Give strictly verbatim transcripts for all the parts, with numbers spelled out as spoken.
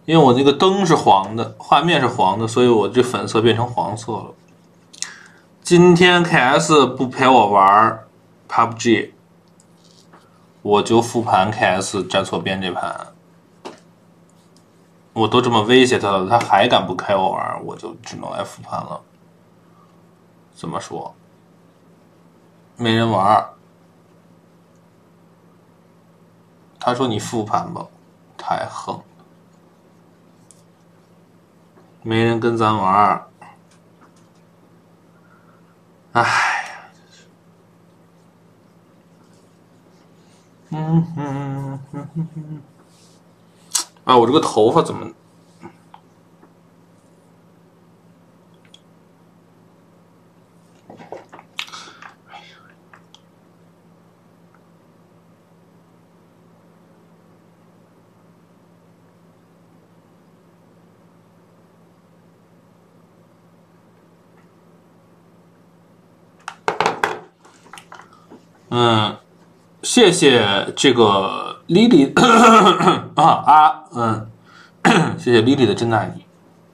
因为我那个灯是黄的，画面是黄的，所以我这粉色变成黄色了。今天 K S 不陪我玩 P U B G， 我就复盘 K S 站错边这盘。我都这么威胁他了，他还敢不开我玩，我就只能来复盘了。怎么说？没人玩。他说你复盘吧，太横了。没人跟咱玩。哎呀，嗯哼哼哼哼。啊，我这个头发怎么？嗯，谢谢这个 Lily 啊啊嗯，谢谢 Lily 的真爱你。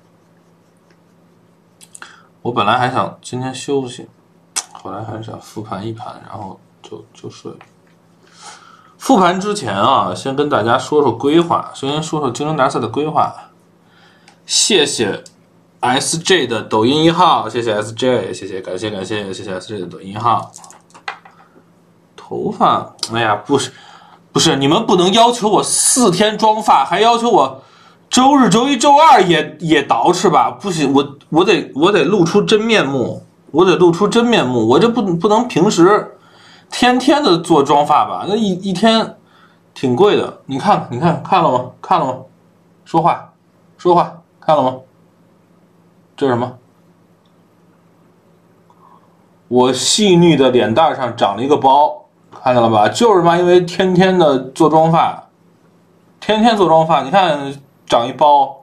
我本来还想今天休息，后来还想复盘一盘，然后就就睡了。复盘之前啊，先跟大家说说规划，首先说说竞争大赛的规划。谢谢 S J 的抖音一号，谢谢 S J， 谢谢感谢感谢谢谢 S J 的抖音一号。头发，哎呀，不是，不是，你们不能要求我四天妆发，还要求我周日、周一、周二也也捯饬吧？不行，我我得我得露出真面目，我得露出真面目，我这不不能平时天天的做妆发吧？那一一天挺贵的。你看，你看看了吗？看了吗？说话，说话，看了吗？这是什么？我细腻的脸蛋上长了一个包。看见了吧？就是嘛，因为天天的做妆发，天天做妆发，你看长一包，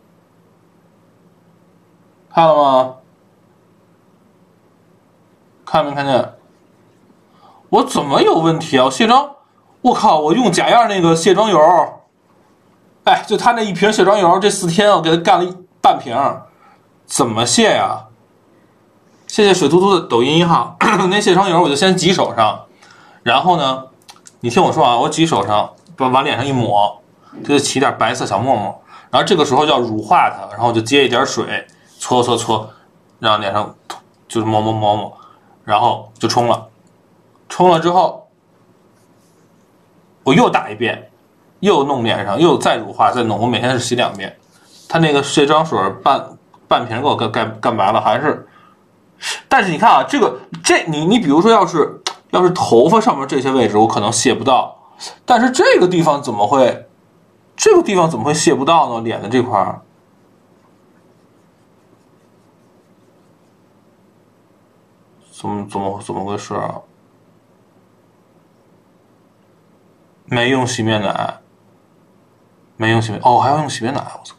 看了吗？看没看见？我怎么有问题啊？我卸妆，我靠！我用假样那个卸妆油，哎，就他那一瓶卸妆油，这四天我给他干了一半瓶，怎么卸呀？谢谢水秃秃的抖音一号，那卸妆油我就先挤手上。然后呢，你听我说啊，我挤手上，把往脸上一抹，就起点白色小沫沫。然后这个时候要乳化它，然后就接一点水，搓搓搓，让脸上就是抹抹抹抹，然后就冲了。冲了之后，我又打一遍，又弄脸上，又再乳化，再弄。我每天是洗两遍。它那个卸妆水半半瓶给我干干干白了，还是。但是你看啊，这个这你你比如说要是。要是头发上面这些位置我可能卸不到，但是这个地方怎么会这个地方怎么会卸不到呢？脸的这块怎么怎么怎么回事啊？没用洗面奶，没用洗面哦，还要用洗面奶，我操！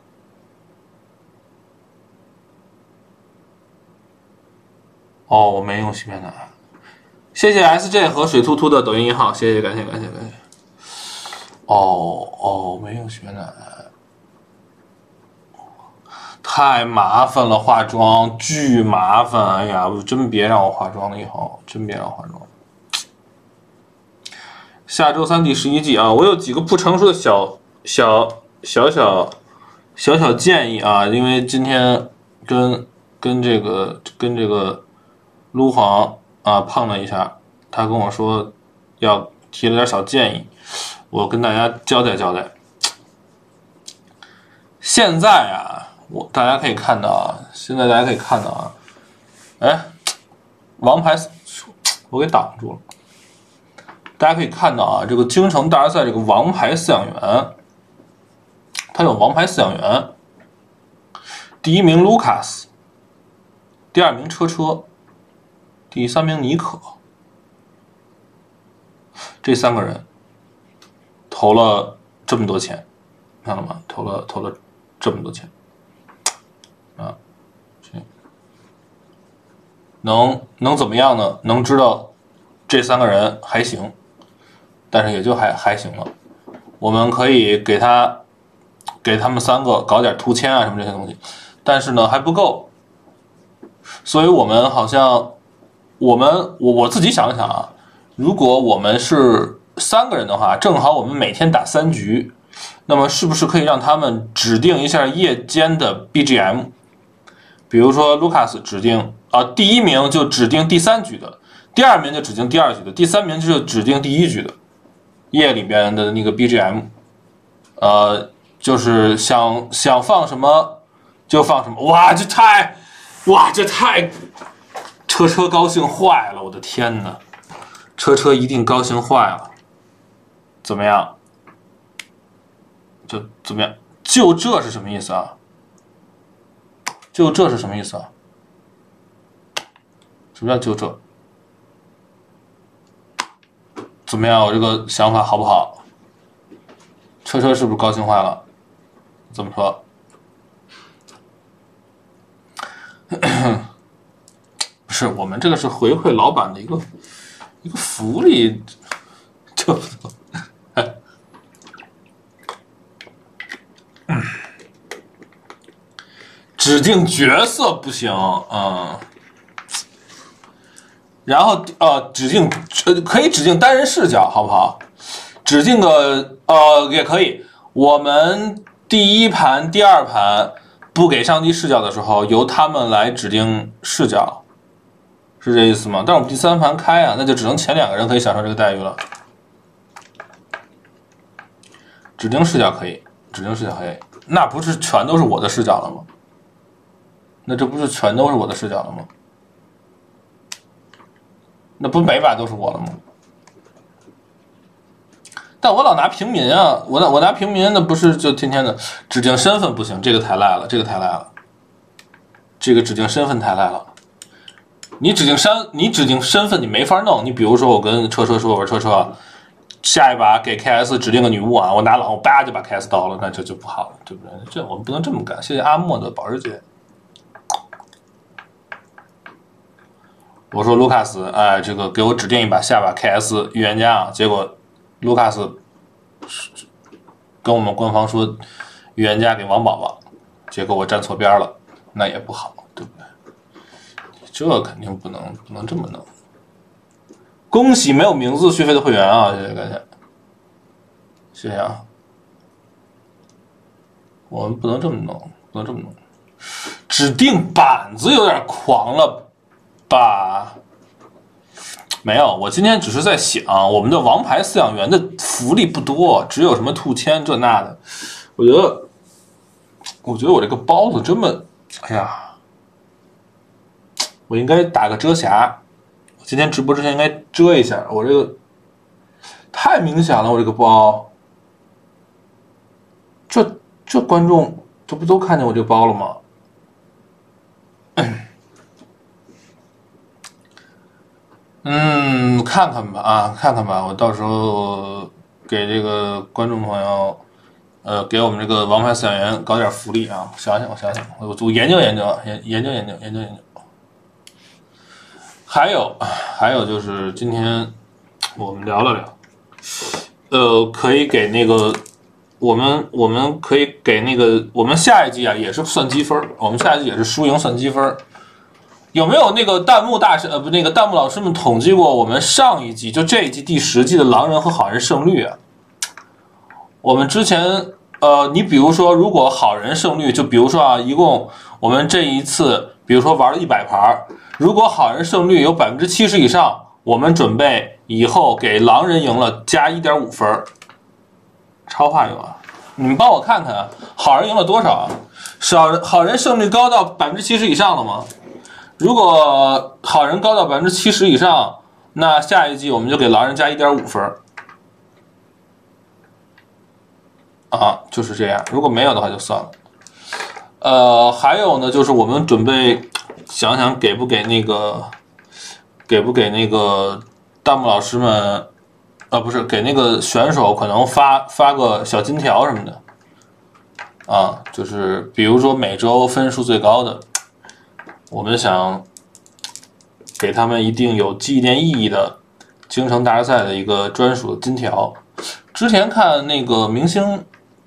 哦，我没用洗面奶。谢谢 S J 和水秃秃的抖音一号，谢谢感谢感谢感谢。哦哦，没用洗面奶，太麻烦了，化妆巨麻烦。哎呀，真别让我化妆了，以后真别让我化妆。下周三第十一季啊，我有几个不成熟的小小小小小小建议啊，因为今天跟跟这个跟这个撸皇啊碰了一下，他跟我说要提了点小建议，我跟大家交代交代。现在啊，我大家可以看到啊，现在大家可以看到啊，哎，王牌我给挡住了。大家可以看到啊，这个京城大赛这个王牌饲养员，他有王牌饲养员，第一名卢卡斯，第二名车车，第三名尼可，这三个人投了这么多钱，看到吗？投了投了这么多钱啊，能能怎么样呢？能知道这三个人还行。但是也就还还行了，我们可以给他给他们三个搞点突签啊什么这些东西，但是呢还不够，所以我们好像我们我我自己想想啊，如果我们是三个人的话，正好我们每天打三局，那么是不是可以让他们指定一下夜间的 B G M？ 比如说卢卡斯指定啊，第一名就指定第三局的，第二名就指定第二局的，第三名就指定第一局的夜里边的那个 B G M， 呃，就是想想放什么就放什么。哇，这太哇这太车车高兴坏了，我的天哪！车车一定高兴坏了。怎么样？就怎么样？就这是什么意思啊？就这是什么意思啊？什么叫就这？怎么样？我这个想法好不好？车车是不是高兴坏了？怎么说？不是，我们这个是回馈老板的一个一个福利，就指定角色不行，嗯，然后呃，指定呃可以指定单人视角，好不好？指定个呃也可以。我们第一盘、第二盘不给上帝视角的时候，由他们来指定视角，是这意思吗？但是我们第三盘开啊，那就只能前两个人可以享受这个待遇了。指定视角可以，指定视角可以，那不是全都是我的视角了吗？那这不是全都是我的视角了吗？那不每把都是我了吗？但我老拿平民啊，我拿我拿平民，那不是就天天的指定身份不行，这个太赖了，这个太赖了，这个指定身份太赖了。你指定身，你指定身份你没法弄。你比如说，我跟车车说，我说车车，下一把给 K S 指定个女巫啊，我拿狼，我叭就把 K S 刀了，那这就不好了，对不对？这我们不能这么干。谢谢阿莫的保时捷。我说卢卡斯，哎，这个给我指定一把下把 K S 预言家啊，结果卢卡斯跟我们官方说预言家给王宝宝，结果我站错边了，那也不好，对不对？这肯定不能不能这么弄。恭喜没有名字续费的会员啊，谢谢感谢，谢谢啊。我们不能这么弄，不能这么弄。指定板子有点狂了。吧，没有，我今天只是在想，我们的王牌饲养员的福利不多，只有什么兔签这那的。我觉得，我觉得我这个包子这么，哎呀，我应该打个遮瑕。我今天直播之前应该遮一下，我这个太明显了，我这个包。这这观众这不都看见我这个包了吗？嗯，看看吧啊，看看吧，我到时候给这个观众朋友，呃，给我们这个王牌饲养员搞点福利啊！想想，我想想，我我研究研究，研研究研究，研究研究。还有，还有就是今天我们聊了聊，呃，可以给那个我们我们可以给那个我们下一季啊也是算积分，我们下一季也是输赢算积分。有没有那个弹幕大师呃不那个弹幕老师们统计过我们上一季就这一季第十季的狼人和好人胜率啊？我们之前呃你比如说如果好人胜率就比如说啊一共我们这一次比如说玩了一百盘，如果好人胜率有 百分之七十 以上，我们准备以后给狼人赢了加 一点五 分。超话有啊，你们帮我看看啊，好人赢了多少啊？好人好人胜率高到 百分之七十 以上了吗？如果好人高到 百分之七十 以上，那下一季我们就给狼人加 一点五 分。啊，就是这样。如果没有的话就算了。呃，还有呢，就是我们准备想想给不给那个，给不给那个弹幕老师们，啊，不是给那个选手可能发发个小金条什么的。啊，就是比如说每周分数最高的。我们想给他们一定有纪念意义的京城大师赛的一个专属的金条。之前看那个明星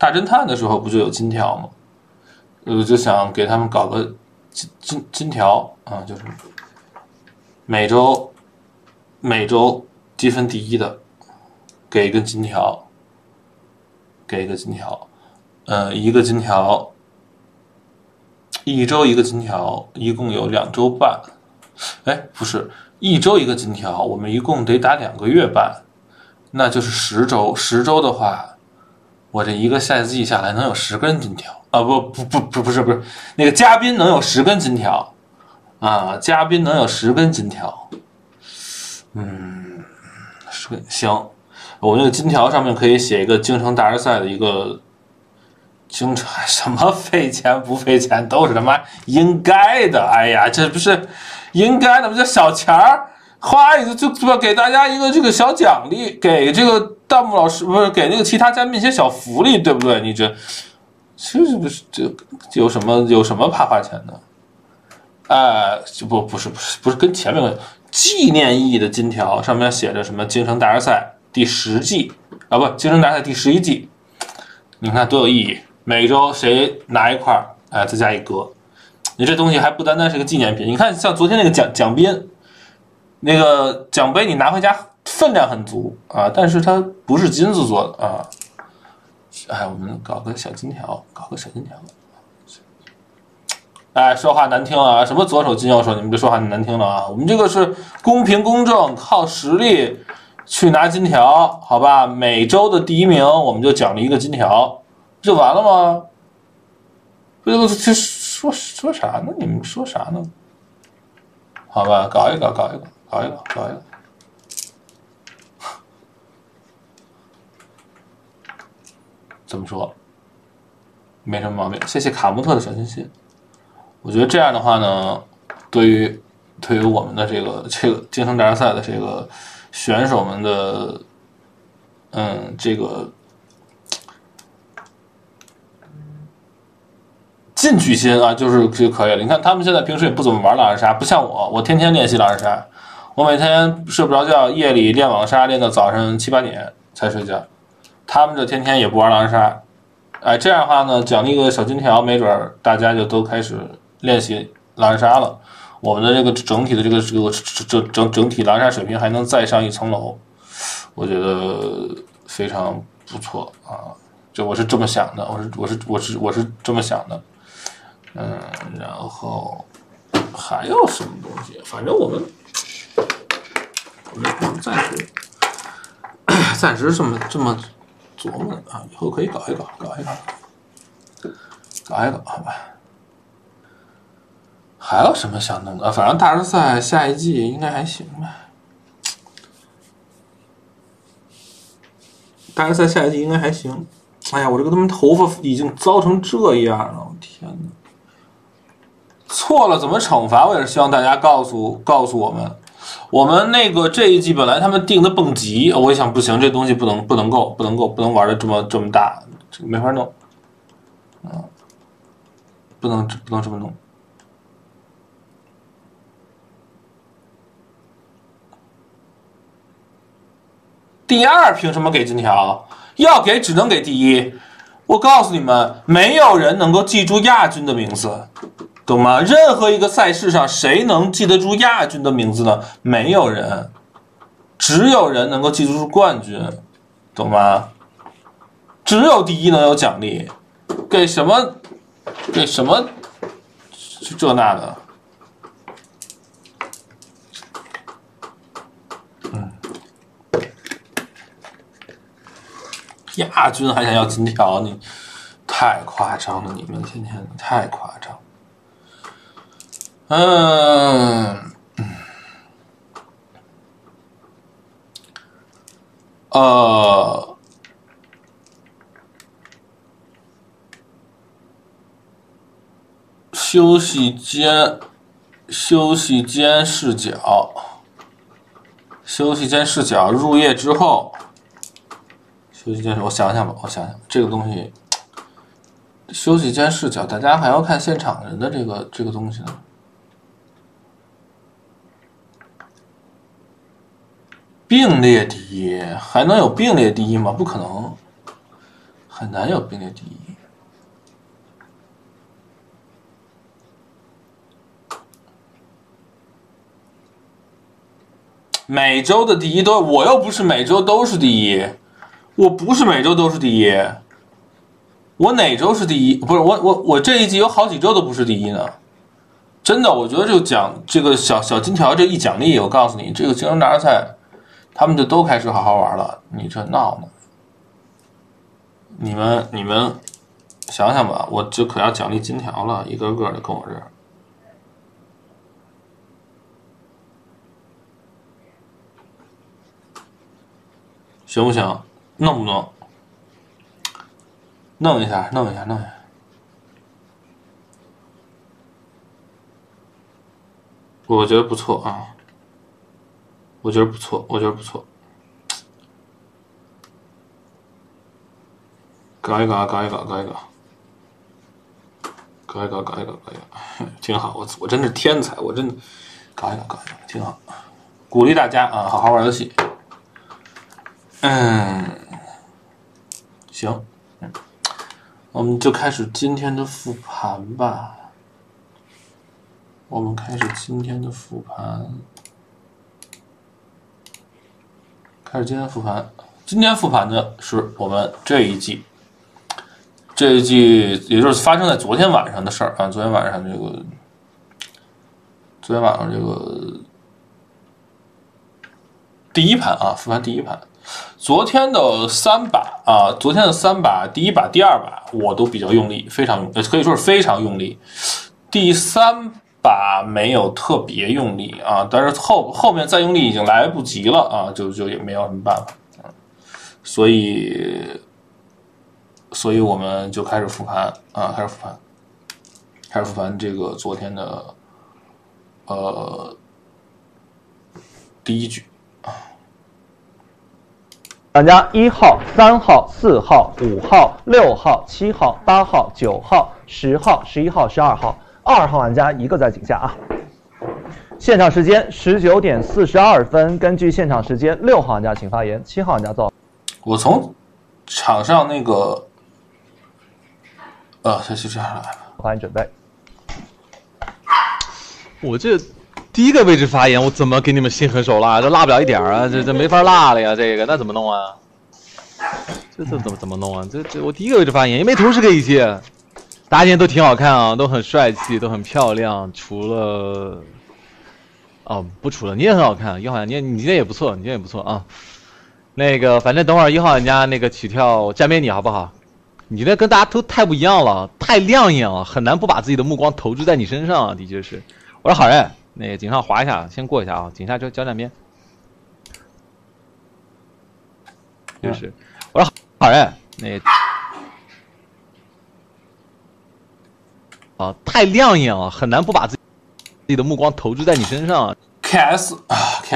大侦探的时候不就有金条吗？我就想给他们搞个金金金条啊，就是每周每周积分第一的，给一个金条，给一个金条，呃，一个金条，一周一个金条，一共有两周半。哎，不是，一周一个金条，我们一共得打两个月半，那就是十周。十周的话，我这一个赛季下来能有十根金条啊！不不不不不是不是，那个嘉宾能有十根金条啊！嘉宾能有十根金条，嗯，十根行。我那个金条上面可以写一个京城大师赛的一个京城，什么费钱不费钱都是他妈应该的。哎呀，这不是应该的，不是小钱儿花一个就就给大家一个这个小奖励，给这个弹幕老师不是给那个其他嘉宾一些小福利，对不对？你这其实不是这有什么有什么怕花钱的？哎、呃，不不是不是不是跟前面的纪念意义的金条上面写着什么京城大师赛第十季啊，不，京城大师赛第十一季，你看多有意义！每周谁拿一块，哎，再加一格，你这东西还不单单是个纪念品。你看，像昨天那个奖奖宾，那个奖杯你拿回家分量很足啊，但是它不是金子做的啊。哎，我们搞个小金条，搞个小金条。哎，说话难听啊！什么左手金右手，你们别说话难听了啊！我们这个是公平公正，靠实力去拿金条，好吧？每周的第一名我们就奖励一个金条，不就完了吗？不就这说说啥呢？你们说啥呢？好吧，搞一搞，搞一搞，搞一搞，搞一搞。怎么说？没什么毛病。谢谢卡穆特的小心心。我觉得这样的话呢，对于对于我们的这个这个京城大师赛的这个选手们的，嗯，这个进取心啊，就是就可以了。你看他们现在平时也不怎么玩狼人杀，不像我，我天天练习狼人杀，我每天睡不着觉，夜里练网杀练到早上七八点才睡觉。他们这天天也不玩狼人杀，哎，这样的话呢，奖励个小金条，没准大家就都开始练习狼人杀了，我们的这个整体的这个这个整整整体狼人杀水平还能再上一层楼，我觉得非常不错啊！这我是这么想的，我是我是我是我是这么想的，嗯，然后还有什么东西？反正我们我们暂时暂时这么这么琢磨啊，以后可以搞一搞，搞一搞，搞一搞，好吧。还有什么想弄的？反正大师赛下一季应该还行吧。大师赛下一季应该还行。哎呀，我这个他妈头发已经糟成这样了，我天哪！错了怎么惩罚？我也是希望大家告诉告诉我们。我们那个这一季本来他们定的蹦极，我一想不行，这东西不能不能够不能够不能玩的这么这么大，这个没法弄。啊，不能不能这么弄。第二凭什么给金条？要给只能给第一。我告诉你们，没有人能够记住亚军的名字，懂吗？任何一个赛事上，谁能记得住亚军的名字呢？没有人，只有人能够记住冠军，懂吗？只有第一能有奖励，给什么？给什么？这那的。亚军还想要金条，你太夸张了！你们天天的太夸张。嗯，呃，休息间，休息间视角，休息间视角，入夜之后。休息间视，我想想吧，我想想这个东西，休息间视角，大家还要看现场人的这个这个东西呢。并列第一还能有并列第一吗？不可能， 很难有并列第一。每周的第一都，我又不是每周都是第一，我不是每周都是第一，我哪周是第一？不是我我我这一季有好几周都不是第一呢。真的，我觉得这个奖这个小小金条这一奖励，我告诉你，这个竞争大赛，他们就都开始好好玩了。你这闹呢？你们你们想想吧，我这可要奖励金条了，一个个的跟我这儿。行不行？弄不弄？弄一下，弄一下，弄一下。我觉得不错啊，我觉得不错，我觉得不错。搞一搞，搞一搞，搞一搞，搞一搞，搞一搞，搞一搞，挺好。我我真是天才，我真的搞一搞，搞一搞，挺好。鼓励大家啊，好好玩游戏。嗯，行，嗯，我们就开始今天的复盘吧。我们开始今天的复盘，开始今天复盘。今天复盘的是我们这一季，这一季也就是发生在昨天晚上的事儿啊。昨天晚上这个，昨天晚上这个第一盘啊，复盘第一盘。昨天的三把啊，昨天的三把，第一把、第二把我都比较用力，非常可以说是非常用力。第三把没有特别用力啊，但是后后面再用力已经来不及了啊，就就也没有什么办法啊，所以所以我们就开始复盘啊，开始复盘，开始复盘这个昨天的呃第一局。 玩家一号、三号、四号、五号、六号、七号、八号、九号、十号、十一号、十二号，二号玩家一个在井下啊。现场时间十九点四十二分，根据现场时间，六号玩家请发言，七号玩家造。 我从场上那个，呃，就这样来吧。 发言准备。 我这。第一个位置发言，我怎么给你们心狠手辣？这辣不了一点啊，这这没法辣了呀，这个那怎么弄啊？这这怎么怎么弄啊？这这我第一个位置发言，也没同事可以接，大家今天都挺好看啊，都很帅气，都很漂亮，除了哦不除了你也很好看，一号玩家你你今天也不错，你今天也不错啊。那个反正等会儿一号玩家那个起跳加冕你好不好？你这跟大家都太不一样了，太亮眼了，很难不把自己的目光投注在你身上啊，的确是。我说好人。那个井上滑一下，先过一下啊，井下就交站边。就是，我说好人，那个啊，太亮眼了，很难不把自己的目光投注在你身上。 K S 啊 ，K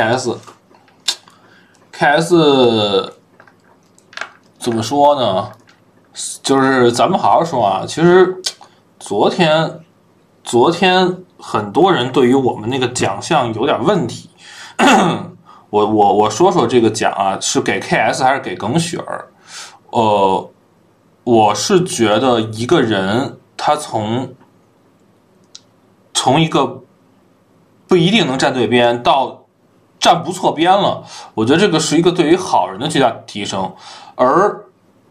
S，K S 怎么说呢？就是咱们好好说啊。其实昨天，昨天。很多人对于我们那个奖项有点问题，我我我说说这个奖啊，是给 K S 还是给耿雪儿？呃，我是觉得一个人他从从一个不一定能站对边到站不错边了，我觉得这个是一个对于好人的巨大提升，而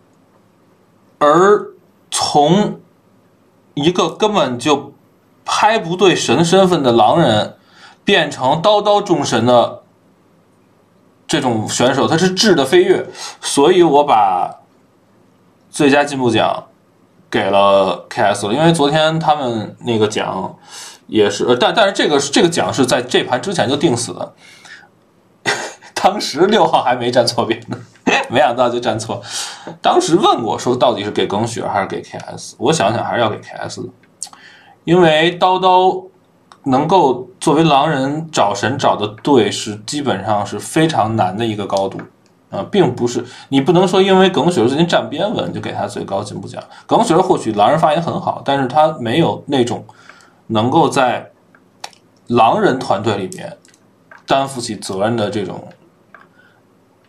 而从一个根本就拍不对神身份的狼人变成刀刀众神的这种选手，他是质的飞跃，所以我把最佳进步奖给了 K S 了，因为昨天他们那个奖也是，但但是这个这个奖是在这盘之前就定死的，当时六号还没站错边呢，没想到就站错。当时问过说到底是给耿雪还是给 K S， 我想想还是要给 K S 的。因为刀刀能够作为狼人找神找的对，是基本上是非常难的一个高度啊、呃，并不是你不能说因为耿雪最近站边稳就给他最高进步奖。耿雪或许狼人发言很好，但是他没有那种能够在狼人团队里面担负起责任的这种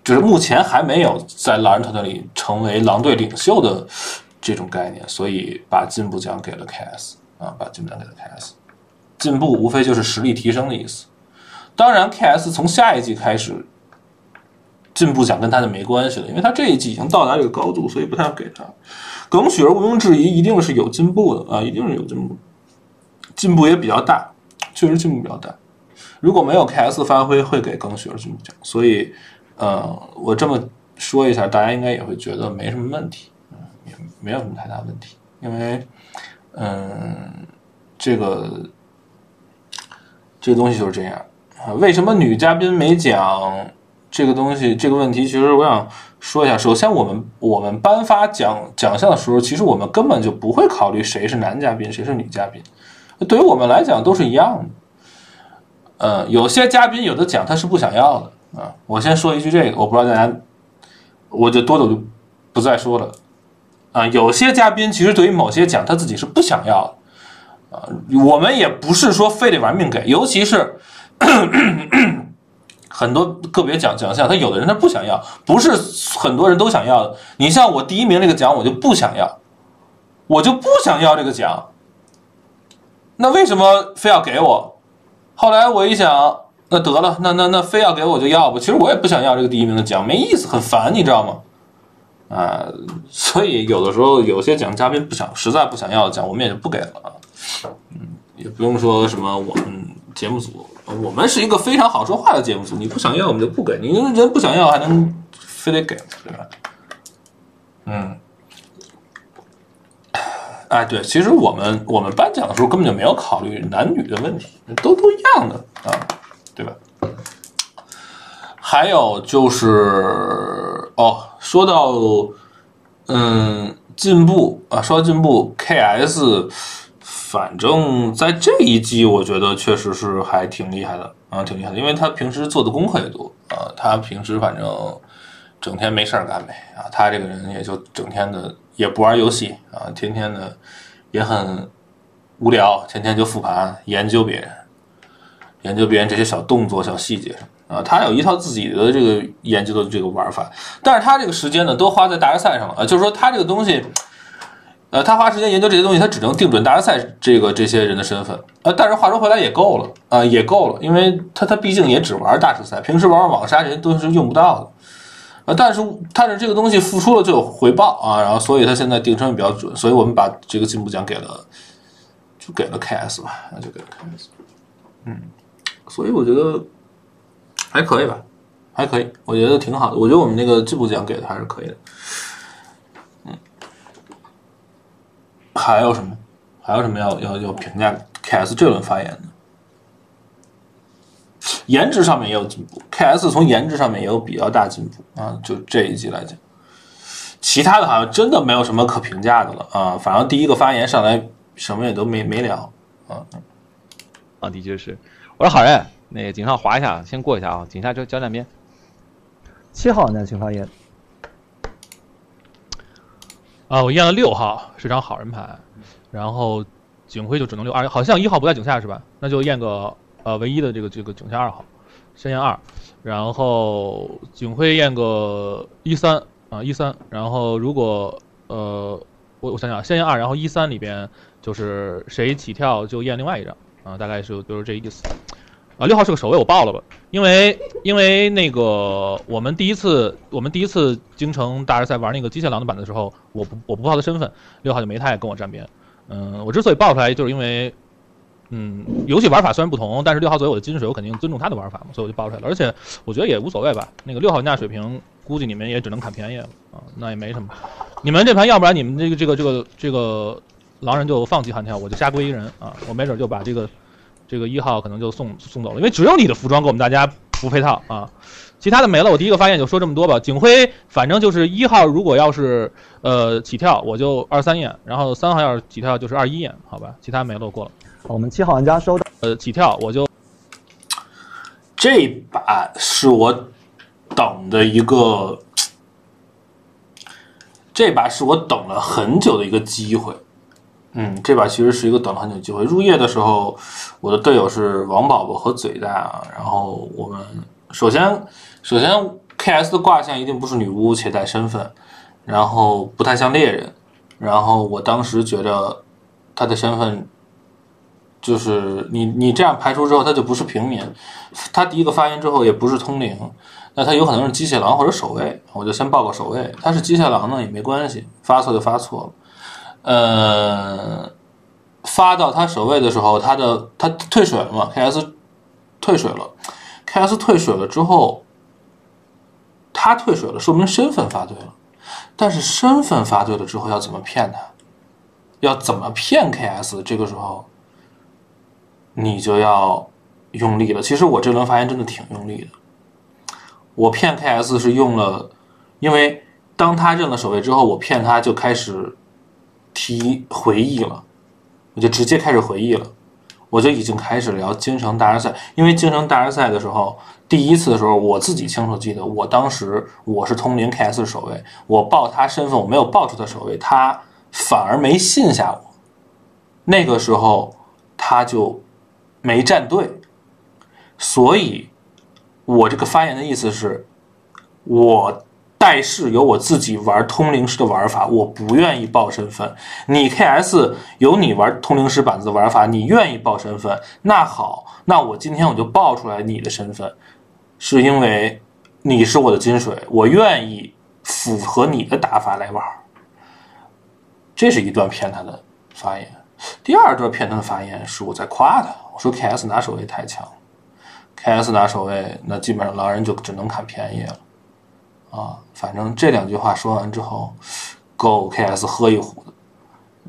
就是目前还没有在狼人团队里成为狼队领袖的这种概念，所以把进步奖给了 K S 啊，把进步奖给了 K S。进步无非就是实力提升的意思。当然 ，K S 从下一季开始，进步奖跟他就没关系了，因为他这一季已经到达这个高度，所以不太给他。耿雪儿毋庸置疑一定是有进步的啊，一定是有进步，进步也比较大，确实进步比较大。如果没有 K S 发挥，会给耿雪儿进步奖。所以，呃，我这么说一下，大家应该也会觉得没什么问题，嗯，也没有什么太大问题，因为，嗯，这个这个东西就是这样啊。为什么女嘉宾没奖？这个东西，这个问题，其实我想说一下。首先，我们我们颁发奖奖项的时候，其实我们根本就不会考虑谁是男嘉宾，谁是女嘉宾，对于我们来讲都是一样的。呃，有些嘉宾有的奖他是不想要的啊。我先说一句这个，我不知道大家，我就多的就不再说了啊。有些嘉宾其实对于某些奖他自己是不想要的啊。我们也不是说非得玩命给，尤其是。咳咳咳很多个别奖奖项，他有的人他不想要，不是很多人都想要的。你像我第一名这个奖，我就不想要，我就不想要这个奖。那为什么非要给我？后来我一想，那得了，那那那非要给我就要吧。其实我也不想要这个第一名的奖，没意思，很烦，你知道吗？啊，所以有的时候有些奖嘉宾不想，实在不想要的奖，我们也就不给了啊。嗯，也不用说什么我们节目组。我们是一个非常好说话的节目组，你不想要我们就不给，你人不想要还能非得给，对吧？嗯，哎，对，其实我们我们颁奖的时候根本就没有考虑男女的问题，都都一样的啊，对吧？还有就是哦，说到嗯进步啊，说到进步 ，K S。反正在这一季，我觉得确实是还挺厉害的啊，挺厉害的，因为他平时做的功课也多啊，他平时反正整天没事干呗啊，他这个人也就整天的也不玩游戏啊，天天的也很无聊，天天就复盘研究别人，研究别人这些小动作、小细节啊，他有一套自己的这个研究的这个玩法，但是他这个时间呢都花在大师赛上了啊，就是说他这个东西。呃，他花时间研究这些东西，他只能定准大师赛这个这些人的身份。呃，但是话说回来也够了啊、呃，也够了，因为他他毕竟也只玩大师赛，平时玩玩网杀这些都是用不到的。呃，但是但是这个东西付出了就有回报啊，然后所以他现在定称比较准，所以我们把这个进步奖给了，就给了 K S 吧，那就给了 K S。嗯，所以我觉得还可以吧，还可以，我觉得挺好的。我觉得我们那个进步奖给的还是可以的。还有什么？还有什么要要要评价 K S 这轮发言的？颜值上面也有进步 ，K S 从颜值上面也有比较大进步啊。就这一季来讲，其他的好像真的没有什么可评价的了啊。反正第一个发言上来什么也都没没聊啊。 啊，的确是。我说好人，那个井上滑一下，先过一下啊，井下就交站边。 七号男请发言。 啊，我验了六号是张好人牌，然后警徽就只能六二，好像一号不在井下是吧？那就验个呃唯一的这个这个井下二号，先验二，然后警徽验个一三啊一三，然后如果呃我我想想，先验二，然后一三里边就是谁起跳就验另外一张啊，大概是就是这意思。啊，六号是个守卫，我报了吧，因为因为那个我们第一次我们第一次京城大师赛玩那个机械狼的版的时候，我不我不报他身份，六号就没太跟我站边。嗯，我之所以报出来，就是因为，嗯，游戏玩法虽然不同，但是六号作为我的金水，我肯定尊重他的玩法嘛，所以我就报出来了。而且我觉得也无所谓吧，那个六号玩家水平，估计你们也只能砍便宜了啊，那也没什么。你们这盘要不然你们这个这个这个这个狼人就放弃悍跳，我就瞎归一人啊，我没准就把这个。这个一号可能就送送走了，因为只有你的服装给我们大家不配套啊，其他的没了。我第一个发言就说这么多吧。警徽反正就是一号，如果要是呃起跳，我就二三验，然后三号要是起跳就是二一验，好吧？其他没了，我过了。 好，我们七号玩家收到。 呃，起跳我就这把是我等的一个，这把是我等了很久的一个机会。嗯，这把其实是一个等了很久的机会。入夜的时候，我的队友是王宝宝和嘴大，然后我们首先首先 K S 的卦象一定不是女巫且带身份，然后不太像猎人，然后我当时觉得他的身份就是你你这样排除之后，他就不是平民，他第一个发言之后也不是通灵，那他有可能是机械狼或者守卫，我就先报个守卫。他是机械狼呢也没关系，发错就发错了。呃，发到他守卫的时候，他的他退水了嘛 ，K S 退水了 ，K S 退水了之后，他退水了，说明身份发对了。但是身份发对了之后要怎么骗他？要怎么骗 K S？ 这个时候你就要用力了。其实我这轮发言真的挺用力的。我骗 K S 是用了，因为当他认了守卫之后，我骗他就开始提回忆了，我就直接开始回忆了，我就已经开始聊京城大师赛。因为京城大师赛的时候，第一次的时候，我自己清楚记得，我当时我是通灵 K S 的守卫，我报他身份，我没有报出他守卫，他反而没信下我。那个时候他就没站队，所以我这个发言的意思是，我带是有我自己玩通灵师的玩法，我不愿意报身份。你 K S 有你玩通灵师板子的玩法，你愿意报身份，那好，那我今天我就报出来你的身份，是因为你是我的金水，我愿意符合你的打法来玩。这是一段骗他的发言。第二段骗他的发言是我在夸他，我说 K S 拿守卫太强 ，K S 拿守卫，那基本上狼人就只能砍便宜了。啊，反正这两句话说完之后，够 K S 喝一壶的，嗯，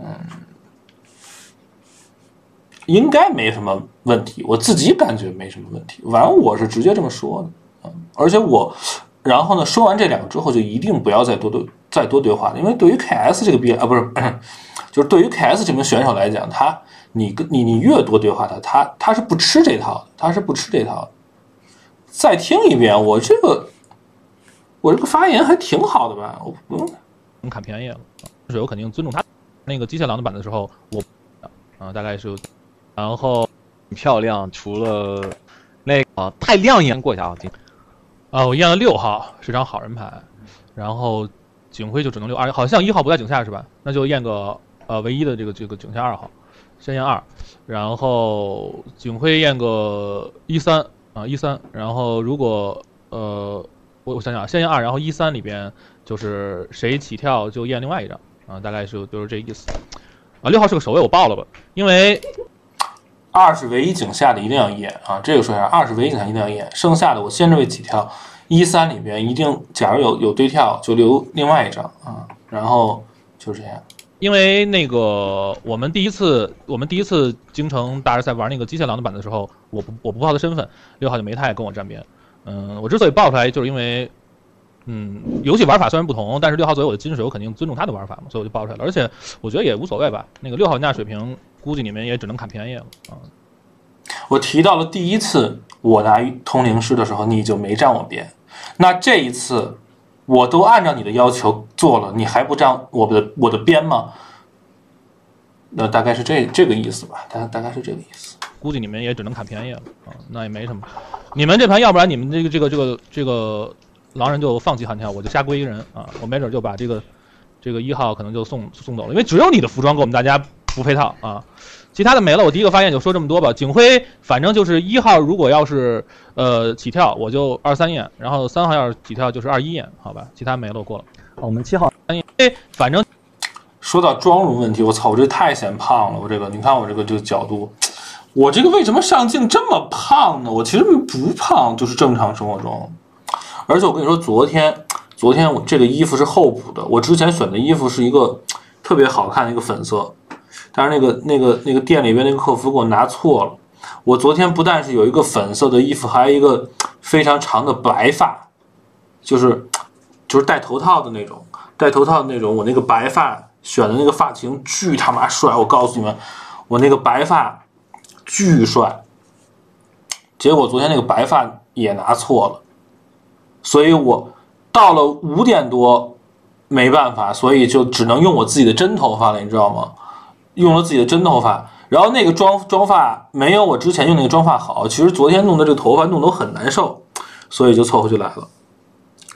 应该没什么问题，我自己感觉没什么问题。反正我是直接这么说的，嗯，而且我，然后呢，说完这两个之后，就一定不要再多对再多对话了，因为对于 K S 这个 B 啊，不是，就是对于 K S 这名选手来讲，他你跟你你越多对话他，他他是不吃这套的，他是不吃这套的。再听一遍，我这个。我这个发言还挺好的吧？我不用能砍便宜了，水我肯定尊重他。那个机械狼的板的时候，我啊大概是，然后漂亮，除了那个、啊、太亮眼过一下啊， 啊我验了六号是张好人牌，然后警徽就只能六二，好像一号不在井下是吧？那就验个呃唯一的这个这个井下二号，先验二，然后警徽验个一三啊一三，然后如果呃。我我想想，先验二，然后一三里边就是谁起跳就验另外一张啊，大概是就是这意思。啊，六号是个守卫，我报了吧，因为二是唯一井下的一定要验啊，这个说一下，二是唯一井下一定要验，剩下的我先这位起跳，一三里边一定，假如有有对跳就留另外一张啊，然后就这样。 因为那个我们第一次我们第一次京城大师赛玩那个机械狼的板的时候，我不我不报他身份，六号就没太跟我站边。嗯，我之所以报出来，就是因为，嗯，游戏玩法虽然不同，但是六号作为我的金水，我肯定尊重他的玩法嘛，所以我就报出来了。而且我觉得也无所谓吧，那个六号那水平，估计你们也只能砍便宜了啊。 我提到了第一次我拿通灵师的时候，你就没站我边，那这一次我都按照你的要求做了，你还不站我的我的边吗？那大概是这这个意思吧，大大概是这个意思。 估计你们也只能砍便宜了啊，那也没什么。你们这盘要不然你们这个这个这个这个狼人就放弃悍跳，我就瞎归一个人啊，我没准就把这个这个一号可能就送送走了，因为只有你的服装给我们大家不配套啊，其他的没了。我第一个发言就说这么多吧。警徽反正就是一号如果要是呃起跳，我就二三验，然后三号要是起跳就是二一验，好吧？其他没了，我过了。 我们七号三验，反正说到妆容问题，我操，我这太显胖了，我这个你看我这个这个角度。我这个为什么上镜这么胖呢？我其实不胖，就是正常生活中。而且我跟你说，昨天，昨天我这个衣服是候补的。我之前选的衣服是一个特别好看的一个粉色，但是那个那个那个店里边那个客服给我拿错了。我昨天不但是有一个粉色的衣服，还有一个非常长的白发，就是就是戴头套的那种，戴头套的那种。我那个白发选的那个发型巨他妈帅，我告诉你们，我那个白发。巨帅，结果昨天那个白发也拿错了，所以我到了五点多没办法，所以就只能用我自己的真头发了，你知道吗？用了自己的真头发，然后那个妆妆发没有我之前用那个妆发好，其实昨天弄的这个头发弄得我很难受，所以就凑合就来了。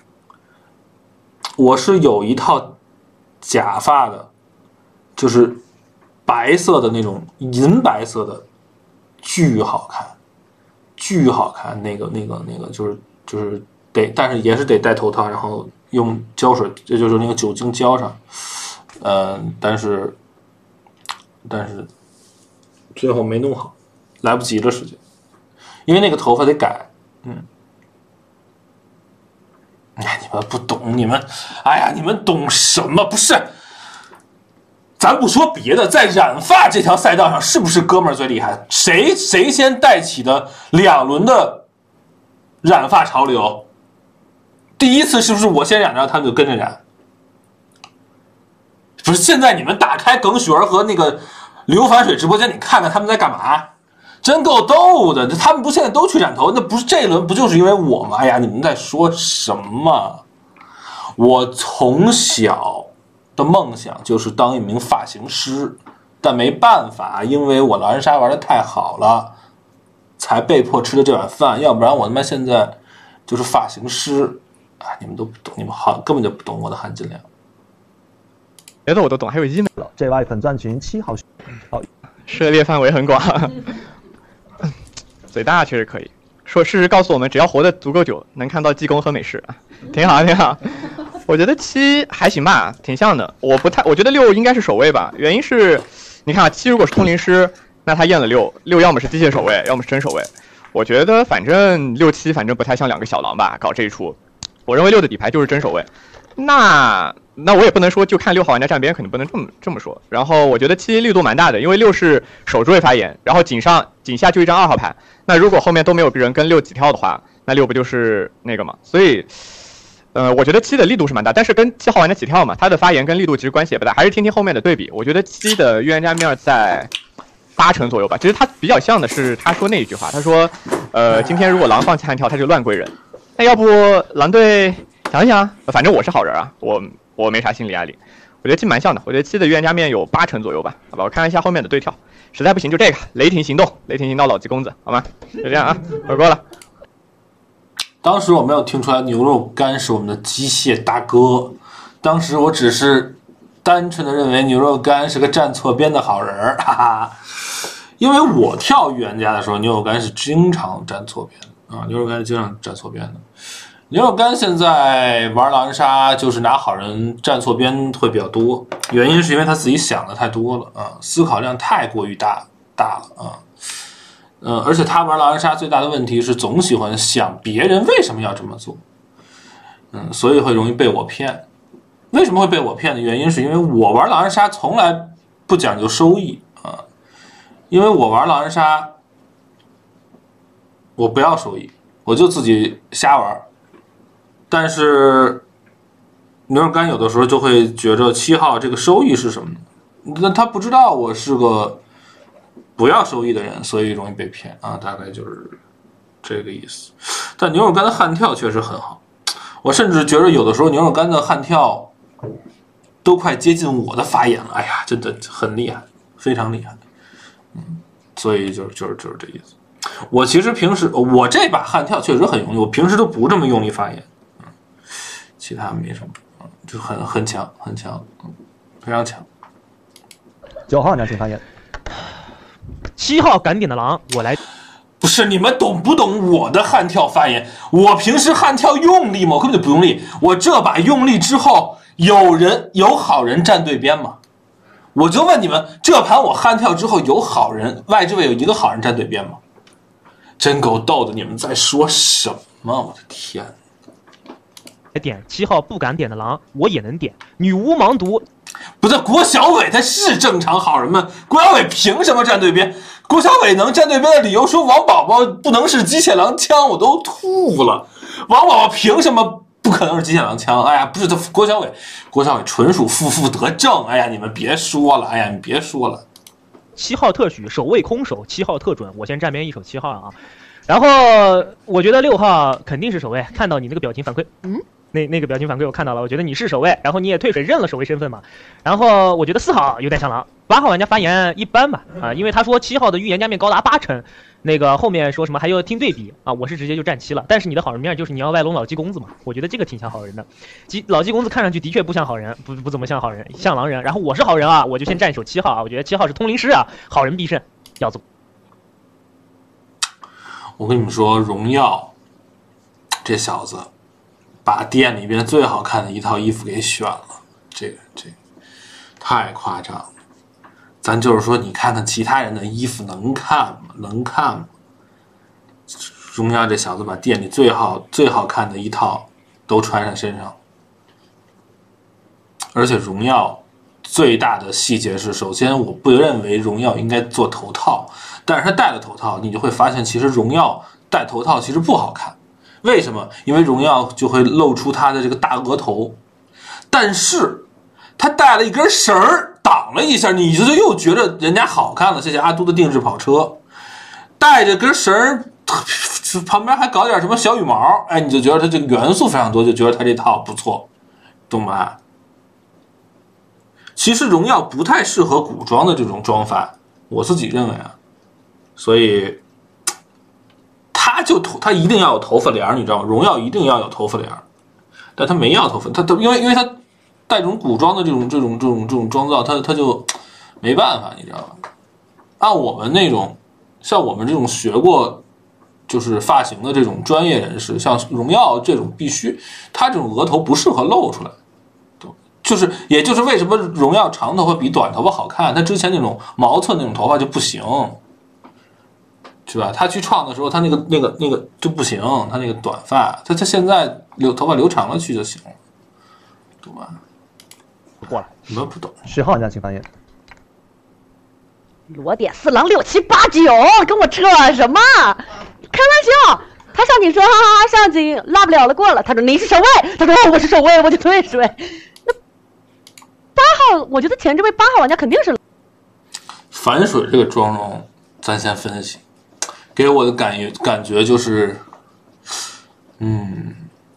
我是有一套假发的，就是白色的那种银白色的，巨好看，巨好看。那个那个那个就是就是得，但是也是得戴头套，然后用胶水，这就是那个酒精浇上。呃，但是但是最后没弄好，来不及了时间，因为那个头发得改。嗯。哎，你们不懂，你们，哎呀，你们懂什么？不是，咱不说别的，在染发这条赛道上，是不是哥们儿最厉害？谁谁先带起的两轮的染发潮流？第一次是不是我先染，然后他们就跟着染？不是，现在你们打开耿雪儿和那个刘凡水直播间，你看看他们在干嘛？真够逗的，他们不现在都去染头，那不是这一轮不就是因为我吗？哎呀，你们在说什么？我从小的梦想就是当一名发型师，但没办法，因为我狼人杀玩的太好了，才被迫吃的这碗饭，要不然我他妈现在就是发型师。啊，你们都不懂，你们好根本就不懂我的含金量。 别的我都懂，还有医美。 J Y 粉钻群七号，好， 涉猎范围很广。嘴大确实可以说，事实告诉我们，只要活得足够久，能看到济公和美式啊，挺好挺好。我觉得七还行吧，挺像的。我不太，我觉得六应该是守卫吧，原因是，你看啊，七如果是通灵师，那他验了六，六要么是机械守卫，要么是真守卫。我觉得反正六七反正不太像两个小狼吧，搞这一出。我认为六的底牌就是真守卫，那那我也不能说就看六号玩家站边，肯定不能这么这么说。然后我觉得七力度蛮大的，因为六是守住位发言，然后井上井下就一张二号牌。那如果后面都没有人跟六几跳的话，那六不就是那个嘛？所以，呃，我觉得七的力度是蛮大，但是跟七号玩家起跳嘛，他的发言跟力度其实关系也不大，还是听听后面的对比。我觉得七的预言家面在八成左右吧。其实他比较像的是他说那一句话，他说，呃，今天如果狼放弃悍跳，他就乱归人。那要不狼队想一想，反正我是好人啊，我我没啥心理压力。我觉得七蛮像的，我觉得七的预言家面有八成左右吧，好吧，我看一下后面的对跳，实在不行就这个雷霆行动，雷霆行动老鸡公子，好吗？就这样啊，回锅了。 当时我没有听出来牛肉干是我们的机械大哥，当时我只是单纯的认为牛肉干是个站错边的好人，哈哈。因为我跳预言家的时候，牛肉干是经常站错边的啊，牛肉干是经常站错边的。牛肉干现在玩狼人杀就是拿好人站错边会比较多，原因是因为他自己想的太多了啊，思考量太过于大大了啊。呃，而且他玩狼人杀最大的问题是总喜欢想别人为什么要这么做，嗯，所以会容易被我骗。为什么会被我骗的原因是因为我玩狼人杀从来不讲究收益啊，因为我玩狼人杀我不要收益，我就自己瞎玩。但是牛肉干有的时候就会觉着七号这个收益是什么呢？那他不知道我是个不要收益的人，所以容易被骗啊，大概就是这个意思。但牛肉干的悍跳确实很好，我甚至觉得有的时候牛肉干的悍跳都快接近我的发言了，哎呀，真的很厉害，非常厉害。嗯，所以就是就是就是这意思。我其实平时我这把悍跳确实很用力，我平时都不这么用力发言。其他没什么，就很很强，很强，非常强。 九号，你要请发言。 七号赶点的狼，我来。 不是你们懂不懂我的悍跳发言？我平时悍跳用力吗？我根本就不用力。我这把用力之后，有人有好人站对边吗？我就问你们，这盘我悍跳之后有好人，外置位有一个好人站对边吗？真够逗的！你们在说什么？我的天！ 点七号不敢点的狼，我也能点。女巫盲毒， 不是郭小伟，他是正常好人吗？郭小伟凭什么站对边？郭小伟能站对边的理由说王宝宝不能是机械狼枪，我都吐了。王宝宝凭什么不可能是机械狼枪？哎呀，不是他郭小伟，郭小伟纯属负负得正。哎呀，你们别说了，哎呀，你别说了。 七号特许守卫空手，七号特准，我先站边一手七号啊。然后我觉得六号肯定是守卫，看到你那个表情反馈，嗯。 那那个表情反馈我看到了，我觉得你是守卫，然后你也退水认了守卫身份嘛。然后我觉得四号有点像狼，八号玩家发言一般吧，啊，因为他说七号的预言家面高达八成，那个后面说什么还要听对比啊，我是直接就站七了。但是你的好人面就是你要外龙老纪公子嘛，我觉得这个挺像好人的。纪老纪公子看上去的确不像好人，不不怎么像好人，像狼人。然后我是好人啊，我就先站守七号啊，我觉得七号是通灵师啊，好人必胜，要走。 我跟你们说，荣耀这小子把店里边最好看的一套衣服给选了，这个这个太夸张了。咱就是说，你看看其他人的衣服能看吗？能看吗？荣耀这小子把店里最好最好看的一套都穿上身上，而且荣耀最大的细节是，首先我不认为荣耀应该做头套，但是他戴了头套，你就会发现其实荣耀戴头套其实不好看。为什么？因为荣耀就会露出他的这个大额头，但是他带了一根绳儿挡了一下，你就又觉得人家好看了。谢谢阿都的定制跑车，带着根绳儿，旁边还搞点什么小羽毛，哎，你就觉得他这个元素非常多，就觉得他这套不错，懂吗？其实荣耀不太适合古装的这种装法，我自己认为啊，所以他就头他一定要有头发帘，你知道吗？荣耀一定要有头发帘，但他没要头发，他他因为因为他带这种古装的这种这种这种这种妆造，他他就没办法，你知道吧？按我们那种像我们这种学过就是发型的这种专业人士，像荣耀这种必须，他这种额头不适合露出来。就是，也就是为什么荣耀长头发比短头发好看，他之前那种毛寸那种头发就不行，是吧？他去创的时候，他那个那个那个就不行，他那个短发，他他现在留头发留长了去就行了，懂吧？ 过了， 你们不懂。 十号玩家请发言。 裸点四郎六七八九，跟我扯什么？开玩笑。他上警说哈哈哈，上警拉不了了，过了。他说你是守卫，他说我是守卫，我就退水。那八号，我觉得前这位八号玩家肯定是反水这个妆容，咱先分析，给我的感觉感觉就是，嗯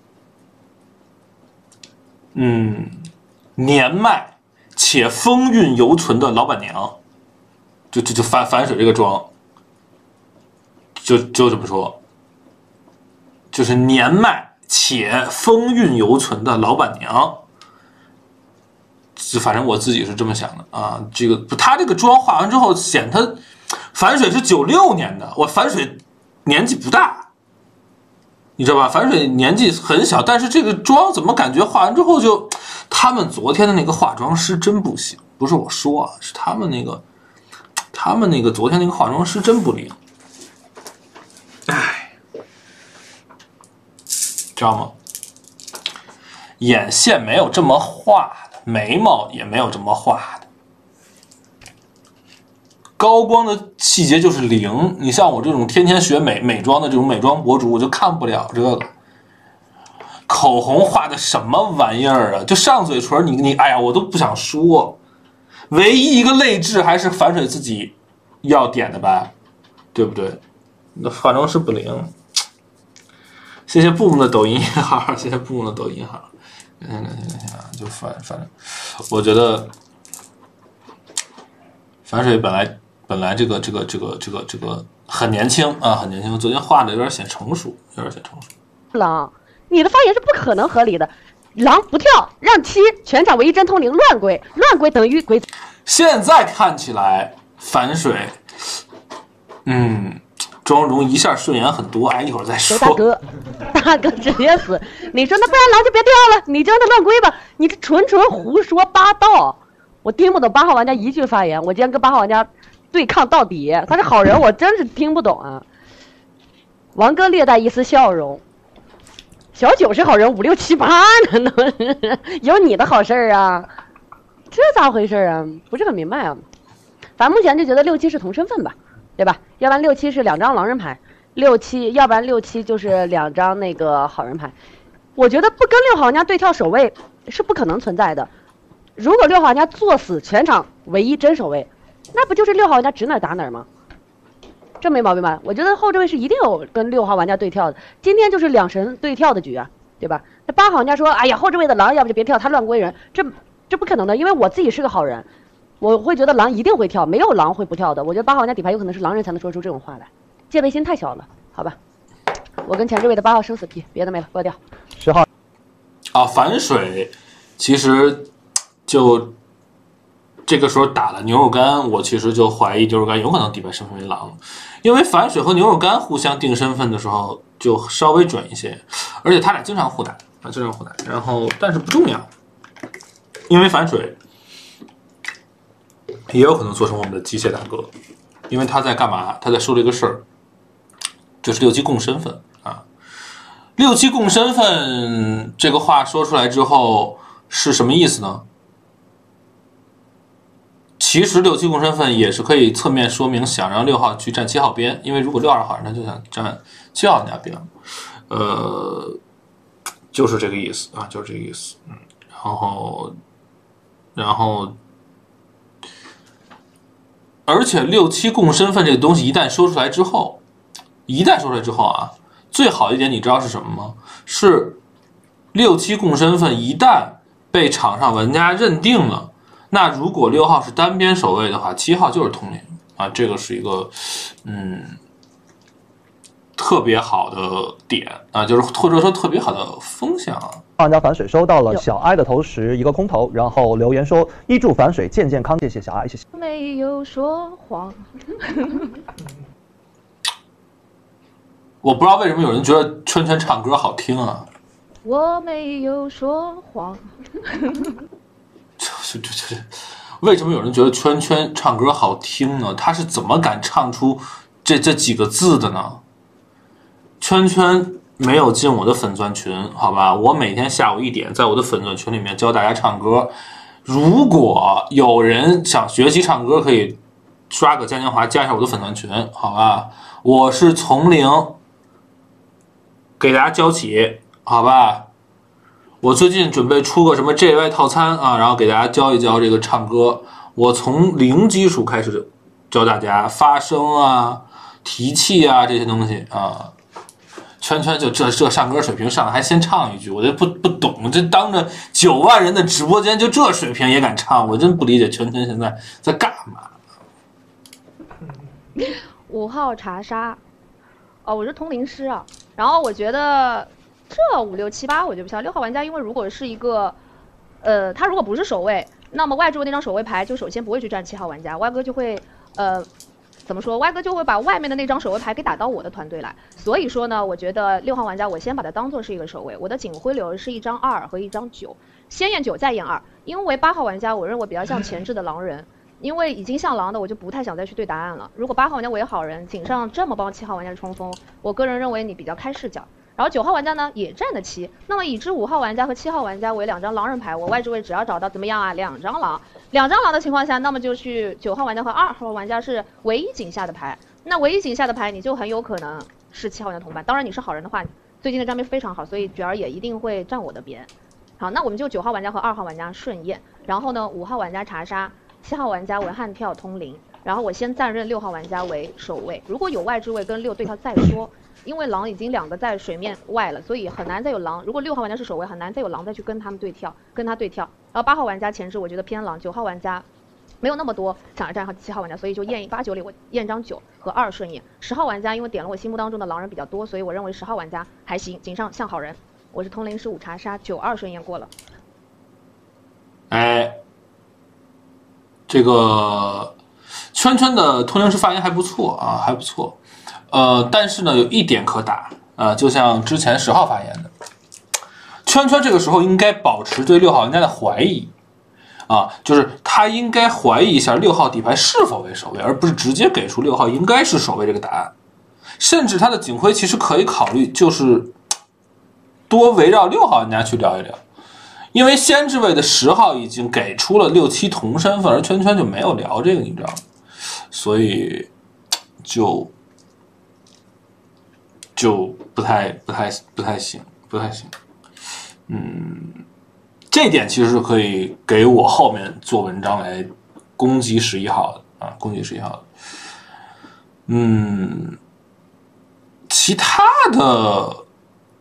嗯，年迈且风韵犹存的老板娘，就就就反反水这个妆，就就这么说。就是年迈且风韵犹存的老板娘，反正我自己是这么想的啊。这个他这个妆化完之后，显他反水是九六年的，我反水年纪不大，你知道吧？反水年纪很小，但是这个妆怎么感觉化完之后就，他们昨天的那个化妆师真不行，不是我说啊，是他们那个，他们那个昨天那个化妆师真不灵，唉。知道吗？眼线没有这么画的，眉毛也没有这么画的，高光的细节就是零。你像我这种天天学美美妆的这种美妆博主，我就看不了这个。口红画的什么玩意儿啊？就上嘴唇，你你哎呀，我都不想说。唯一一个泪痣还是反水自己要点的吧，对不对？那化妆师不灵。谢谢布姆的抖音号，谢谢布姆的抖音号，感谢感谢感谢啊！就反反正，我觉得反水本来本来这个这个这个这个这个很年轻啊，很年轻。昨天画的有点显成熟，有点显成熟。 狼，你的发言是不可能合理的。狼不跳，让七全场唯一真通灵，乱归，乱归等于归。 现在看起来反水，嗯。妆容一下顺眼很多，哎，一会儿再说。 大哥，大哥直接死！你说那不然狼就别掉了，你就让他乱归吧。你这纯纯胡说八道，我听不懂八号玩家一句发言。我今天跟八号玩家对抗到底，他是好人，我真是听不懂啊。王哥略带一丝笑容，小九是好人，五六七八呢，都是有你的好事儿啊？这咋回事啊？不是很明白啊。反正目前就觉得六七是同身份吧。对吧？要不然六七是两张狼人牌，六七要不然六七就是两张那个好人牌。我觉得不跟六号玩家对跳守卫是不可能存在的。如果六号玩家作死全场唯一真守卫，那不就是六号玩家指哪打哪吗？这没毛病吧？我觉得后这位是一定有跟六号玩家对跳的。今天就是两神对跳的局啊， 对吧？那八号玩家说，哎呀，后置位的狼要不就别跳，他乱归人，这这不可能的，因为我自己是个好人，我会觉得狼一定会跳，没有狼会不跳的。我觉得八号玩家底牌有可能是狼人才能说出这种话来，戒备心太小了，好吧？我跟前置位的八号生死批，别的没了，落掉。 十号啊，反水其实就这个时候打了牛肉干，我其实就怀疑牛肉干有可能底牌身份为狼，因为反水和牛肉干互相定身份的时候就稍微准一些，而且他俩经常互打啊，经常互打。然后但是不重要，因为反水也有可能做成我们的机械大哥，因为他在干嘛？他在说这个事儿，就是六七共身份啊。六七共身份这个话说出来之后是什么意思呢？其实六七共身份也是可以侧面说明想让六号去站七号边，因为如果六二号人他就想站七号人家边，呃，就是这个意思啊，就是这个意思。嗯，然后，然后，而且六七共身份这个东西一旦说出来之后，一旦说出来之后啊。最好一点你知道是什么吗？是六七共身份一旦被场上玩家认定了，那如果六号是单边守卫的话，七号就是通灵啊，这个是一个嗯特别好的点啊，就是或者说特别好的风向啊。 玩家反水收到了小哀的投石一个空投，然后留言说一祝反水健健康，谢谢小哀，谢谢。 没有说谎。 我不知道为什么有人觉得圈圈唱歌好听啊！ 我没有说谎。 这这这，为什么有人觉得圈圈唱歌好听呢？他是怎么敢唱出这这几个字的呢？圈圈没有进我的粉钻群，好吧？我每天下午一点在我的粉钻群里面教大家唱歌。如果有人想学习唱歌，可以刷个嘉年华加一下我的粉钻群，好吧？我是从零。给大家教起，好吧？我最近准备出个什么 J Y 套餐啊，然后给大家教一教这个唱歌。我从零基础开始教大家发声啊、提气啊这些东西啊。圈圈就这这唱歌水平上来还先唱一句，我就不不懂，这当着九万人的直播间就这水平也敢唱，我真不理解圈圈现在在干嘛。 五号查杀，哦，我是通灵师啊。然后我觉得这五六七八我就不像六号玩家，因为如果是一个，呃，他如果不是守卫，那么外置位那张守卫牌就首先不会去站七号玩家，歪哥就会，呃，怎么说？歪哥就会把外面的那张守卫牌给打到我的团队来。所以说呢，我觉得六号玩家我先把它当做是一个守卫，我的警徽流是一张二和一张九，先验九再验二，因为八号玩家我认为比较像前置的狼人。因为已经像狼的，我就不太想再去对答案了。如果八号玩家为好人，井上这么帮七号玩家冲锋，我个人认为你比较开视角。然后九号玩家呢也占的七，那么已知五号玩家和七号玩家为两张狼人牌，我外置位只要找到怎么样啊？两张狼，两张狼的情况下，那么就去九号玩家和二号玩家是唯一井下的牌。那唯一井下的牌，你就很有可能是七号玩家同伴。当然你是好人的话，最近的账面非常好，所以角儿也一定会站我的边。好，那我们就九号玩家和二号玩家顺验，然后呢五号玩家查杀。七号玩家为悍跳通灵，然后我先暂认六号玩家为守卫。如果有外置位跟六对跳再说，因为狼已经两个在水面外了，所以很难再有狼。如果六号玩家是守卫，很难再有狼再去跟他们对跳，跟他对跳。然后八号玩家前置我觉得偏狼，九号玩家没有那么多想要站和七号玩家，所以就验八九里我验张九和二顺验。十号玩家因为点了我心目当中的狼人比较多，所以我认为十号玩家还行，井上像好人。我是通灵师五查杀九二顺验过了。 哎。这个圈圈的通灵师发言还不错啊，还不错，呃，但是呢，有一点可打啊、呃，就像之前十号发言的，圈圈这个时候应该保持对六号玩家的怀疑啊，就是他应该怀疑一下六号底牌是否为守卫，而不是直接给出六号应该是守卫这个答案，甚至他的警徽其实可以考虑就是多围绕六号玩家去聊一聊。因为先置位的十号已经给出了六七同身份，而圈圈就没有聊这个，你知道吗？所以就就不太不太不太行，不太行。嗯，这点其实是可以给我后面做文章来攻击十一号的啊，攻击十一号的。嗯，其他的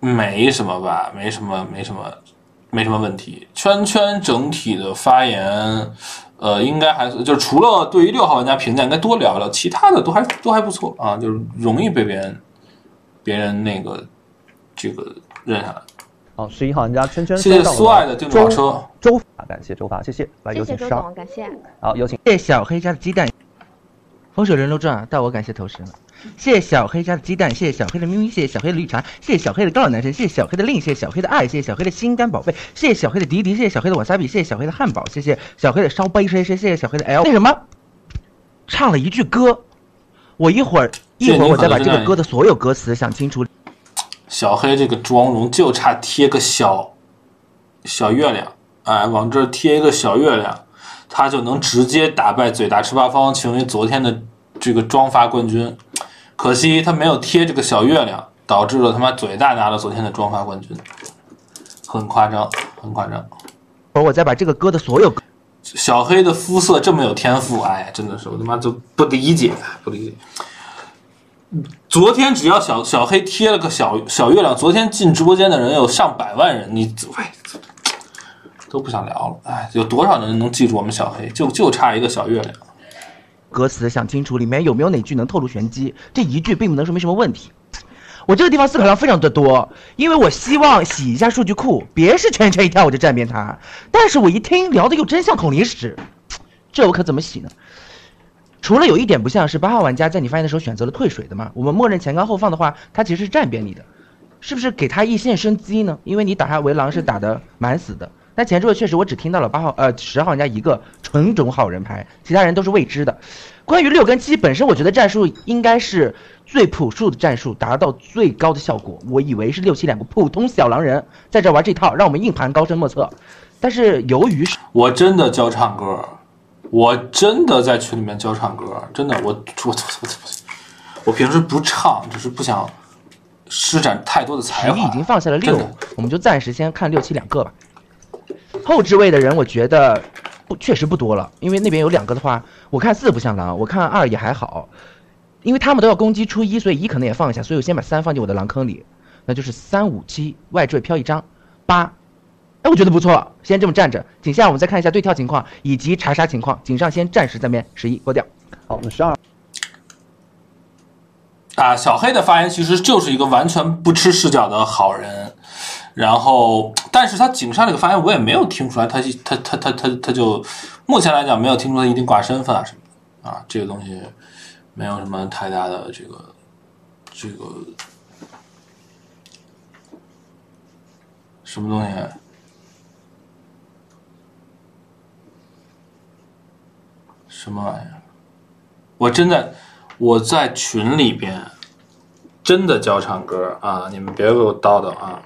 没什么吧，没什么，没什么，没什么问题。圈圈整体的发言，呃，应该还是就是除了对于六号玩家评价应该多聊聊，其他的都还都还不错啊，就是容易被别人别人那个这个认下来。 好，十一号玩家圈圈， 谢谢苏爱的电动跑车， 周法，感谢周法，谢谢，来有请周上， 总，感谢。 好，有请谢谢小黑家的鸡蛋，风水轮流转，到我感谢投食了。谢谢小黑家的鸡蛋，谢谢小黑的咪咪，谢谢小黑的绿茶，谢谢小黑的高冷男神，谢谢小黑的令，谢谢小黑的爱，谢谢小黑的心肝宝贝，谢谢小黑的迪迪，谢谢小黑的瓦萨比，谢谢小黑的汉堡，谢谢小黑的烧杯谁谁，谢谢小黑的 L。为什么唱了一句歌？我一会儿一会儿我再把这个歌的所有歌词想清楚。 小黑这个妆容就差贴个小小月亮，哎，往这儿贴一个小月亮，他就能直接打败嘴大吃八方，成为昨天的这个妆发冠军。可惜他没有贴这个小月亮，导致了他妈嘴大拿了昨天的妆发冠军，很夸张，很夸张。 我我再把这个歌的所有歌， 小黑的肤色这么有天赋，哎，真的是我他妈就不理解，不理解。昨天只要小小黑贴了个小小月亮，昨天进直播间的人有上百万人，你哎都不想聊了，哎，有多少人能记住我们小黑？就就差一个小月亮。 歌词想清楚里面有没有哪句能透露玄机，这一句并不能说明什么问题。我这个地方思考量非常的多，因为我希望洗一下数据库，别是圈圈一跳我就站边他，但是我一听聊的又真像孔林屎，这我可怎么洗呢？除了有一点不像是八号玩家在你发言的时候选择了退水的嘛，我们默认前刚后放的话，他其实是站边你的，是不是给他一线生机呢？因为你打他为狼是打的蛮死的。但前桌确实我只听到了八号呃十号玩家一个纯种好人牌，其他人都是未知的。关于六跟七本身，我觉得战术应该是最朴素的战术，达到最高的效果。我以为是六七两个普通小狼人在这玩这套，让我们硬盘高深莫测。但是由于我真的教唱歌，我真的在群里面教唱歌，真的我我我我我平时不唱，只是不想施展太多的才华。 已经放下了六，我们就暂时先看六七两个吧。后置位的人我觉得不确实不多了，因为那边有两个的话，我看四不像狼，我看二也还好，因为他们都要攻击出一，所以一可能也放一下，所以我先把三放进我的狼坑里，那就是三五七外置位飘一张八，哎，我觉得不错，先这么站着。井下我们再看一下对跳情况以及查杀情况，井上先暂时在边十一拨掉。 好，我们十二。 啊，小黑的发言其实就是一个完全不吃视角的好人。然后，但是他井上这个发言我也没有听出来他，他他他他他就目前来讲没有听出他一定挂身份啊什么的啊，这个东西没有什么太大的这个这个什么东西，什么玩意儿？我真的我在群里边真的教唱歌啊，你们别给我叨叨啊。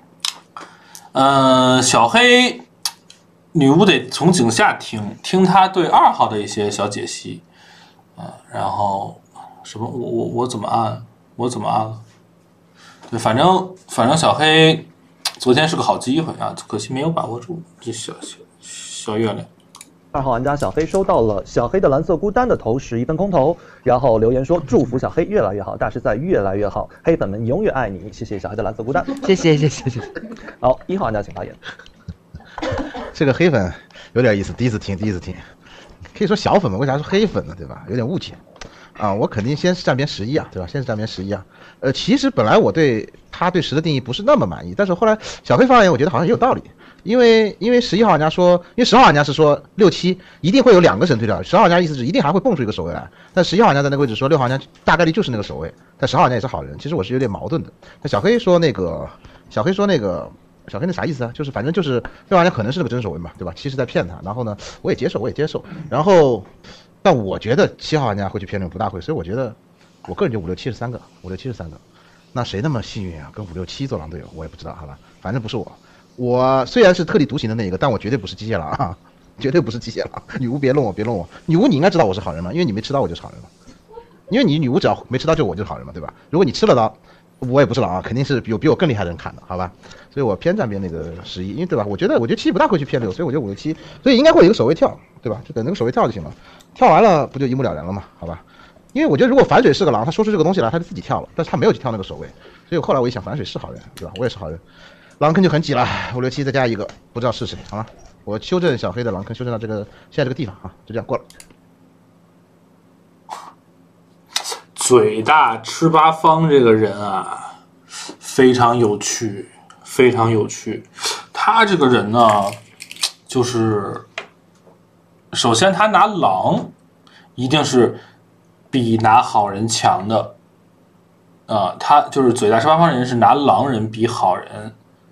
嗯、呃，小黑女巫得从井下听听他对二号的一些小解析啊，然后什么我我我怎么按我怎么按了？对，反正反正小黑昨天是个好机会啊，可惜没有把握住这小小小月亮。 二号玩家小黑收到了小黑的蓝色孤单的投十一分空投，然后留言说祝福小黑越来越好，大师赛越来越好，黑粉们永远爱你，谢谢小黑的蓝色孤单， 谢谢谢谢谢谢。 好，一号玩家请发言。 这个黑粉有点意思，第一次听第一次听，可以说小粉嘛，为啥说黑粉呢？对吧？有点误解啊，我肯定先是站边十一啊，对吧？先是站边十一啊。呃，其实本来我对他对十的定义不是那么满意，但是后来小黑发言，我觉得好像也有道理。因为因为十一号玩家说，因为十号玩家是说六七一定会有两个神推掉，十号玩家意思是一定还会蹦出一个守卫来，但十一号玩家在那个位置说六号玩家大概率就是那个守卫，但十号玩家也是好人，其实我是有点矛盾的。那小黑说那个小黑说那个小黑那啥意思啊？就是反正就是六号玩家可能是那个真守卫嘛，对吧？七是在骗他，然后呢我也接受我也接受，然后但我觉得七号玩家会去骗这种不大会，所以我觉得我个人觉得五六七是三个，五六七是三个，那谁那么幸运啊？跟五六七做狼队友我也不知道，好吧，反正不是我。我虽然是特立独行的那一个，但我绝对不是机械狼啊，绝对不是机械狼。女巫别弄我，别弄我。女巫你应该知道我是好人嘛，因为你没吃到我就是好人嘛。因为你女巫只要没吃到就我就是好人嘛，对吧？如果你吃了刀，我也不是狼啊，肯定是有比我更厉害的人砍的，好吧？所以我偏站边那个十一，因为对吧？我觉得我觉得七不大会去骗六，所以我觉得五六七，所以应该会有一个守卫跳，对吧？就等那个守卫跳就行了，跳完了不就一目了然了嘛，好吧？ 因为我觉得如果反水是个狼，他说出这个东西来，他就自己跳了，但是他没有去跳那个守卫，所以后来我一想，反水是好人，对吧？我也是好人，狼坑就很挤了，五六七再加一个，不知道是谁，好吗？我修正小黑的狼坑，修正到这个现在这个地方啊，就这样过了。 嘴大吃八方这个人啊，非常有趣，非常有趣。他这个人呢，就是首先他拿狼，一定是比拿好人强的。啊、呃，他就是嘴大吃八方人是拿狼人比好人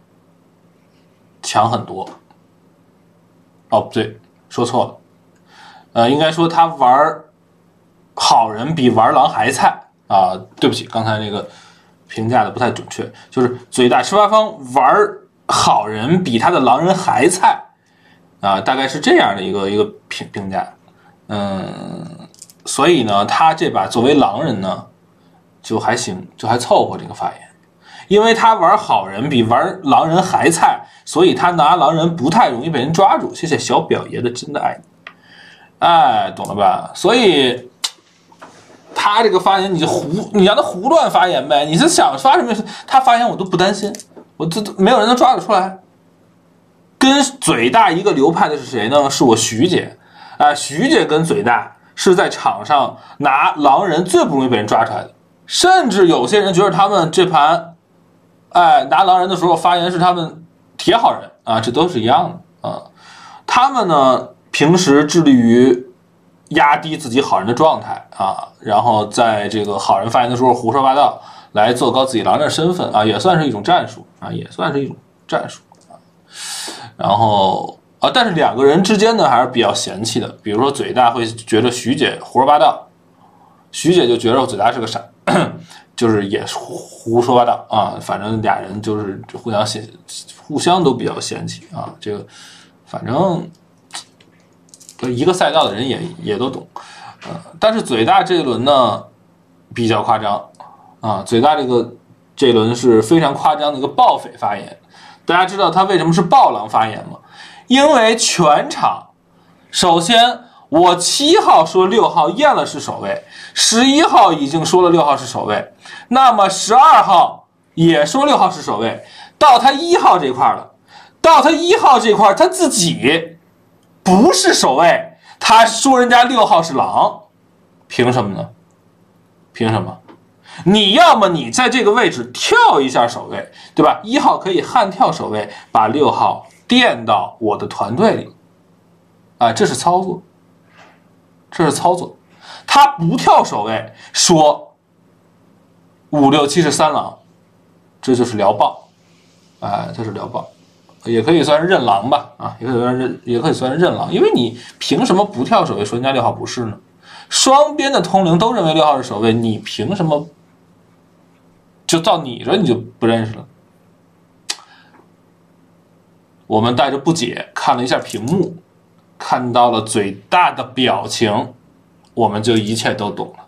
强很多。哦，不对，说错了。呃，应该说他玩好人比玩狼还菜啊！对不起，刚才那个评价的不太准确，就是嘴大吃八方玩好人比他的狼人还菜啊，大概是这样的一个一个评评价。嗯，所以呢，他这把作为狼人呢，就还行，就还凑合这个发言，因为他玩好人比玩狼人还菜，所以他拿狼人不太容易被人抓住。谢谢小表爷的真的爱你。哎，懂了吧？所以他这个发言你就胡，你让他胡乱发言呗。你是想发什么？他发言我都不担心，我这没有人能抓得出来。跟嘴大一个流派的是谁呢？是我徐姐啊、呃，徐姐跟嘴大是在场上拿狼人最不容易被人抓出来的，甚至有些人觉得他们这盘，哎，拿狼人的时候发言是他们铁好人啊，这都是一样的啊。他们呢？平时致力于压低自己好人的状态啊，然后在这个好人发言的时候胡说八道，来做高自己狼人的身份啊，也算是一种战术啊，也算是一种战术啊。然后啊，但是两个人之间呢还是比较嫌弃的，比如说嘴大会觉得徐姐胡说八道，徐姐就觉得嘴大是个傻，就是也胡说八道啊，反正俩人就是互相嫌，互相都比较嫌弃啊，这个反正。一个赛道的人也也都懂，呃，但是嘴大这一轮呢比较夸张啊，嘴大这个这一轮是非常夸张的一个爆匪发言。大家知道他为什么是爆狼发言吗？因为全场，首先我七号说六号验了是守卫，十一号已经说了六号是守卫，那么十二号也说六号是守卫，到他一号这块了，到他一号这块他自己。不是守卫，他说人家六号是狼，凭什么呢？凭什么？你要么你在这个位置跳一下守卫，对吧？一号可以悍跳守卫，把六号垫到我的团队里，啊，这是操作，这是操作。他不跳守卫，说五六七是三狼，这就是聊爆，啊，这是聊爆。也可以算是认狼吧，啊，也可以算是也可以算是认狼，因为你凭什么不跳守卫说人家六号不是呢？双边的通灵都认为六号是守卫，你凭什么就到你这你就不认识了？我们带着不解看了一下屏幕，看到了嘴大的表情，我们就一切都懂了，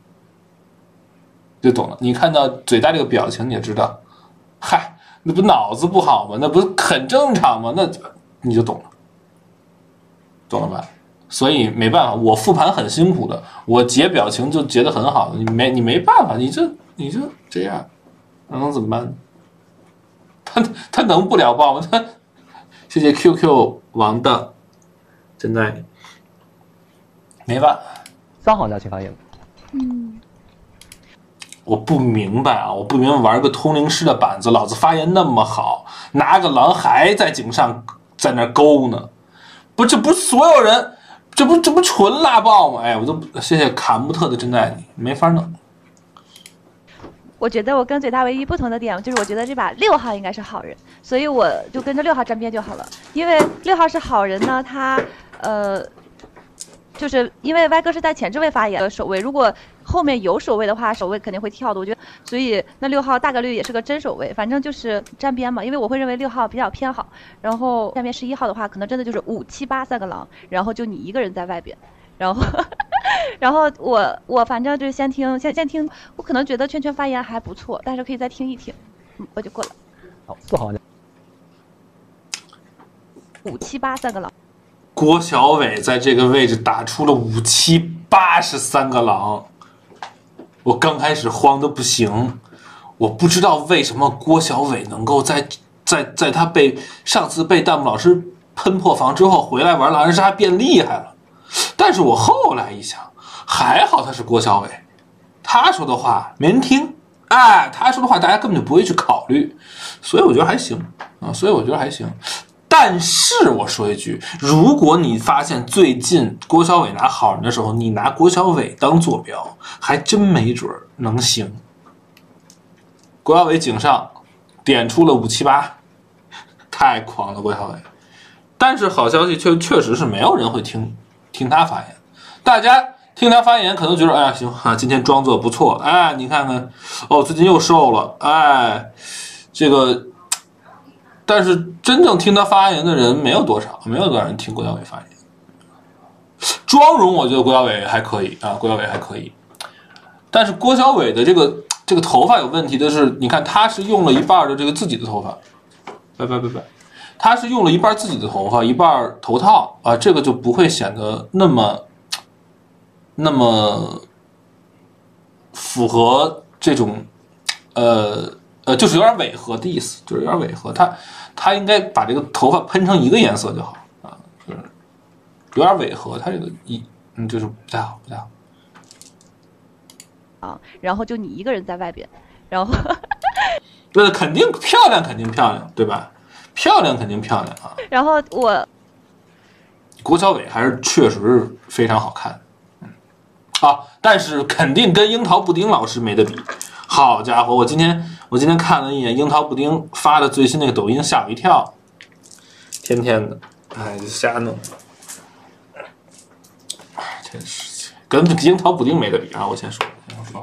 就懂了。你看到嘴大这个表情，你也知道，嗨。那不脑子不好吗？那不是很正常吗？那你就懂了，懂了吧？所以没办法，我复盘很辛苦的，我截表情就截得很好的，你没你没办法，你这你就这样，能怎么办？他他能不了爆吗？他谢谢 Q Q 王的，真的没办法。 三号家请发言。 嗯。 我不明白啊！我不明白玩个通灵师的板子，老子发言那么好，拿个狼还在井上在那勾呢，不，这不是所有人，这不这不纯拉爆吗？哎，我都谢谢卡穆特的真爱你，没法弄。 我觉得我跟嘴大唯一不同的点就是，我觉得这把六号应该是好人，所以我就跟着六号站边就好了。因为六号是好人呢，他呃。就是因为歪哥是在前置位发言的守卫，如果后面有守卫的话，守卫肯定会跳的。我觉得，所以那六号大概率也是个真守卫，反正就是站边嘛。因为我会认为六号比较偏好，然后下面十一号的话，可能真的就是五七八三个狼，然后就你一个人在外边，然后，然后我我反正就是先听先先听，我可能觉得圈圈发言还不错，但是可以再听一听，嗯，我就过了。 好，四号五七八三个狼。 郭小伟在这个位置打出了五七八十三个狼， 我刚开始慌的不行，我不知道为什么郭小伟能够在在在他被上次被弹幕老师喷破防之后回来玩狼人杀变厉害了。但是我后来一想，还好他是郭小伟，他说的话没人听，哎，他说的话大家根本就不会去考虑，所以我觉得还行啊，所以我觉得还行。但是我说一句，如果你发现最近郭小伟拿好人的时候，你拿郭小伟当坐标，还真没准能行。郭小伟井上点出了五七八，太狂了郭小伟。但是好消息确确实是没有人会听听他发言，大家听他发言可能觉得哎呀行啊，今天装作不错，哎你看看哦最近又瘦了，哎这个。但是真正听他发言的人没有多少，没有多少人听郭小伟发言。妆容我觉得郭小伟还可以啊，郭小伟还可以。但是郭小伟的这个这个头发有问题的是，你看他是用了一半的这个自己的头发，拜拜拜拜，他是用了一半自己的头发，一半头套啊，这个就不会显得那么那么符合这种呃呃，就是有点违和的意思，就是有点违和。他他应该把这个头发喷成一个颜色就好啊，就是有点违和。他这个一嗯，就是不太好，不太好。 啊，然后就你一个人在外边，然后对，肯定漂亮，肯定漂亮，对吧？漂亮肯定漂亮啊。 然后我郭小伟还是确实非常好看，嗯啊，但是肯定跟樱桃布丁老师没得比。好家伙，我今天我今天看了一眼樱桃布丁发的最新那个抖音，吓我一跳，天天的，哎，就瞎弄，真是跟樱桃布丁没得比啊！我先说，先说。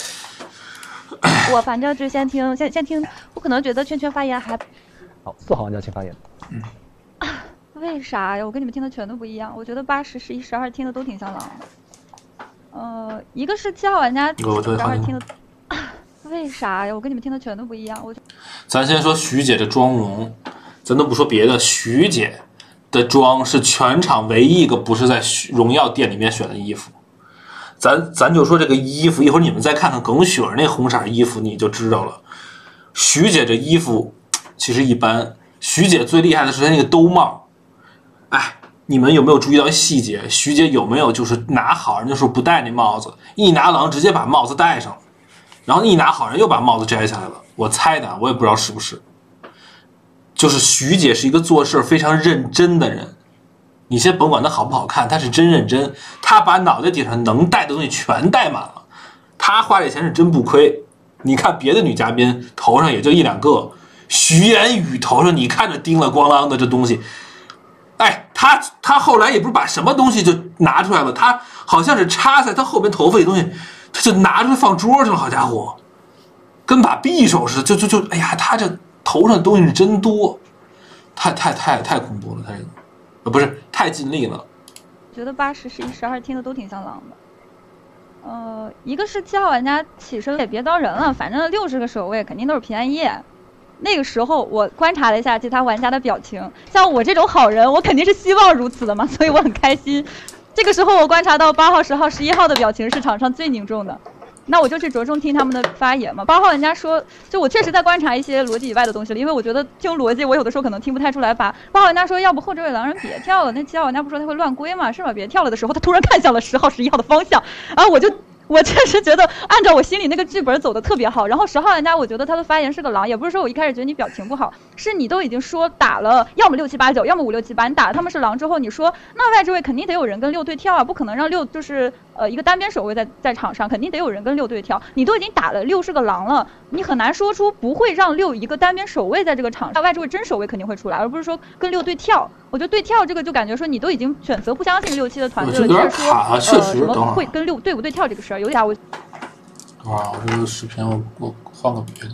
我反正就先听，先先听，我可能觉得圈圈发言还好，四号玩家请发言。 嗯，为啥呀？我跟你们听的全都不一样，我觉得八十、十一、十二听的都挺像狼的。呃，一个是七号玩家，十二听的。为啥呀？我跟你们听的全都不一样。我咱先说徐姐的妆容，咱都不说别的，徐姐的妆是全场唯一一个不是在荣耀店里面选的衣服。咱咱就说这个衣服，一会儿你们再看看耿雪那红色衣服，你就知道了。徐姐这衣服其实一般，徐姐最厉害的是她那个兜帽。哎，你们有没有注意到细节？徐姐有没有就是拿好人的时候不戴那帽子，一拿狼直接把帽子戴上了？然后一拿好人又把帽子摘下来了，我猜的，我也不知道是不是。就是徐姐是一个做事非常认真的人，你先甭管她好不好看，她是真认真，她把脑袋顶上能带的东西全带满了，她花这钱是真不亏。你看别的女嘉宾头上也就一两个，徐妍宇头上你看着叮了咣啷的这东西，哎，她她后来也不是把什么东西就拿出来了，她好像是插在她后边头发里东西。他就拿出来放桌上了，好家伙，跟把匕首似的，就就就，哎呀，他这头上的东西是真多，太太太太恐怖了，他这个，呃，不是太尽力了。 觉得八十、十一、十二听的都挺像狼的。呃，一个是七号玩家起身也别招人了，反正六十个守卫肯定都是平安夜。那个时候我观察了一下其他玩家的表情，像我这种好人，我肯定是希望如此的嘛，所以我很开心。这个时候我观察到八号、十号、十一号的表情是场上最凝重的，那我就去着重听他们的发言嘛。八号玩家说，就我确实在观察一些逻辑以外的东西了，因为我觉得听逻辑我有的时候可能听不太出来。八八号玩家说，要不后这位狼人别跳了，那七号玩家不说他会乱归嘛，是吧？别跳了的时候，他突然看向了十号、十一号的方向，然后我就。我确实觉得按照我心里那个剧本走的特别好，然后十号玩家我觉得他的发言是个狼，也不是说我一开始觉得你表情不好，是你都已经说打了要么六七八九，要么五六七八，你打了他们是狼之后，你说那外置位肯定得有人跟六对跳啊，不可能让六就是呃一个单边守卫在在场上，肯定得有人跟六对跳，你都已经打了六是个狼了，你很难说出不会让六一个单边守卫在这个场上，外置位真守卫肯定会出来，而不是说跟六对跳。我觉得对跳这个就感觉说你都已经选择不相信六七的团队了，你是说呃什么会跟六对不对跳这个事儿有点我。 哇，我这个视频我我换个别的。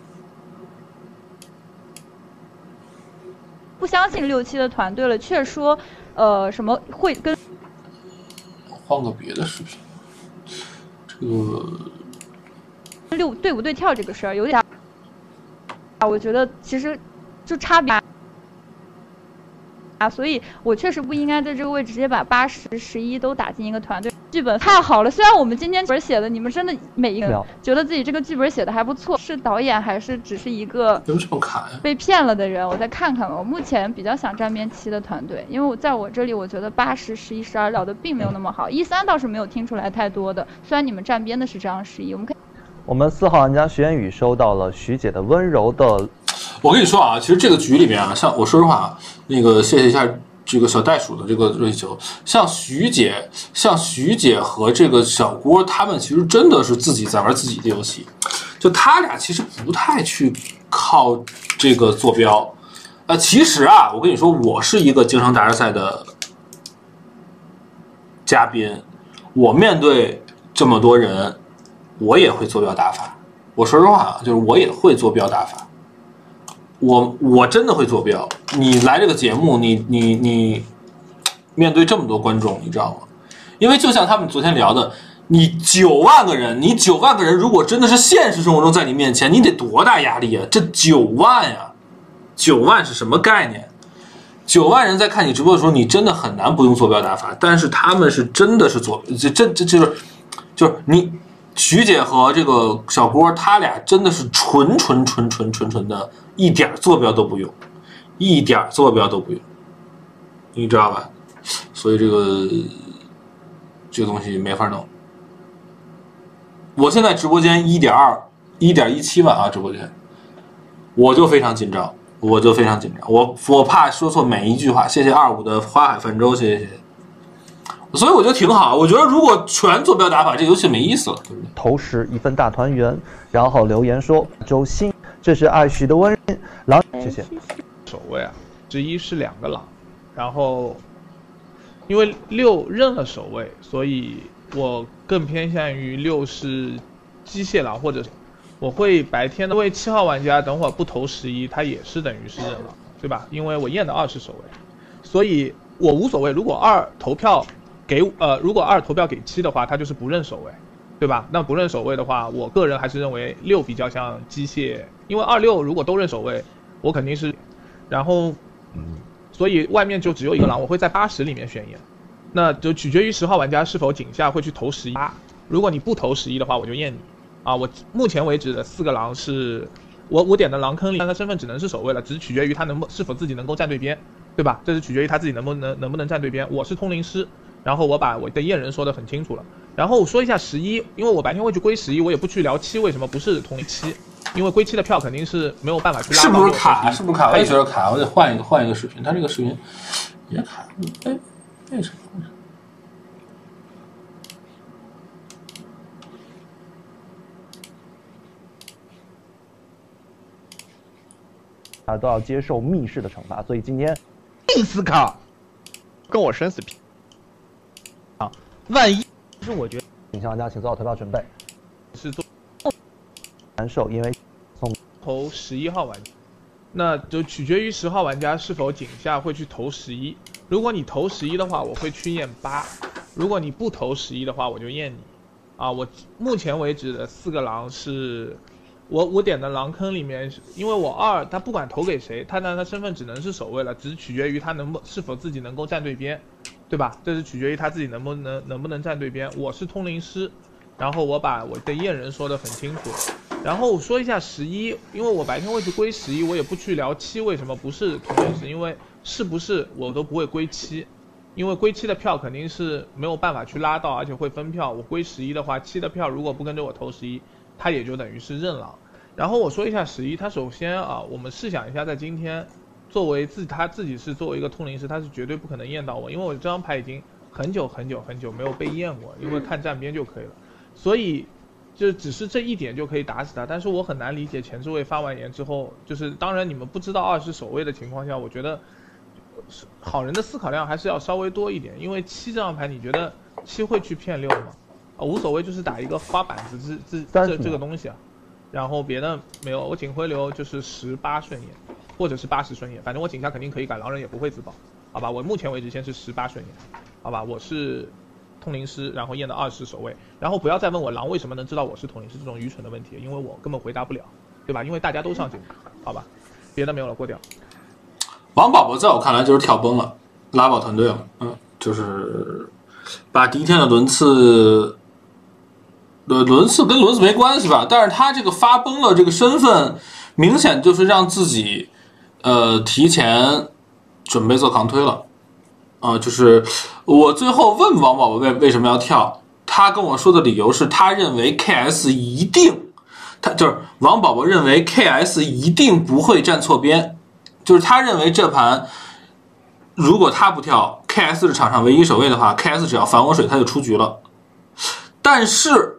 不相信六七的团队了，却说呃什么会跟。 换个别的视频，这个六对不对跳这个事儿有点，我觉得其实就差别。啊，所以我确实不应该在这个位置直接把八十、十一都打进一个团队。 剧本太好了，虽然我们今天剧本写的，你们真的每一个觉得自己这个剧本写的还不错，是导演还是只是一个有这么看呀？ 被骗了的人？我再看看吧。我目前比较想站边七的团队，因为我在我这里，我觉得八十、十一、十二聊的并没有那么好，一三倒是没有听出来太多的。虽然你们站边的是这样十一，我们可以。 我们四号玩家徐元宇收到了徐姐的温柔的。 我跟你说啊，其实这个局里面啊，像我说实话啊，那个谢谢一下。这个小袋鼠的这个瑞秋，像徐姐、像徐姐和这个小郭，他们其实真的是自己在玩自己的游戏，就他俩其实不太去靠这个坐标。呃，其实啊，我跟你说，我是一个京城大师赛的嘉宾，我面对这么多人，我也会坐标打法。我说实话啊，就是我也会坐标打法。我我真的会坐标，你来这个节目，你你你面对这么多观众，你知道吗？因为就像他们昨天聊的，你九万个人，你九万个人，如果真的是现实生活中在你面前，你得多大压力啊？这九万呀，九万是什么概念？九万人在看你直播的时候，你真的很难不用坐标打法，但是他们是真的是坐，这这这就是就是你。徐姐和这个小郭，他俩真的是纯纯纯纯纯纯的，一点坐标都不用，一点坐标都不用，你知道吧？所以这个这个东西没法弄。我现在直播间一点二、一点一七万啊，直播间，我就非常紧张，我就非常紧张，我我怕说错每一句话。谢谢二五的花海泛舟，谢谢谢谢。所以我觉得挺好，我觉得如果全坐标打法，这游戏没意思了，对不对？ 投石一份大团圆，然后留言说周星，这是爱徐的温柔。狼，谢谢。 守卫啊，之一是两个狼，然后因为六认了守卫，所以我更偏向于六是机械狼，或者我会白天的。因为七号玩家等会儿不投十一，他也是等于是认了，对吧？因为我验的二是守卫，所以我无所谓。如果二投票。给呃，如果二投票给七的话，他就是不认守卫，对吧？那不认守卫的话，我个人还是认为六比较像机械，因为二六如果都认守卫，我肯定是，然后，所以外面就只有一个狼，我会在八十里面选验，那就取决于十号玩家是否井下会去投十一。如果你不投十一的话，我就验你啊。我目前为止的四个狼是我我点的狼坑里，但他身份只能是守卫了，只取决于他能不是否自己能够站对边，对吧？这是取决于他自己能不能能不能站对边。我是通灵师。然后我把我的验人说得很清楚了，然后我说一下十一，因为我白天会去归十一，我也不去聊七为什么不是同七，因为归七的票肯定是没有办法去拉。 是不是卡？是不是卡？我也觉得卡，我得换一个换一个视频，他这个视频也卡，哎，为什么？ 啊，都要接受密室的惩罚，所以今天硬思考。 跟我生死拼啊！万一是我觉得， 请向玩家请做好投票准备。 是做难受，因为送投十一号玩家，那就取决于十号玩家是否井下会去投十一。如果你投十一的话，我会去验八；如果你不投十一的话，我就验你。啊，我目前为止的四个狼是。我我点的狼坑里面，因为我二他不管投给谁，他呢他身份只能是守卫了，只取决于他能不是否自己能够站对边，对吧？这是取决于他自己能不能能不能站对边。我是通灵师，然后我把我的验人说得很清楚，然后我说一下十一，因为我白天位置归十一，我也不去聊七为什么不是通灵师，因为是不是我都不会归七，因为归七的票肯定是没有办法去拉到，而且会分票。我归十一的话，七的票如果不跟着我投十一。他也就等于是认狼。然后我说一下十一，他首先啊，我们试想一下，在今天作为自他自己是作为一个通灵师，他是绝对不可能验到我，因为我这张牌已经很久很久很久没有被验过，因为看站边就可以了，所以就只是这一点就可以打死他。但是我很难理解前置位发完言之后，就是当然你们不知道二是守卫的情况下，我觉得好人的思考量还是要稍微多一点，因为七这张牌你觉得七会去骗六吗？啊，无所谓，就是打一个花板子这这这这个东西啊，然后别的没有，我警徽流就是十八顺眼，或者是八十顺眼，反正我警下肯定可以改，狼人也不会自爆，好吧？我目前为止先是十八顺眼，好吧？我是通灵师，然后验的二十守卫，然后不要再问我狼为什么能知道我是通灵师这种愚蠢的问题，因为我根本回答不了，对吧？因为大家都上警，好吧？别的没有了，过掉。 王宝宝在我看来就是跳崩了，拉爆团队了，嗯，就是把第一天的轮次，轮轮次跟轮次没关系吧？但是他这个发崩了这个身份，明显就是让自己，呃，提前准备做抗推了。啊、呃，就是我最后问王宝宝为为什么要跳，他跟我说的理由是他认为 K S 一定，他就是王宝宝认为 K S 一定不会站错边，就是他认为这盘如果他不跳 ，K S 是场上唯一守卫的话 ，K S 只要反我水他就出局了。但是，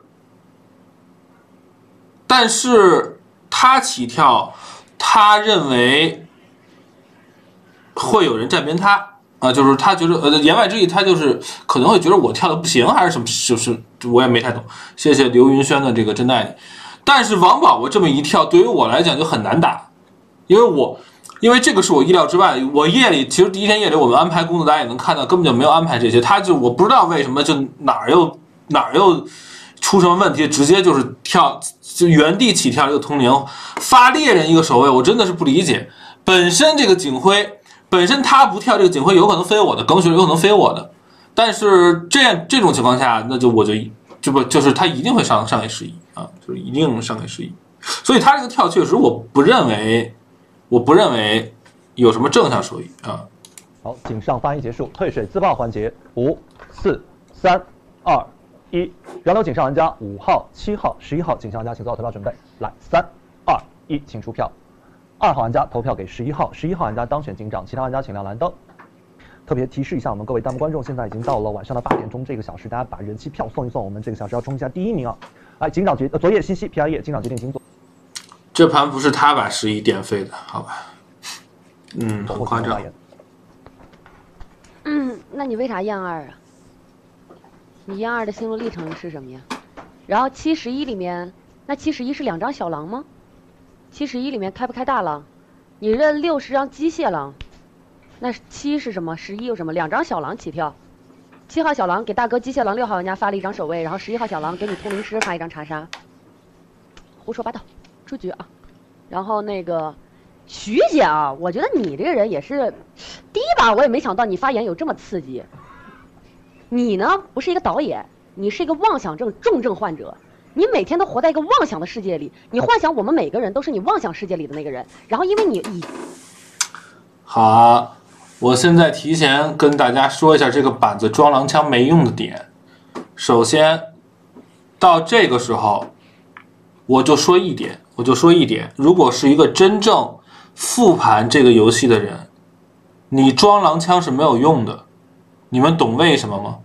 但是他起跳，他认为会有人站边他。啊，就是他觉得，呃，言外之意，他就是可能会觉得我跳的不行，还是什么，就是我也没太懂。谢谢刘云轩的这个真爱你。但是王宝宝这么一跳，对于我来讲就很难打，因为我，因为这个是我意料之外。我夜里其实第一天夜里我们安排工作，大家也能看到，根本就没有安排这些。他就我不知道为什么就哪儿又哪儿又出什么问题，直接就是跳就原地起跳一个通灵，发猎人一个守卫，我真的是不理解。本身这个警徽。本身他不跳这个警徽有可能飞我的，耿雪有可能飞我的，但是这样这种情况下，那就我就就不就是他一定会上上给十一啊，就是一定上给十一，所以他这个跳确实我不认为，我不认为有什么正向收益啊。 好，井上发言结束，退水自爆环节，五、四、三、二、一，燃流井上玩家五号、七号、十一号井上玩家请做好投票准备，来，三、二、一，请出票。二号玩家投票给十一号，十一号玩家当选警长，其他玩家请亮蓝灯。特别提示一下我们各位弹幕观众，现在已经到了晚上的八点钟这个小时，大家把人气票送一送，我们这个小时要冲一下第一名啊！哎，警长决呃昨夜西西 P R 夜，警长决定请做。 这盘不是他把十一点废的，好吧？嗯，很夸张。 嗯，那你为啥验二啊？你验二的心路历程是什么呀？然后七十一里面，那七十一是两张小狼吗？七十一里面开不开大狼？你认六十张机械狼，那七是什么？十一有什么？两张小狼起跳。七号小狼给大哥机械狼六号玩家发了一张守卫，然后十一号小狼给你通灵师发一张查杀。胡说八道，出局啊！然后那个徐姐啊，我觉得你这个人也是，第一把我也没想到你发言有这么刺激。你呢不是一个导演，你是一个妄想症重症患者。你每天都活在一个妄想的世界里，你幻想我们每个人都是你妄想世界里的那个人，然后因为你以好，我现在提前跟大家说一下这个板子装狼枪没用的点。首先，到这个时候，我就说一点，我就说一点，如果是一个真正复盘这个游戏的人，你装狼枪是没有用的。你们懂为什么吗？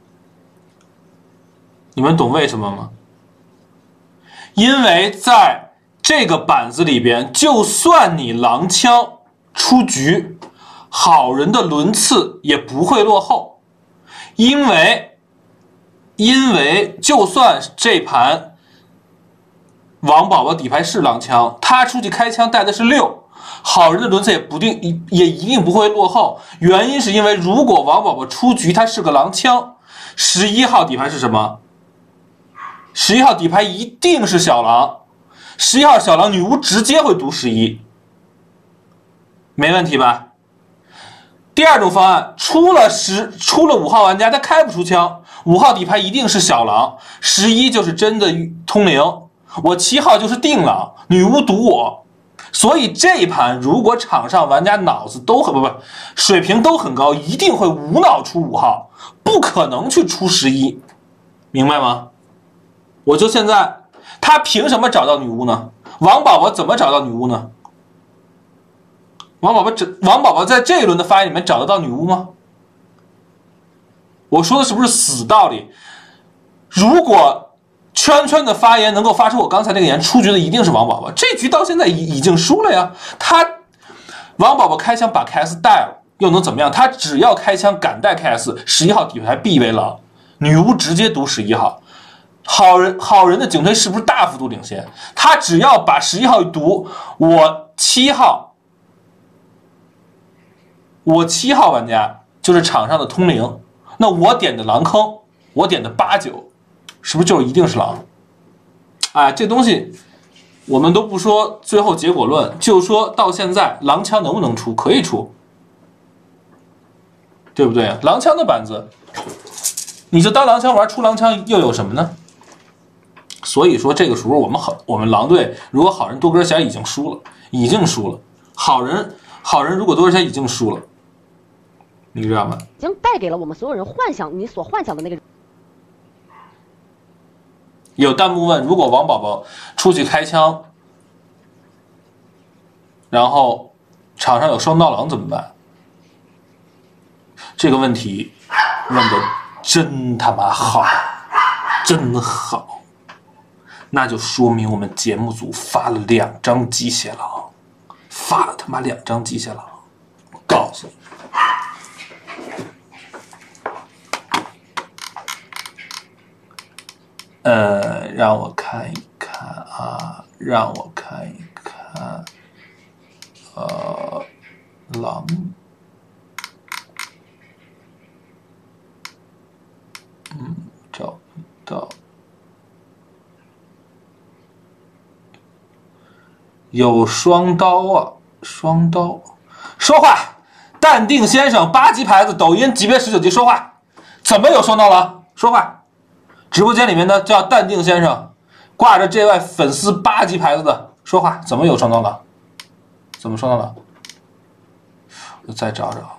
你们懂为什么吗？因为在这个板子里边，就算你狼枪出局，好人的轮次也不会落后，因为因为就算这盘王宝宝底牌是狼枪，他出去开枪带的是六，好人的轮次也不定也一定不会落后。原因是因为如果王宝宝出局他是个狼枪，十一号底牌是什么？十一号底牌一定是小狼，十一号小狼女巫直接会毒十一，没问题吧？第二种方案，出了十出了五号玩家他开不出枪，五号底牌一定是小狼，十一就是真的通灵，我七号就是定狼，女巫毒我，所以这一盘如果场上玩家脑子都很不不水平都很高，一定会无脑出五号，不可能去出十一，明白吗？我就现在，他凭什么找到女巫呢？王宝宝怎么找到女巫呢？王宝宝这王宝宝在这一轮的发言里面找得到女巫吗？我说的是不是死道理？如果圈圈的发言能够发出我刚才那个言，出局的一定是王宝宝。这局到现在已已经输了呀。他王宝宝开枪把 K S 带了，又能怎么样？他只要开枪敢带 K S， 十一号底牌必为狼，女巫直接毒十一号。好人好人的警推是不是大幅度领先？他只要把十一号一毒，我七号，我七号玩家就是场上的通灵，那我点的狼坑，我点的八九，是不是就一定是狼？哎，这东西我们都不说最后结果论，就说到现在狼枪能不能出？可以出，对不对？狼枪的板子你就当狼枪玩，出狼枪又有什么呢？所以说这个时候我们好，我们狼队如果好人多根弦已经输了，已经输了。好人好人如果多根弦已经输了，你知道吗？ 已经带给了我们所有人幻想，你所幻想的那个。 有弹幕问，如果王宝宝出去开枪，然后场上有双刀狼怎么办？这个问题问的真他妈好，真好。那就说明我们节目组发了两张机械狼，发了他妈两张机械狼，我告诉你。呃，让我看一看啊，让我看一看，呃，狼，嗯，找不到，有双刀啊，双刀，说话，淡定先生，八级牌子，抖音级别十九级，说话，怎么有双刀狼？说话。直播间里面的叫淡定先生，挂着这位粉丝八级牌子的说话，怎么有双刀狼？怎么双刀狼？我再找找，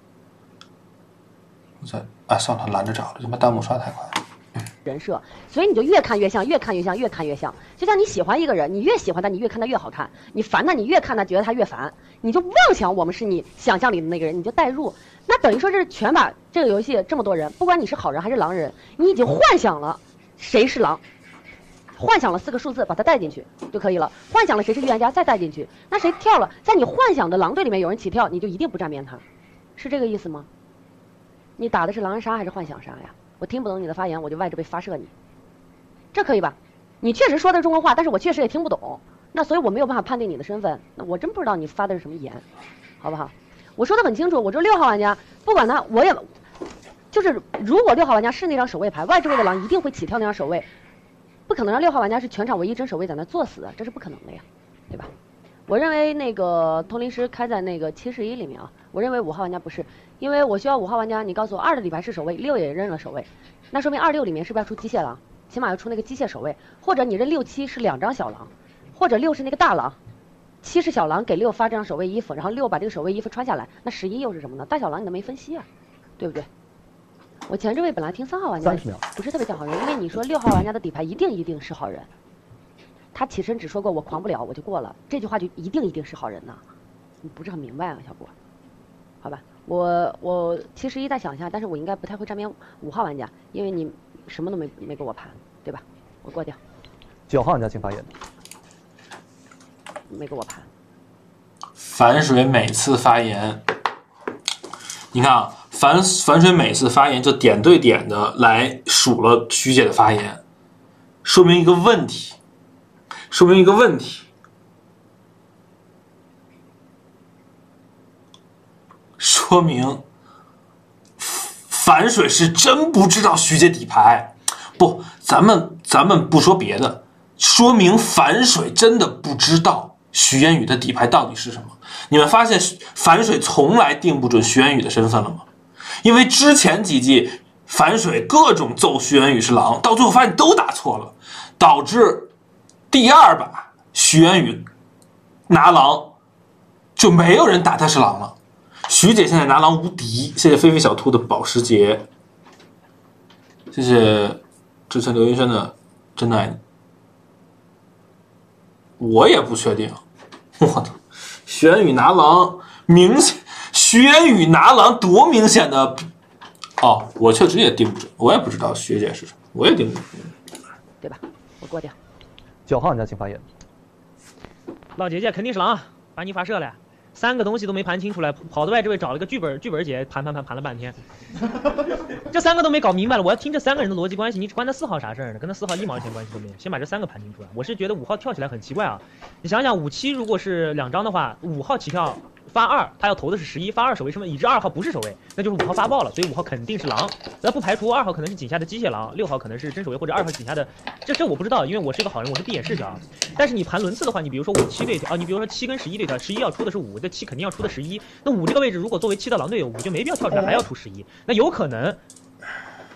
我再啊算了，懒得找了，他妈弹幕刷太快了。 人设，所以你就越看越像，越看越像，越看越像。就像你喜欢一个人，你越喜欢他，你越看他越好看；你烦他，你越看他觉得他越烦。你就妄想我们是你想象里的那个人，你就代入。那等于说这是全把这个游戏这么多人，不管你是好人还是狼人，你已经幻想了谁是狼，幻想了四个数字把它带进去就可以了。幻想了谁是预言家再带进去，那谁跳了，在你幻想的狼队里面有人起跳，你就一定不站边他，是这个意思吗？你打的是狼人杀还是幻想杀呀？我听不懂你的发言，我就外置被发射你，这可以吧？你确实说的是中国话，但是我确实也听不懂，那所以我没有办法判定你的身份，那我真不知道你发的是什么言，好不好？我说的很清楚，我说六号玩家，不管他，我也就是如果六号玩家是那张守卫牌，外置位的狼一定会起跳那张守卫，不可能让六号玩家是全场唯一真守卫在那作死的，这是不可能的呀，对吧？我认为那个通灵师开在那个七十一里面啊，我认为五号玩家不是，因为我需要五号玩家，你告诉我二的底牌是守卫，六也认了守卫，那说明二六里面是不是要出机械狼？起码要出那个机械守卫，或者你认六七是两张小狼，或者六是那个大狼。七是小狼给六发这张守卫衣服，然后六把这个守卫衣服穿下来，那十一又是什么呢？大小狼你都没分析啊，对不对？我前置位本来听三号玩家不是特别像好人，因为你说六号玩家的底牌一定一定是好人，他起身只说过我狂不了我就过了，这句话就一定一定是好人呢，你不是很明白啊，小波？好吧，我我七十一再想一下，但是我应该不太会站边五号玩家，因为你什么都没没给我盘，对吧？我过掉。 九号玩家请发言。 没给我盘。 樊水每次发言，你看啊，樊樊水每次发言就点对点的来数了徐姐的发言，说明一个问题，说明一个问题，说明樊水是真不知道徐姐底牌。不，咱们咱们不说别的，说明樊水真的不知道徐渊宇的底牌到底是什么？你们发现樊水从来定不准徐渊宇的身份了吗？因为之前几季樊水各种揍徐渊宇是狼，到最后发现都打错了，导致第二把徐渊宇拿狼就没有人打他是狼了。徐姐现在拿狼无敌，谢谢菲菲小兔的保时捷，谢谢之前刘云轩的真的爱你。我也不确定，我操！徐渊宇拿狼，明显徐渊宇拿狼多明显的哦！我确实也定不准，我也不知道学姐是什么，我也定不准， 对吧？我过掉。 九号玩家请发言。 老姐姐肯定是狼，把你发射了，三个东西都没盘清出来，跑到外这位找了个剧本剧本姐盘盘盘盘了半天，这三个都没搞明白了。我要听这三个人的逻辑关系，你只关他四号啥事儿呢？跟他四号一毛钱关系都没有。先把这三个盘清出来。我是觉得五号跳起来很奇怪啊，你想想五七如果是两张的话，五号起跳发二，他要投的是十一，发二守卫身份，已知二号不是守卫，那就是五号发爆了，所以五号肯定是狼。那不排除二号可能是井下的机械狼，六号可能是真守卫，或者二号井下的，这这我不知道，因为我是一个好人，我是闭眼视角。但是你盘轮次的话，你比如说五七对跳啊，你比如说七跟十一对跳，十一要出的是五，这七肯定要出的十一。那五这个位置如果作为七的狼队友，五就没必要跳出来，还要出十一。那有可能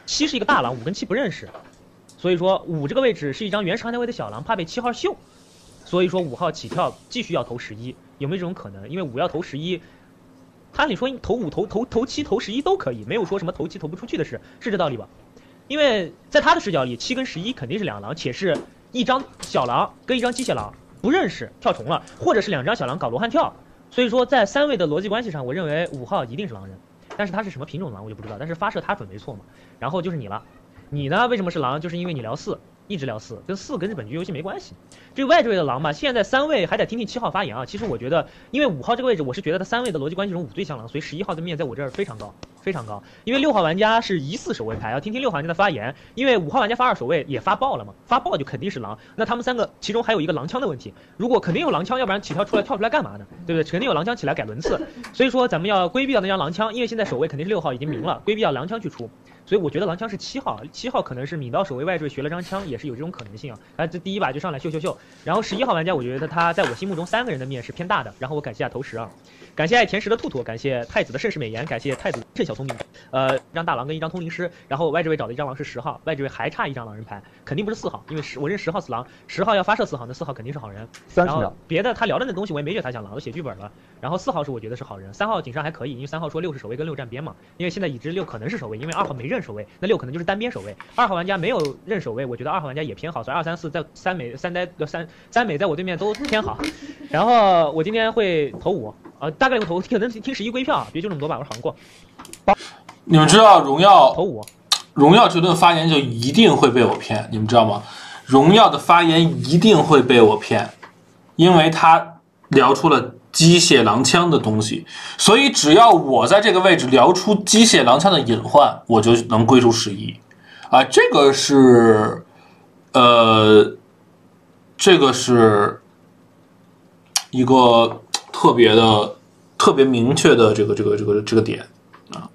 七是一个大狼，五跟七不认识，所以说五这个位置是一张原始汉代位的小狼，怕被七号秀，所以说五号起跳继续要投十一，有没有这种可能？因为五要投十一，按理说投五投投投七投十一都可以，没有说什么投七投不出去的事，是这道理吧？因为在他的视角里，七跟十一肯定是两狼，且是一张小狼跟一张机械狼不认识跳重了，或者是两张小狼搞罗汉跳，所以说在三位的逻辑关系上，我认为五号一定是狼人。但是他是什么品种的狼我就不知道，但是发射他准没错嘛。然后就是你了，你呢为什么是狼？就是因为你聊四，一直聊四，跟四跟本局游戏没关系。这个外置位的狼吧，现在三位还得听听七号发言啊。其实我觉得，因为五号这个位置，我是觉得他三位的逻辑关系中五最像狼，所以十一号的面在我这儿非常高，非常高。因为六号玩家是疑似守卫牌，要听听六号玩家的发言。因为五号玩家发二守卫也发爆了嘛，发爆就肯定是狼。那他们三个其中还有一个狼枪的问题，如果肯定有狼枪，要不然起跳出来跳出来干嘛呢？对不对？肯定有狼枪起来改轮次，所以说咱们要规避掉那张狼枪，因为现在守卫肯定是六号已经明了，规避掉狼枪去出。所以我觉得狼枪是七号，七号可能是抿到守卫外置学了张枪，也是有这种可能性啊。啊，这第一把就上来秀秀秀，然后十一号玩家，我觉得他在我心目中三个人的面是偏大的。然后我感谢下投石啊，感谢爱甜食的兔兔，感谢太子的盛世美颜，感谢太子趁小聪明。呃，一张大狼跟一张通灵师，然后外置位找的一张狼是十号，外置位还差一张狼人牌，肯定不是四号，因为十我认十号死狼，十号要发射四号，那四号肯定是好人。 三十秒。 别的他聊的那东西我也没觉得他像狼，都写剧本了。然后四号是我觉得是好人，三号井上还可以，因为三号说六是守卫跟六站边嘛，因为现在已知六可能是守卫，因为二号没认守卫，那六可能就是单边守卫。二号玩家没有认守卫，我觉得二号玩家也偏好，所以二三四在三美三呆三三美在我对面都偏好。然后我今天会投五，呃，大概会投，可能听十一归票，别就这么多吧，我喊过。 你们知道荣耀投五， 荣耀这顿发言就一定会被我骗，你们知道吗？荣耀的发言一定会被我骗，因为他聊出了机械狼枪的东西，所以只要我在这个位置聊出机械狼枪的隐患，我就能归出十一啊，这个是呃，这个是一个特别的、特别明确的这个这个这个这个点啊，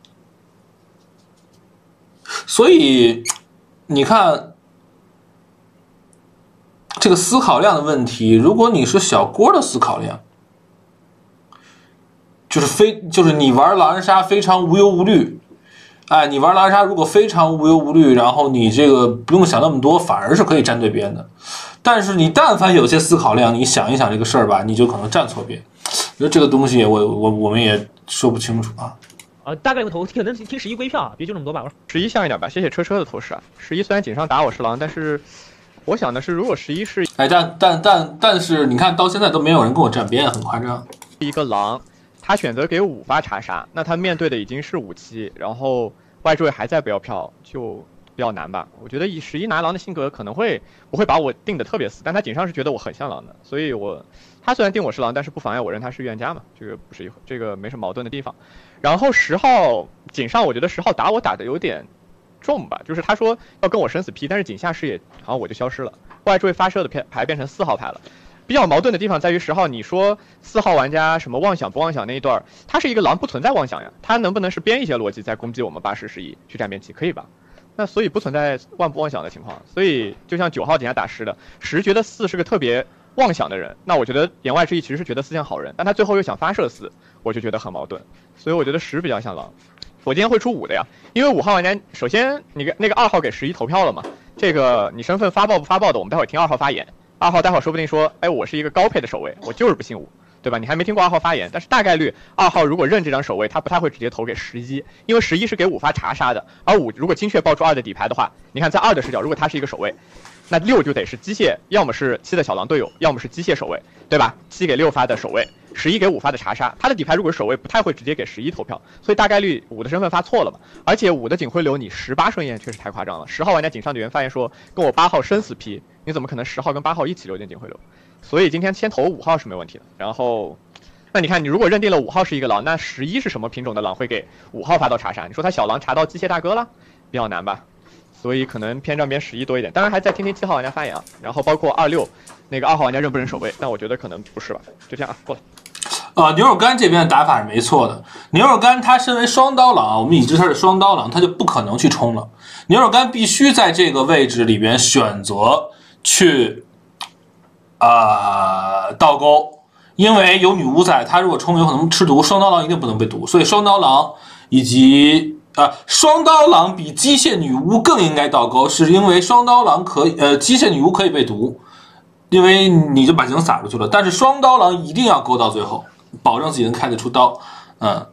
所以你看这个思考量的问题，如果你是小郭的思考量。就是非就是你玩狼人杀非常无忧无虑，哎，你玩狼人杀如果非常无忧无虑，然后你这个不用想那么多，反而是可以站对边的。但是你但凡有些思考量，你想一想这个事儿吧，你就可能站错边。就这个东西我，我我我们也说不清楚啊。 呃，大概会投，可能听十一归票，别就这么多吧。 十一像一点吧，谢谢车车的投射啊。十一虽然井上打我是狼，但是我想的是，如果十一是哎，但但但但是你看到现在都没有人跟我站边，很夸张。 一个狼。他选择给五发查杀，那他面对的已经是五七，然后外置位还在不要票，就比较难吧。我觉得以十一拿狼的性格可能会不会把我定的特别死，但他井上是觉得我很像狼的，所以我他虽然定我是狼，但是不妨碍我认他是预言家嘛，这个不是一这个没什么矛盾的地方。然后十号井上，我觉得十号打我打的有点重吧，就是他说要跟我生死批，但是井下视野好像我就消失了，外置位发射的牌变成四号牌了。比较矛盾的地方在于十号，你说四号玩家什么妄想不妄想那一段，他是一个狼，不存在妄想呀，他能不能是编一些逻辑在攻击我们八十十一去站边棋，可以吧？那所以不存在妄不妄想的情况，所以就像九号底下打十的，十觉得四是个特别妄想的人，那我觉得言外之意其实是觉得四像好人，但他最后又想发射四，我就觉得很矛盾，所以我觉得十比较像狼。我今天会出五的呀，因为五号玩家首先你个那个二号给十一投票了嘛，这个你身份发报不发报的，我们待会儿听二号发言。二号待会儿说不定说，哎，我是一个高配的守卫，我就是不信五，对吧？你还没听过二号发言，但是大概率二号如果认这张守卫，他不太会直接投给十一，因为十一是给五发查杀的，而五如果精确爆出二的底牌的话，你看在二的视角，如果他是一个守卫，那六就得是机械，要么是七的小狼队友，要么是机械守卫，对吧？七给六发的守卫，十一给五发的查杀，他的底牌如果是守卫，不太会直接给十一投票，所以大概率五的身份发错了嘛。而且五的警徽流你十八顺验确实太夸张了，十号玩家井上队员发言说跟我八号生死批，你怎么可能十号跟八号一起留进警徽流？所以今天先投五号是没问题的。然后，那你看你如果认定了五号是一个狼，那十一是什么品种的狼会给五号发到查杀？你说他小狼查到机械大哥了，比较难吧？所以可能偏正边十一多一点，当然还在听听七号玩家发言啊，然后包括二六那个二号玩家认不认守卫，但我觉得可能不是吧，就这样啊，过来。 呃，牛肉干这边的打法是没错的。牛肉干他身为双刀狼，我们已知他是双刀狼，他就不可能去冲了。牛肉干必须在这个位置里边选择去啊、呃、倒钩，因为有女巫在，他如果冲有可能吃毒，双刀狼一定不能被毒，所以双刀狼以及啊，双刀郎比机械女巫更应该倒钩，是因为双刀郎可以，呃，机械女巫可以被毒，因为你就把精撒出去了。但是双刀郎一定要勾到最后，保证自己能开得出刀。嗯，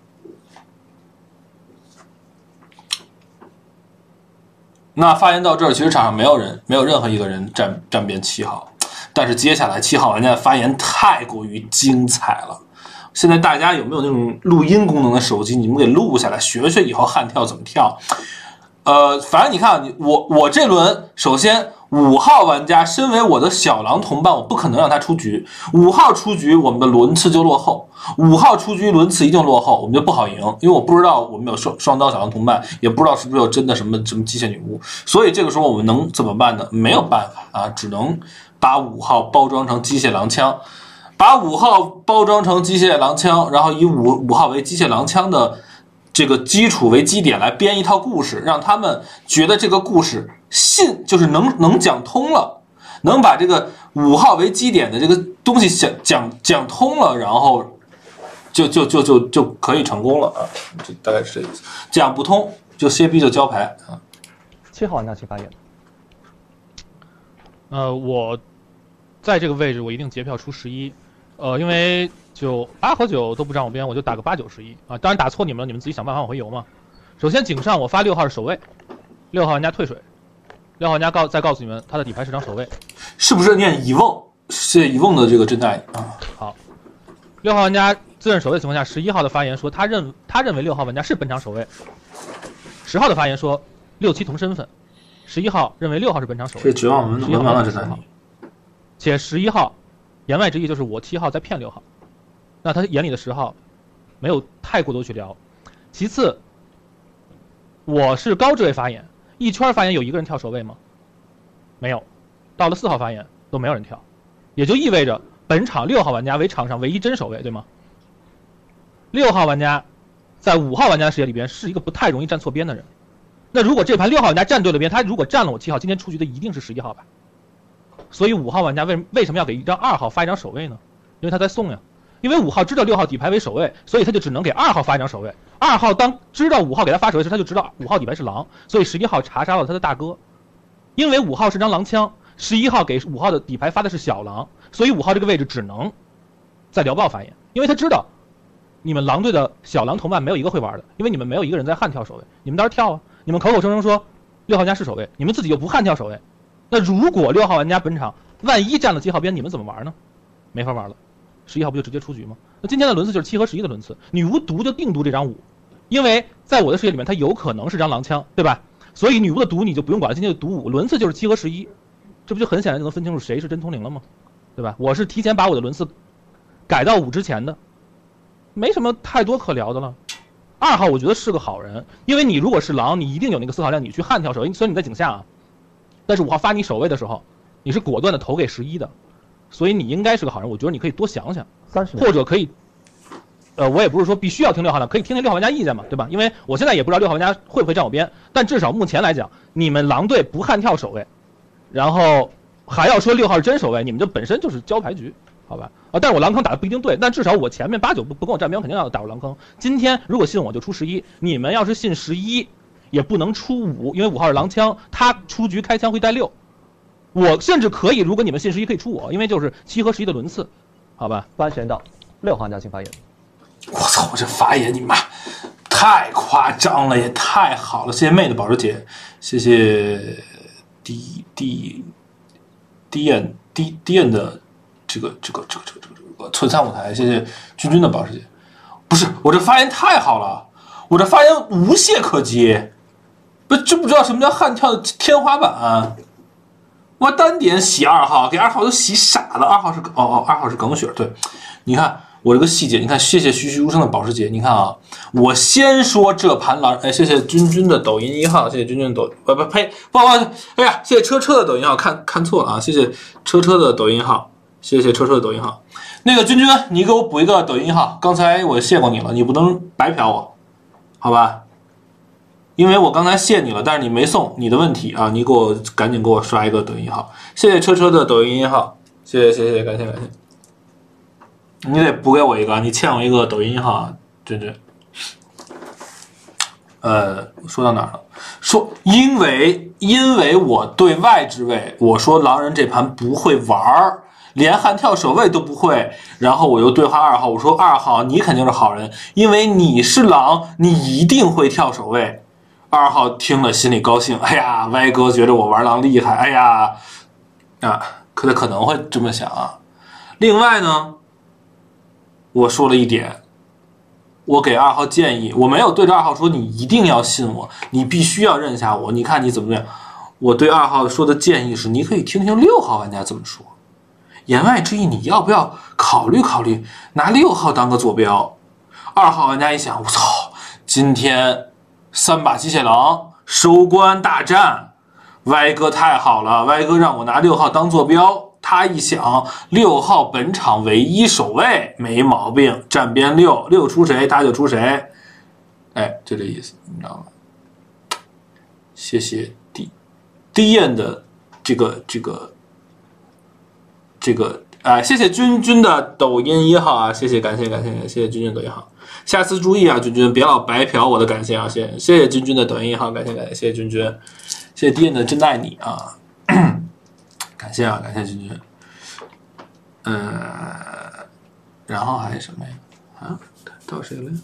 那发言到这儿，其实场上没有人，没有任何一个人站站边七号，但是接下来七号玩家的发言太过于精彩了。现在大家有没有那种录音功能的手机？你们给录下来，学学以后悍跳怎么跳。呃，反正你看，你我我这轮首先五号玩家身为我的小狼同伴，我不可能让他出局。五号出局，我们的轮次就落后；五号出局，轮次一定落后，我们就不好赢，因为我不知道我们有双双刀小狼同伴，也不知道是不是有真的什么什么机械女巫，所以这个时候我们能怎么办呢？没有办法啊，只能把五号包装成机械狼枪。把五号包装成机械狼枪，然后以五五号为机械狼枪的这个基础为基点来编一套故事，让他们觉得这个故事信就是能能讲通了，能把这个五号为基点的这个东西讲讲讲通了，然后就就就就就可以成功了啊！这大概是这个意思。讲不通就歇逼就交牌啊。 七号玩家请发言。 呃，我在这个位置我一定截票出十一。呃，因为就八和九都不站我边，我就打个八九十一啊。当然打错你们了，你们自己想办法往回游嘛。首先井上我发六号是守卫，六号玩家退水，六号玩家告再告诉你们他的底牌是张守卫， 是不是念以瓮？是以瓮的这个真代啊。 好，六号玩家自认守卫的情况下，十一号的发言说他认他认为六号玩家是本场守卫，十号的发言说六七同身份，十一号认为六号是本场守卫， 这绝望文文盲了这三题， 且十一号。言外之意就是我七号在骗六号，那他眼里的十号没有太过多去聊。其次，我是高职位发言，一圈发言有一个人跳守卫吗？没有，到了四号发言都没有人跳，也就意味着本场六号玩家为场上唯一真守卫，对吗？六号玩家在五号玩家的视野里边是一个不太容易站错边的人。那如果这盘六号玩家站对了边，他如果站了我七号，今天出局的一定是十一号吧？所以五号玩家为为什么要给一张二号发一张守卫呢？因为他在送呀。因为五号知道六号底牌为守卫，所以他就只能给二号发一张守卫。二号当知道五号给他发守卫时，他就知道五号底牌是狼，所以十一号查杀了他的大哥。因为五号是张狼枪，十一号给五号的底牌发的是小狼，所以五号这个位置只能在聊报发言，因为他知道你们狼队的小狼同伴没有一个会玩的，因为你们没有一个人在悍跳守卫，你们倒是跳啊，你们口口声声说六号玩家是守卫，你们自己又不悍跳守卫。那如果六号玩家本场万一站了七号边，你们怎么玩呢？没法玩了，十一号不就直接出局吗？那今天的轮次就是七和十一的轮次，女巫毒就定毒这张五，因为在我的视野里面，它有可能是张狼枪，对吧？所以女巫的毒你就不用管了，今天就毒五，轮次就是七和十一，这不就很显然就能分清楚谁是真通灵了吗？对吧？我是提前把我的轮次改到五之前的，没什么太多可聊的了。二号我觉得是个好人，因为你如果是狼，你一定有那个思考量，你去悍跳守卫，虽然你在井下啊。但是五号发你守卫的时候，你是果断的投给十一的，所以你应该是个好人。我觉得你可以多想想， 三十， 或者可以，呃，我也不是说必须要听六号的，可以听听六号玩家意见嘛，对吧？因为我现在也不知道六号玩家会不会站我边，但至少目前来讲，你们狼队不悍跳守卫，然后还要说六号是真守卫，你们这本身就是交牌局，好吧？啊，但是我狼坑打的不一定对，但至少我前面八九不不跟我站边，我肯定要打入狼坑。今天如果信我就出十一，你们要是信十一。也不能出五，因为五号是狼枪，他出局开枪会带六。我甚至可以，如果你们信十一可以出我，因为就是七和十一的轮次，好吧？ 发言到六号玩家请发言。 我操！我这发言你妈太夸张了，也太好了！谢谢妹的保时捷，谢谢 D D D N D D N 的这个这个这个这个这个存三舞台，谢谢君君的保时捷。不是，我这发言太好了，我这发言无懈可击。不，知不知道什么叫悍跳的天花板、啊？我单点洗二号，给二号都洗傻了。二号是哦哦，二号是耿雪。对，你看我这个细节，你看，谢谢栩栩如生的保时捷。你看啊，我先说这盘狼，哎，谢谢君君的抖音一号，谢谢君君的抖，不不呸，不不，哎呀，谢谢车车的抖音号，看看错了啊，谢谢车车的抖音号，谢谢车车的抖音号。那个君君，你给我补一个抖音号，刚才我谢过你了，你不能白嫖我，好吧？因为我刚才谢你了，但是你没送，你的问题啊！你给我赶紧给我刷一个抖音号，谢谢车车的抖音号，谢谢谢谢，感谢感谢。你得补给我一个，你欠我一个抖音号，真真。 呃，说到哪儿了？说因为因为我对外之位，我说狼人这盘不会玩儿，连悍跳守卫都不会。然后我又对话二号，我说二号你肯定是好人，因为你是狼，你一定会跳守卫。二号听了心里高兴，哎呀，歪哥觉得我玩狼厉害，哎呀，啊，可他可能会这么想啊。另外呢，我说了一点。我给二号建议，我没有对着二号说你一定要信我，你必须要认下我，你看你怎么样。我对二号说的建议是，你可以听听六号玩家怎么说。言外之意，你要不要考虑考虑拿六号当个坐标？二号玩家一想，我操，今天三把机械狼收官大战，歪哥太好了，歪哥让我拿六号当坐标。他一想，六号本场唯一守卫没毛病，站边六，六出谁他就出谁，哎，就这意思，你知道吗？谢谢低低燕的这个这个这个哎，谢谢君君的抖音一号啊，谢谢感谢感谢感谢君君抖音号，下次注意啊，君君别老白嫖我的感谢啊，谢谢谢谢君君的抖音一号，感谢感谢谢谢君君，谢谢低燕的真爱你啊。感谢啊，感谢君君。呃，然后还有什么呀？啊，到谁了？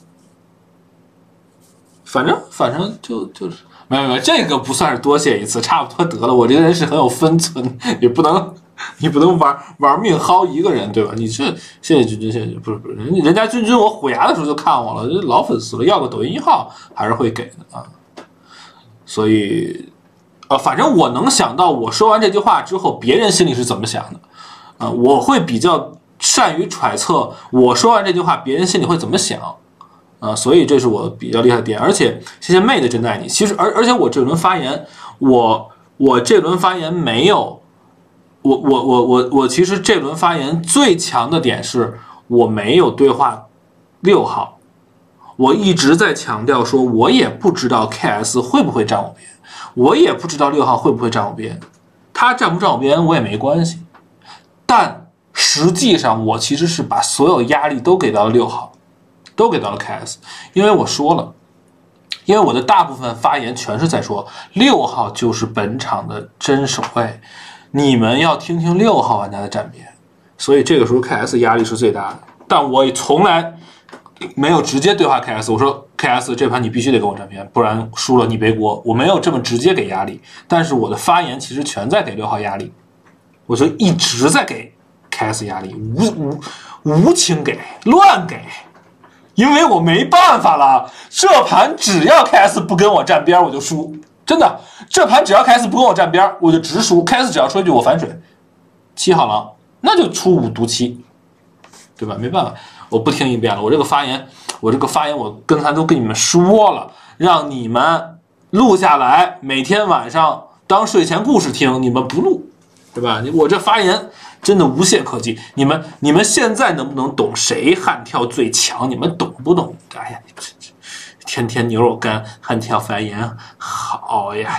反正反正就就是没有没有，这个不算是多谢一次，差不多得了。我这个人是很有分寸，也不能你不能玩玩命薅一个人，对吧？你这谢谢君君，谢谢不是不是人人家君君，我虎牙的时候就看我了，老粉丝了，要个抖音一号还是会给的啊。所以。呃，反正我能想到，我说完这句话之后，别人心里是怎么想的，啊、呃，我会比较善于揣测，我说完这句话，别人心里会怎么想，啊、呃，所以这是我比较厉害的点。而且，谢谢妹的真爱你。其实，而而且我这轮发言，我我这轮发言没有，我我我我我其实这轮发言最强的点是我没有对话六号，我一直在强调说，我也不知道 K S 会不会站我边。我也不知道六号会不会站我边，他站不站我边我也没关系，但实际上我其实是把所有压力都给到了六号，都给到了 K S， 因为我说了，因为我的大部分发言全是在说六号就是本场的真守卫，你们要听听六号玩家的站边，所以这个时候 K S 压力是最大的，但我也从来没有直接对话 K S， 我说 K S 这盘你必须得跟我站边，不然输了你背锅。我没有这么直接给压力，但是我的发言其实全在给六号压力，我就一直在给 K S 压力，无无无情给，乱给，因为我没办法了。这盘只要 K S 不跟我站边，我就输，真的。这盘只要 K S 不跟我站边，我就直输。K S 只要说一句我反水，七好了，那就出五毒七，对吧？没办法。我不听一遍了，我这个发言，我这个发言，我刚才都跟你们说了，让你们录下来，每天晚上当睡前故事听，你们不录，对吧？我这发言真的无懈可击。你们你们现在能不能懂谁悍跳最强？你们懂不懂？哎呀，天天牛肉干悍跳发言好呀。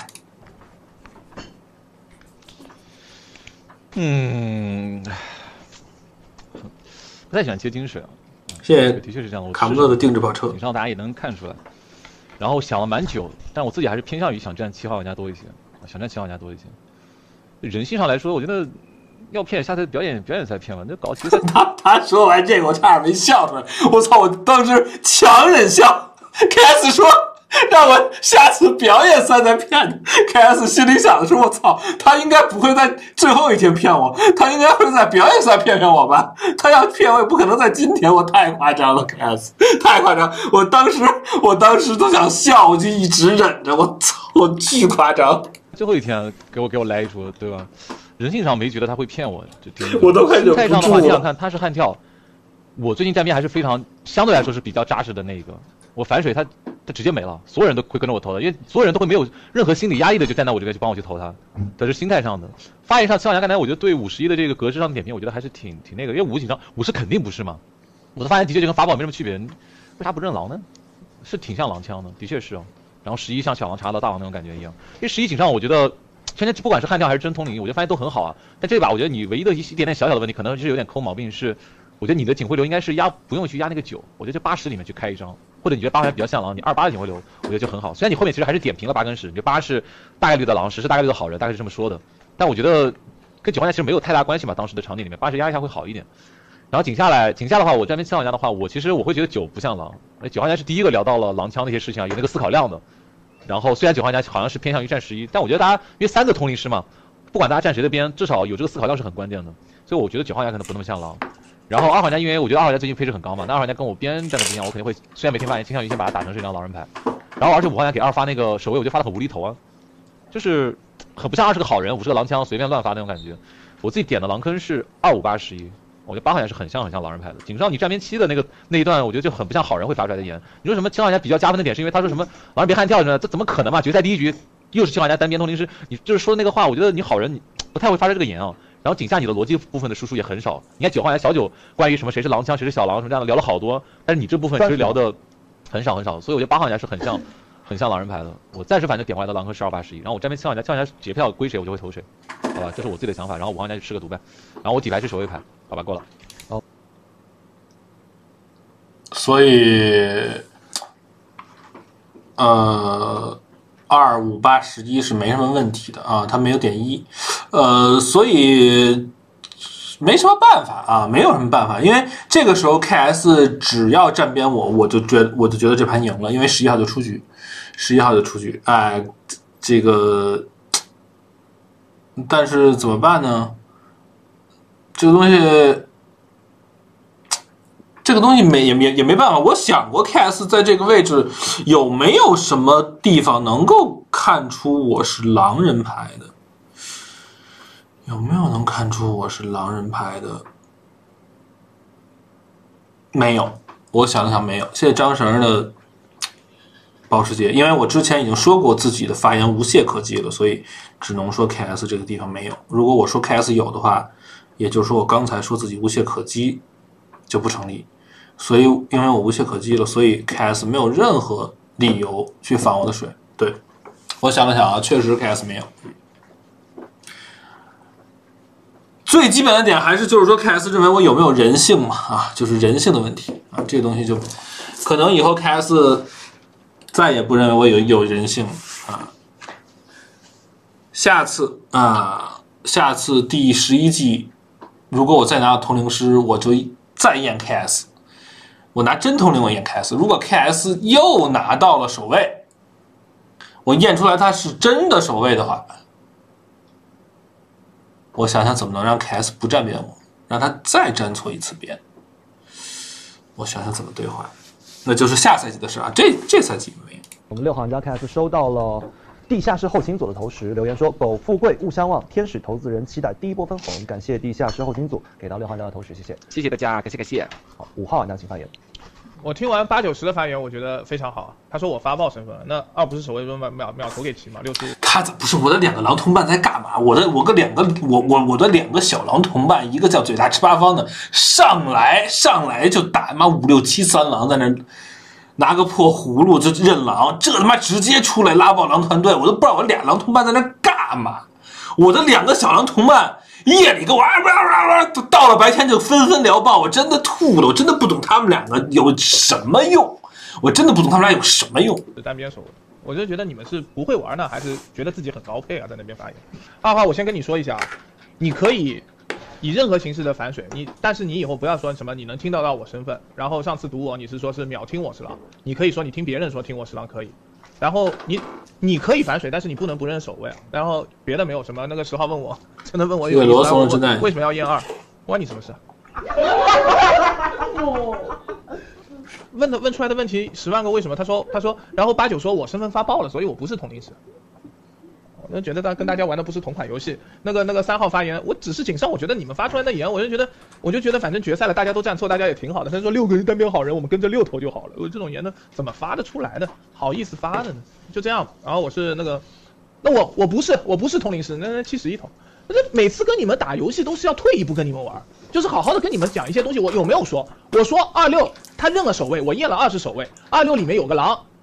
嗯。不太喜欢接金水啊， 谢谢， 的确是这样的。 卡莫的定制跑车， 顶上大家也能看出来。然后想了蛮久，但我自己还是偏向于想站七号玩家多一些，想站七号玩家多一些。人性上来说，我觉得要骗，下次表演表演赛骗吧，那搞其实他他说完这个，我差点没笑出来。我操！我当时强忍笑。K S 说让我下次表演赛再骗你。K S 心里想的是，我操，他应该不会在最后一天骗我，他应该会在表演赛骗骗我吧？他要骗我也不可能在今天，我太夸张了 ，K S 太夸张。我当时我当时都想笑，我就一直忍着，我操，我巨夸张。 最后一天给我给我来一出，对吧？人性上没觉得他会骗我，这我都快忍不住了。 心态上的话，你想看他是悍跳，我最近站边还是非常相对来说是比较扎实的那一个。我反水他他直接没了，所有人都会跟着我投的，因为所有人都会没有任何心理压抑的就站在我这边去帮我去投他，这是心态上的。发言上七号玩家刚才我觉得对五十一的这个格式上的点评，我觉得还是挺挺那个，因为五紧张五十肯定不是嘛。我的发言的确就跟法宝没什么区别，为啥不认狼呢？是挺像狼枪的，的确是哦。然后十一像小王查到大王那种感觉一样，因为十一井上我觉得现在不管是悍跳还是真通灵，我觉得发现都很好啊。但这把我觉得你唯一的一点点小小的问题，可能是有点抠毛病，是我觉得你的警徽流应该是压不用去压那个九，我觉得就八十里面去开一张。 或者你觉得八号玩家比较像狼，你二八的警徽流，我觉得就很好。虽然你后面其实还是点评了八跟十，你觉得八是大概率的狼，十是大概率的好人，大概是这么说的。但我觉得跟九号玩家其实没有太大关系嘛，当时的场景里面，八十压一下会好一点。然后井下来，井下的话，我这边七号玩家的话，我其实我会觉得九不像狼，九号玩家是第一个聊到了狼枪那些事情啊，有那个思考量的。然后虽然九号玩家好像是偏向于站十一，但我觉得大家因为三个通灵师嘛，不管大家站谁的边，至少有这个思考量是很关键的。所以我觉得九号玩家可能不那么像狼。然后二号玩家，因为我觉得二号玩家最近配置很高嘛，那二号玩家跟我边站的不一样，我肯定会虽然每天发言倾向于先把它打成是一张狼人牌。然后而且五号玩家给二发那个守卫，我就发的很无厘头啊，就是很不像二是个好人，五是个狼枪，随便乱发那种感觉。我自己点的狼坑是二五八十一，我觉得八号玩家是很像很像狼人牌的。井上你站边七的那个那一段，我觉得就很不像好人会发出来的言。你说什么七号玩家比较加分的点，是因为他说什么狼人别悍跳着呢？这怎么可能嘛？决赛第一局又是七号玩家单边通灵师，你就是说的那个话，我觉得你好人你不太会发出这个言啊。然后井下你的逻辑部分的输出也很少，你看九号玩家小九关于什么谁是狼枪谁是小狼什么这样的聊了好多，但是你这部分其实聊的很少很少，所以我觉得八号玩家是很像很像狼人牌的。我暂时反正点回来的狼坑是二八十一，然后我站边七号玩家，七号玩家结票归谁我就会投谁，好吧，这是我自己的想法。然后五号玩家就吃个毒呗，然后我底牌是守卫牌，好吧，够了。好， 所以，呃。二五八十一是没什么问题的啊，他没有点一，呃，所以没什么办法啊，没有什么办法，因为这个时候 K S 只要站边我，我就觉我就觉得这盘赢了，因为十一号就出局，十一号就出局，哎，这个，但是怎么办呢？这个东西。这个东西没也也也没办法，我想过 K S 在这个位置有没有什么地方能够看出我是狼人牌的？有没有能看出我是狼人牌的？没有，我想了想没有。谢谢张绳的保时捷，因为我之前已经说过自己的发言无懈可击了，所以只能说 K S 这个地方没有。如果我说 K S 有的话，也就是说我刚才说自己无懈可击就不成立。所以，因为我无懈可击了，所以 K S 没有任何理由去反我的水。对，我想了想啊，确实 K S 没有。最基本的点还是就是说 K S 认为我有没有人性嘛？啊，就是人性的问题啊，这个东西就可能以后 K S 再也不认为我有有人性啊。下次啊，下次第十一季，如果我再拿到通灵师，我就再验 K S。我拿真通灵我验 K S， 如果 K S 又拿到了守卫，我验出来他是真的守卫的话，我想想怎么能让 K S 不站边我，让他再站错一次边。我想想怎么兑换，那就是下赛季的事啊，这这赛季没有。 我们六号玩家 K S 收到了地下室后勤组的投食留言说：“苟富贵勿相忘，天使投资人期待第一波分红。”感谢地下室后勤组给到六号玩家的投食，谢谢， 谢谢大家，感谢感谢。 好，五号玩家请发言。 我听完八九十的发言，我觉得非常好。他说我发爆身份，那二不是守卫说秒秒秒投给七嘛？六十。 他不是我的两个狼同伴在干嘛？我的我个两个我我我的两个小狼同伴，一个叫嘴大吃八方的，上来上来就打妈五六七三狼在那拿个破葫芦就认狼，这他妈直接出来拉爆狼团队，我都不知道我俩狼同伴在那干嘛。我的两个小狼同伴夜里给我啊啊啊，到了白天就纷纷聊爆，我真的吐了，我真的不懂他们两个有什么用，我真的不懂他们俩有什么用。 单边守卫，我就觉得你们是不会玩呢，还是觉得自己很高配啊，在那边发言。二号，我先跟你说一下，你可以以任何形式的反水，你但是你以后不要说什么你能听到到我身份，然后上次读我你是说是秒听我是狼，你可以说你听别人说听我是狼可以，然后你你可以反水，但是你不能不认守卫啊。然后别的没有什么，那个十号问我，真的问我有罗松之内为什么要验二，关你什么事？问的问出来的问题十万个为什么？他说他说，然后八九说我身份发爆了，所以我不是同龄师。我就觉得大跟大家玩的不是同款游戏。那个那个三号发言，我只是谨慎，我觉得你们发出来的言，我就觉得我就觉得反正决赛了，大家都站错，大家也挺好的。他说六个人单边好人，我们跟着六头就好了。我这种言呢，怎么发得出来的？好意思发的呢？就这样。然后我是那个，那我我不是我不是同龄师，那七十一头。那每次跟你们打游戏都是要退一步跟你们玩，就是好好的跟你们讲一些东西。我有没有说？我说二六他认了守卫，我验了二十守卫，二六里面有个狼。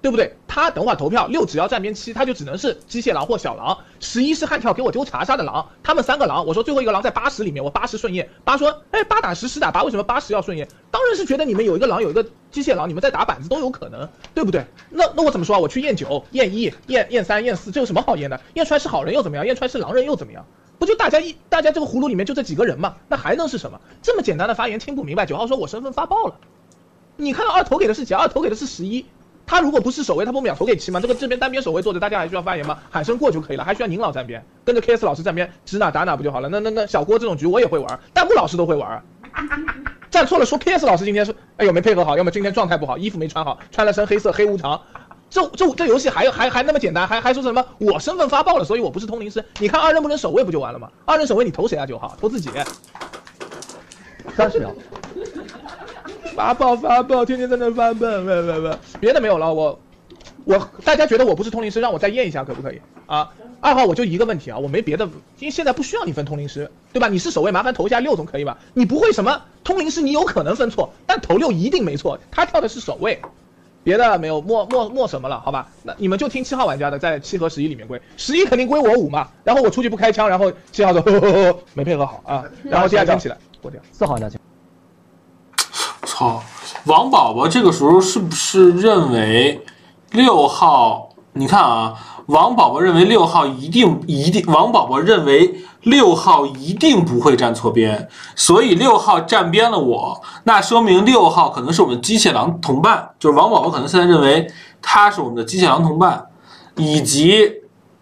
对不对？他等会儿投票，六只要站边七，他就只能是机械狼或小狼，十一是悍跳给我丢查杀的狼，他们三个狼，我说最后一个狼在八十里面，我八十顺验，八说，哎，八打十，十打八，为什么八十要顺验？当然是觉得你们有一个狼，有一个机械狼，你们在打板子都有可能，对不对？那那我怎么说啊？我去验九、验一、验验三、验四，这有什么好验的？验出来是好人又怎么样？验出来是狼人又怎么样？不就大家一大家这个葫芦里面就这几个人嘛？那还能是什么？这么简单的发言听不明白。九号说我身份发爆了，你看到二投给的是几？二投给的是十一。他如果不是守卫，他不秒投给七吗？这个这边单边守卫坐着，大家还需要发言吗？喊声过就可以了，还需要您老站边，跟着 K S 老师站边，指哪打哪不就好了？那那那小郭这种局我也会玩，弹幕老师都会玩。站错了说 K S 老师今天是，哎呦没配合好，要么今天状态不好，衣服没穿好，穿了身黑色黑无常。这这这游戏还还还那么简单，还还说什么我身份发爆了，所以我不是通灵师。你看二人不能守卫不就完了吗？二人守卫你投谁啊？九号投自己。 三十秒。 发爆发爆，天天在那发爆，不不不，别的没有了。我我大家觉得我不是通灵师，让我再验一下可不可以啊？二号我就一个问题啊，我没别的，因为现在不需要你分通灵师，对吧？你是守卫，麻烦投一下六总可以吧？你不会什么通灵师，你有可能分错，但投六一定没错，他跳的是守卫。别的没有，默默默什么了，好吧？那你们就听七号玩家的，在七和十一里面归，十一肯定归我五嘛。然后我出去不开枪，然后七号说呵呵呵没配合好啊，然后接下来起来过掉。 四号玩家请。 操，王宝宝这个时候是不是认为六号？你看啊，王宝宝认为六号一定一定，王宝宝认为六号一定不会站错边，所以六号站边了我，那说明六号可能是我们机械狼同伴，就是王宝宝可能现在认为他是我们的机械狼同伴，以及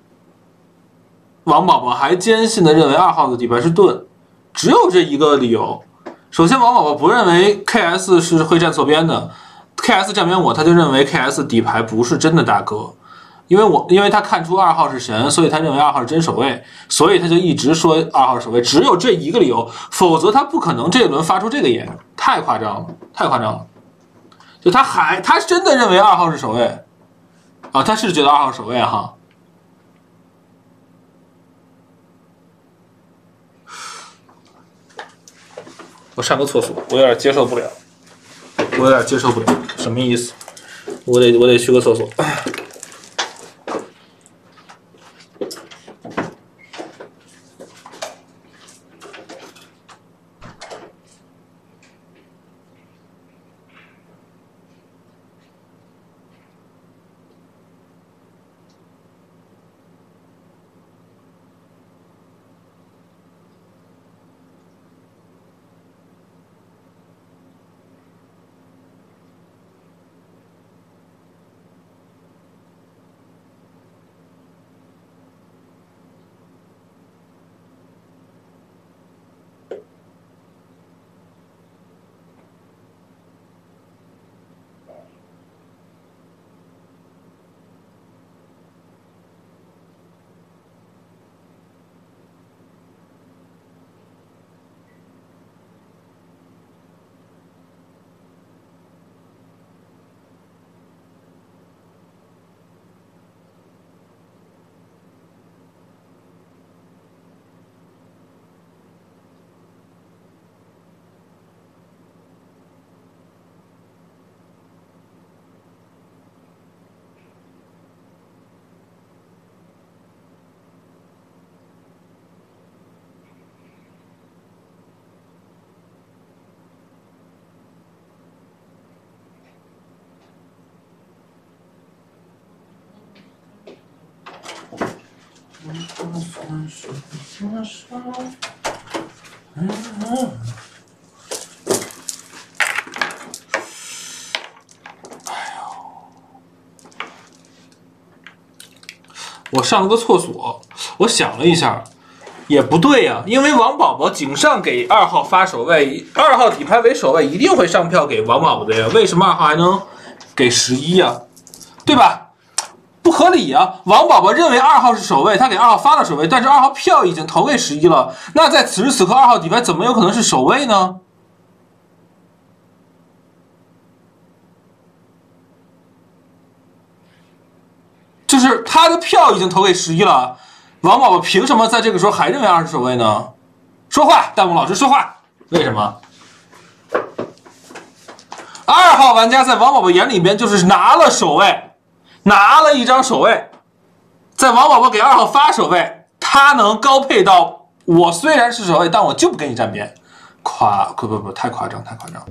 王宝宝还坚信的认为二号的底牌是盾，只有这一个理由。首先，王宝宝不认为 K S 是会站错边的 ，K S 站边我，他就认为 K S 底牌不是真的大哥，因为我因为他看出二号是神，所以他认为二号是真守卫，所以他就一直说二号守卫，只有这一个理由，否则他不可能这一轮发出这个言，太夸张了，太夸张了。就他还他真的认为二号是守卫，啊，他是觉得二号守卫哈。我上个厕所，我有点接受不了，我有点接受不了，什么意思？我得我得去个厕所。我上了个厕所，我想了一下，也不对呀、啊，因为王宝宝井上给二号发守卫，二号底牌为守卫，一定会上票给王宝宝的呀。为什么二号还能给十一呀？对吧？不合理啊！王宝宝认为二号是守卫，他给二号发了守卫，但是二号票已经投给十一了，那在此时此刻，二号底牌怎么有可能是守卫呢？就是他的票已经投给十一了，王宝宝凭什么在这个时候还认为二是守卫呢？说话，弹幕老师说话，为什么？二号玩家在王宝宝眼里边就是拿了守卫， 拿了一张守卫，在王宝宝给二号发守卫，他能高配到我虽然是守卫，但我就不跟你站边，夸不不不太夸张，太夸张。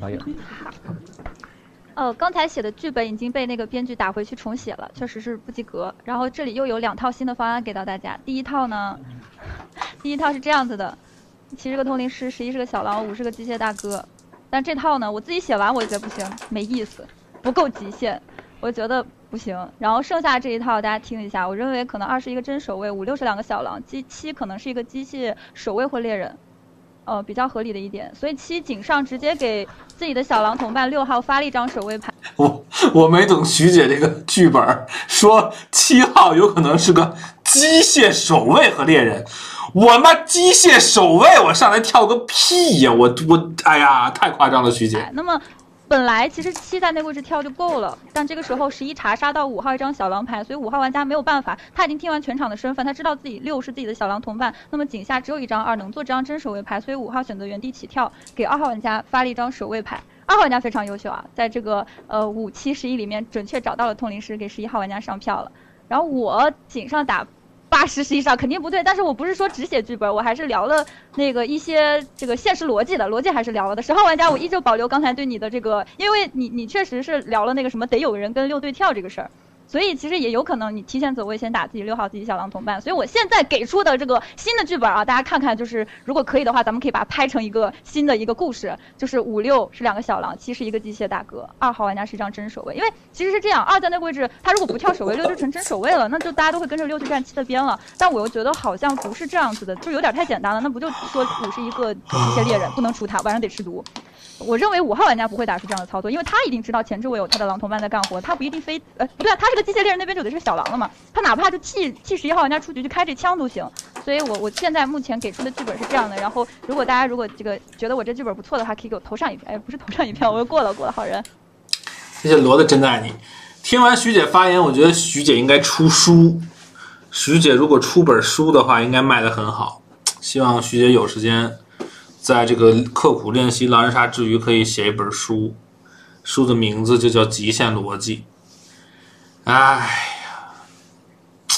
呃，刚才写的剧本已经被那个编剧打回去重写了，确实是不及格。然后这里又有两套新的方案给到大家。第一套呢，第一套是这样子的：七是个通灵师，十一是个小狼，五是个机械大哥。但这套呢，我自己写完我也觉得不行，没意思，不够极限，我觉得不行。然后剩下这一套大家听一下，我认为可能二是一个真守卫，五六是两个小狼，七七可能是一个机械守卫或猎人。呃，比较合理的一点，所以七井上直接给自己的小狼同伴六号发了一张守卫牌。 我我没懂徐姐这个剧本，说七号有可能是个机械守卫和猎人，我妈机械守卫，我上来跳个屁呀！我我哎呀，太夸张了，徐姐。 哎、那么。本来其实七在那个位置跳就够了，但这个时候十一查杀到五号一张小狼牌，所以五号玩家没有办法，他已经听完全场的身份，他知道自己六是自己的小狼同伴，那么井下只有一张二能做这张真守卫牌，所以五号选择原地起跳，给二号玩家发了一张守卫牌。二号玩家非常优秀啊，在这个呃五七十一里面准确找到了通灵师，给十一号玩家上票了。然后我井上打八十十以上肯定不对，但是我不是说只写剧本，我还是聊了那个一些这个现实逻辑的逻辑还是聊了的。十号玩家我依旧保留刚才对你的这个，因为你你确实是聊了那个什么得有个人跟六对跳这个事儿。所以其实也有可能你提前走位先打自己六号自己小狼同伴，所以我现在给出的这个新的剧本啊，大家看看，就是如果可以的话，咱们可以把它拍成一个新的一个故事，就是五六是两个小狼，七是一个机械大哥，二号玩家是一张真守卫，因为其实是这样，二在那个位置，他如果不跳守卫，六就成真守卫了，那就大家都会跟着六去站七的边了。但我又觉得好像不是这样子的，就有点太简单了，那不就说五是一个机械猎人，不能出他，晚上得吃毒。我认为五号玩家不会打出这样的操作，因为他一定知道前置位有他的狼同伴在干活，他不一定非呃不对啊，他是个机械猎人，那边就得是个小狼了嘛，他哪怕就替替十一号玩家出局去开这枪都行。所以我我现在目前给出的剧本是这样的，然后如果大家如果这个觉得我这剧本不错的话，可以给我投上一票，哎，不是投上一票，我又过了过了，好人。 谢谢罗的真爱你。听完徐姐发言，我觉得徐姐应该出书。徐姐如果出本书的话，应该卖得很好。希望徐姐有时间。在这个刻苦练习狼人杀之余，可以写一本书，书的名字就叫《极限逻辑》。哎呀，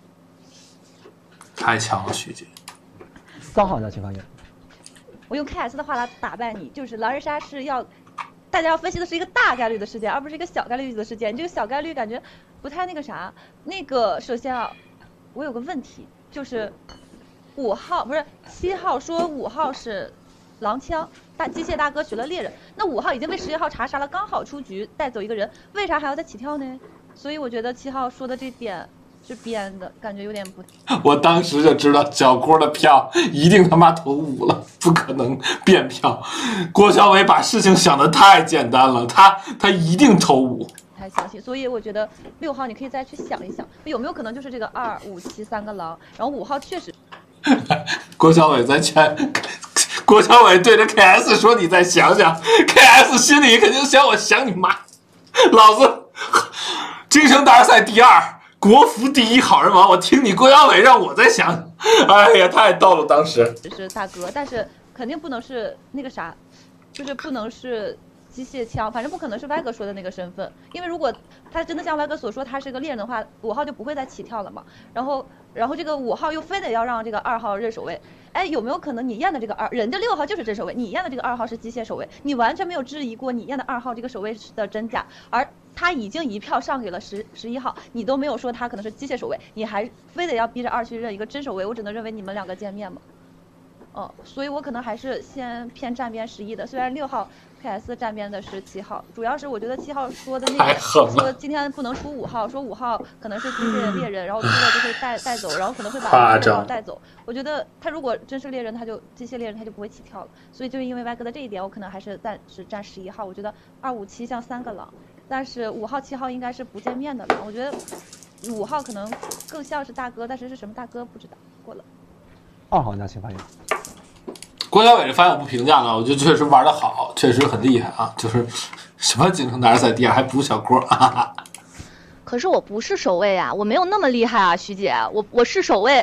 太强了，徐姐。 三号玩家请发言。 我用 K S 的话来打败你，就是狼人杀是要大家要分析的是一个大概率的事件，而不是一个小概率的事件。这个小概率感觉不太那个啥。那个首先啊，我有个问题就是。五号不是七号说五号是狼枪，大机械大哥取了猎人，那五号已经被十一号查杀了，刚好出局带走一个人，为啥还要再起跳呢？所以我觉得七号说的这点是编的，感觉有点不。 我当时就知道小郭的票一定他妈投五了，不可能变票。郭小伟把事情想得太简单了，他他一定投五。 太相信，所以我觉得六号你可以再去想一想，有没有可能就是这个二五七三个狼，然后五号确实。 郭小伟在圈，郭小伟对着 K S 说：“你再想想。” K S 心里肯定想：“我想你妈，老子京城大赛第二，国服第一，好人王。我听你郭小伟让我再想。”哎呀，太逗了！当时是大哥，但是肯定不能是那个啥，就是不能是。机械枪，反正不可能是歪哥说的那个身份，因为如果他真的像歪哥所说他是个猎人的话，五号就不会再起跳了嘛。然后，然后这个五号又非得要让这个二号认守卫，哎，有没有可能你验的这个二，人家六号就是真守卫，你验的这个二号是机械守卫，你完全没有质疑过你验的二号这个守卫的真假，而他已经一票上给了十十一号，你都没有说他可能是机械守卫，你还非得要逼着二去认一个真守卫，我只能认为你们两个见面嘛。哦，所以我可能还是先偏站边十一的，虽然六号 K S 站边的是七号，主要是我觉得七号说的那个说今天不能出五号，说五号可能是机械猎人，然后出了就会带带走，然后可能会把六号带走。我觉得他如果真是猎人，他就机械猎人他就不会起跳了。所以就是因为歪哥的这一点，我可能还是暂时站十一号。我觉得二五七像三个狼，但是五号七号应该是不见面的狼。我觉得五号可能更像是大哥，但是是什么大哥不知道。过了。 二号玩家请发言。 郭小伟这发言我不评价了，我觉得确实玩得好，确实很厉害啊！就是什么京城大赛第二还不如小郭啊！ 可是我不是守卫啊，我没有那么厉害啊，徐姐，我我是守卫，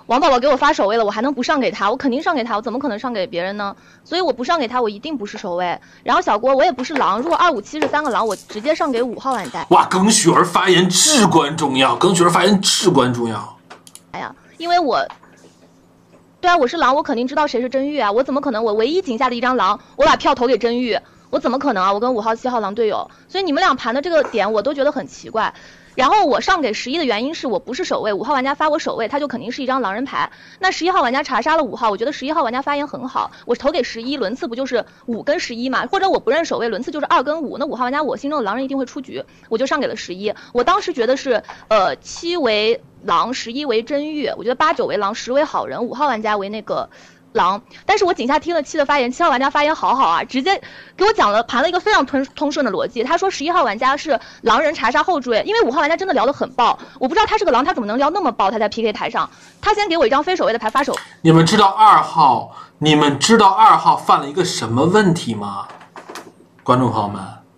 王宝宝给我发守卫了，我还能不上给他？我肯定上给他，我怎么可能上给别人呢？所以我不上给他，我一定不是守卫。然后小郭，我也不是狼，如果二五七是三个狼，我直接上给五号玩家。 哇，耿雪儿发言至关重要，耿雪儿发言至关重要。 哎呀，因为我，对啊，我是狼，我肯定知道谁是真玉啊，我怎么可能？我唯一井下的一张狼，我把票投给真玉，我怎么可能啊？我跟五号、七号狼队友，所以你们俩盘的这个点我都觉得很奇怪。然后我上给十一的原因是我不是守卫，五号玩家发我守卫，他就肯定是一张狼人牌。那十一号玩家查杀了五号，我觉得十一号玩家发言很好，我投给十一，轮次不就是五跟十一嘛？或者我不认守卫，轮次就是二跟五，那五号玩家我心中的狼人一定会出局，我就上给了十一。我当时觉得是呃七为狼，十一为真玉，我觉得八九为狼，十为好人，五号玩家为那个狼。但是我井下听了七的发言，七号玩家发言好好啊，直接给我讲了盘了一个非常通通顺的逻辑。他说十一号玩家是狼人查杀后追，因为五号玩家真的聊得很爆，我不知道他是个狼，他怎么能聊那么爆？他在 P K 台上，他先给我一张非守卫的牌发手。 你们知道二号，你们知道二号犯了一个什么问题吗？观众朋友们，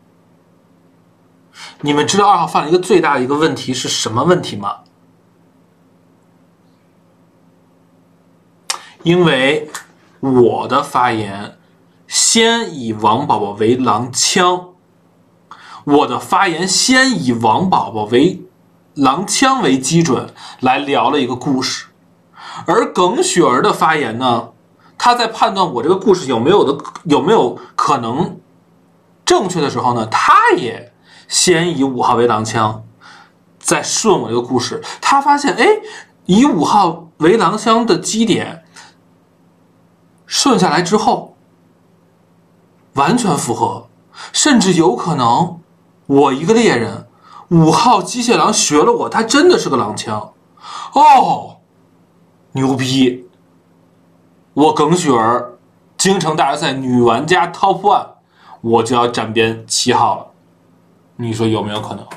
你们知道二号犯了一个最大的一个问题是什么问题吗？因为我的发言先以王宝宝为狼枪，我的发言先以王宝宝为狼枪为基准来聊了一个故事，而耿雪儿的发言呢，他在判断我这个故事有没有的有没有可能正确的时候呢，他也先以五号为狼枪，再顺我这个故事。他发现，哎，以五号为狼枪的基点顺下来之后，完全符合，甚至有可能，我一个猎人，五号机械狼学了我，他真的是个狼枪，哦，牛逼！我耿雪儿，京城大赛女玩家 Top One， 我就要站边七号了，你说有没有可能？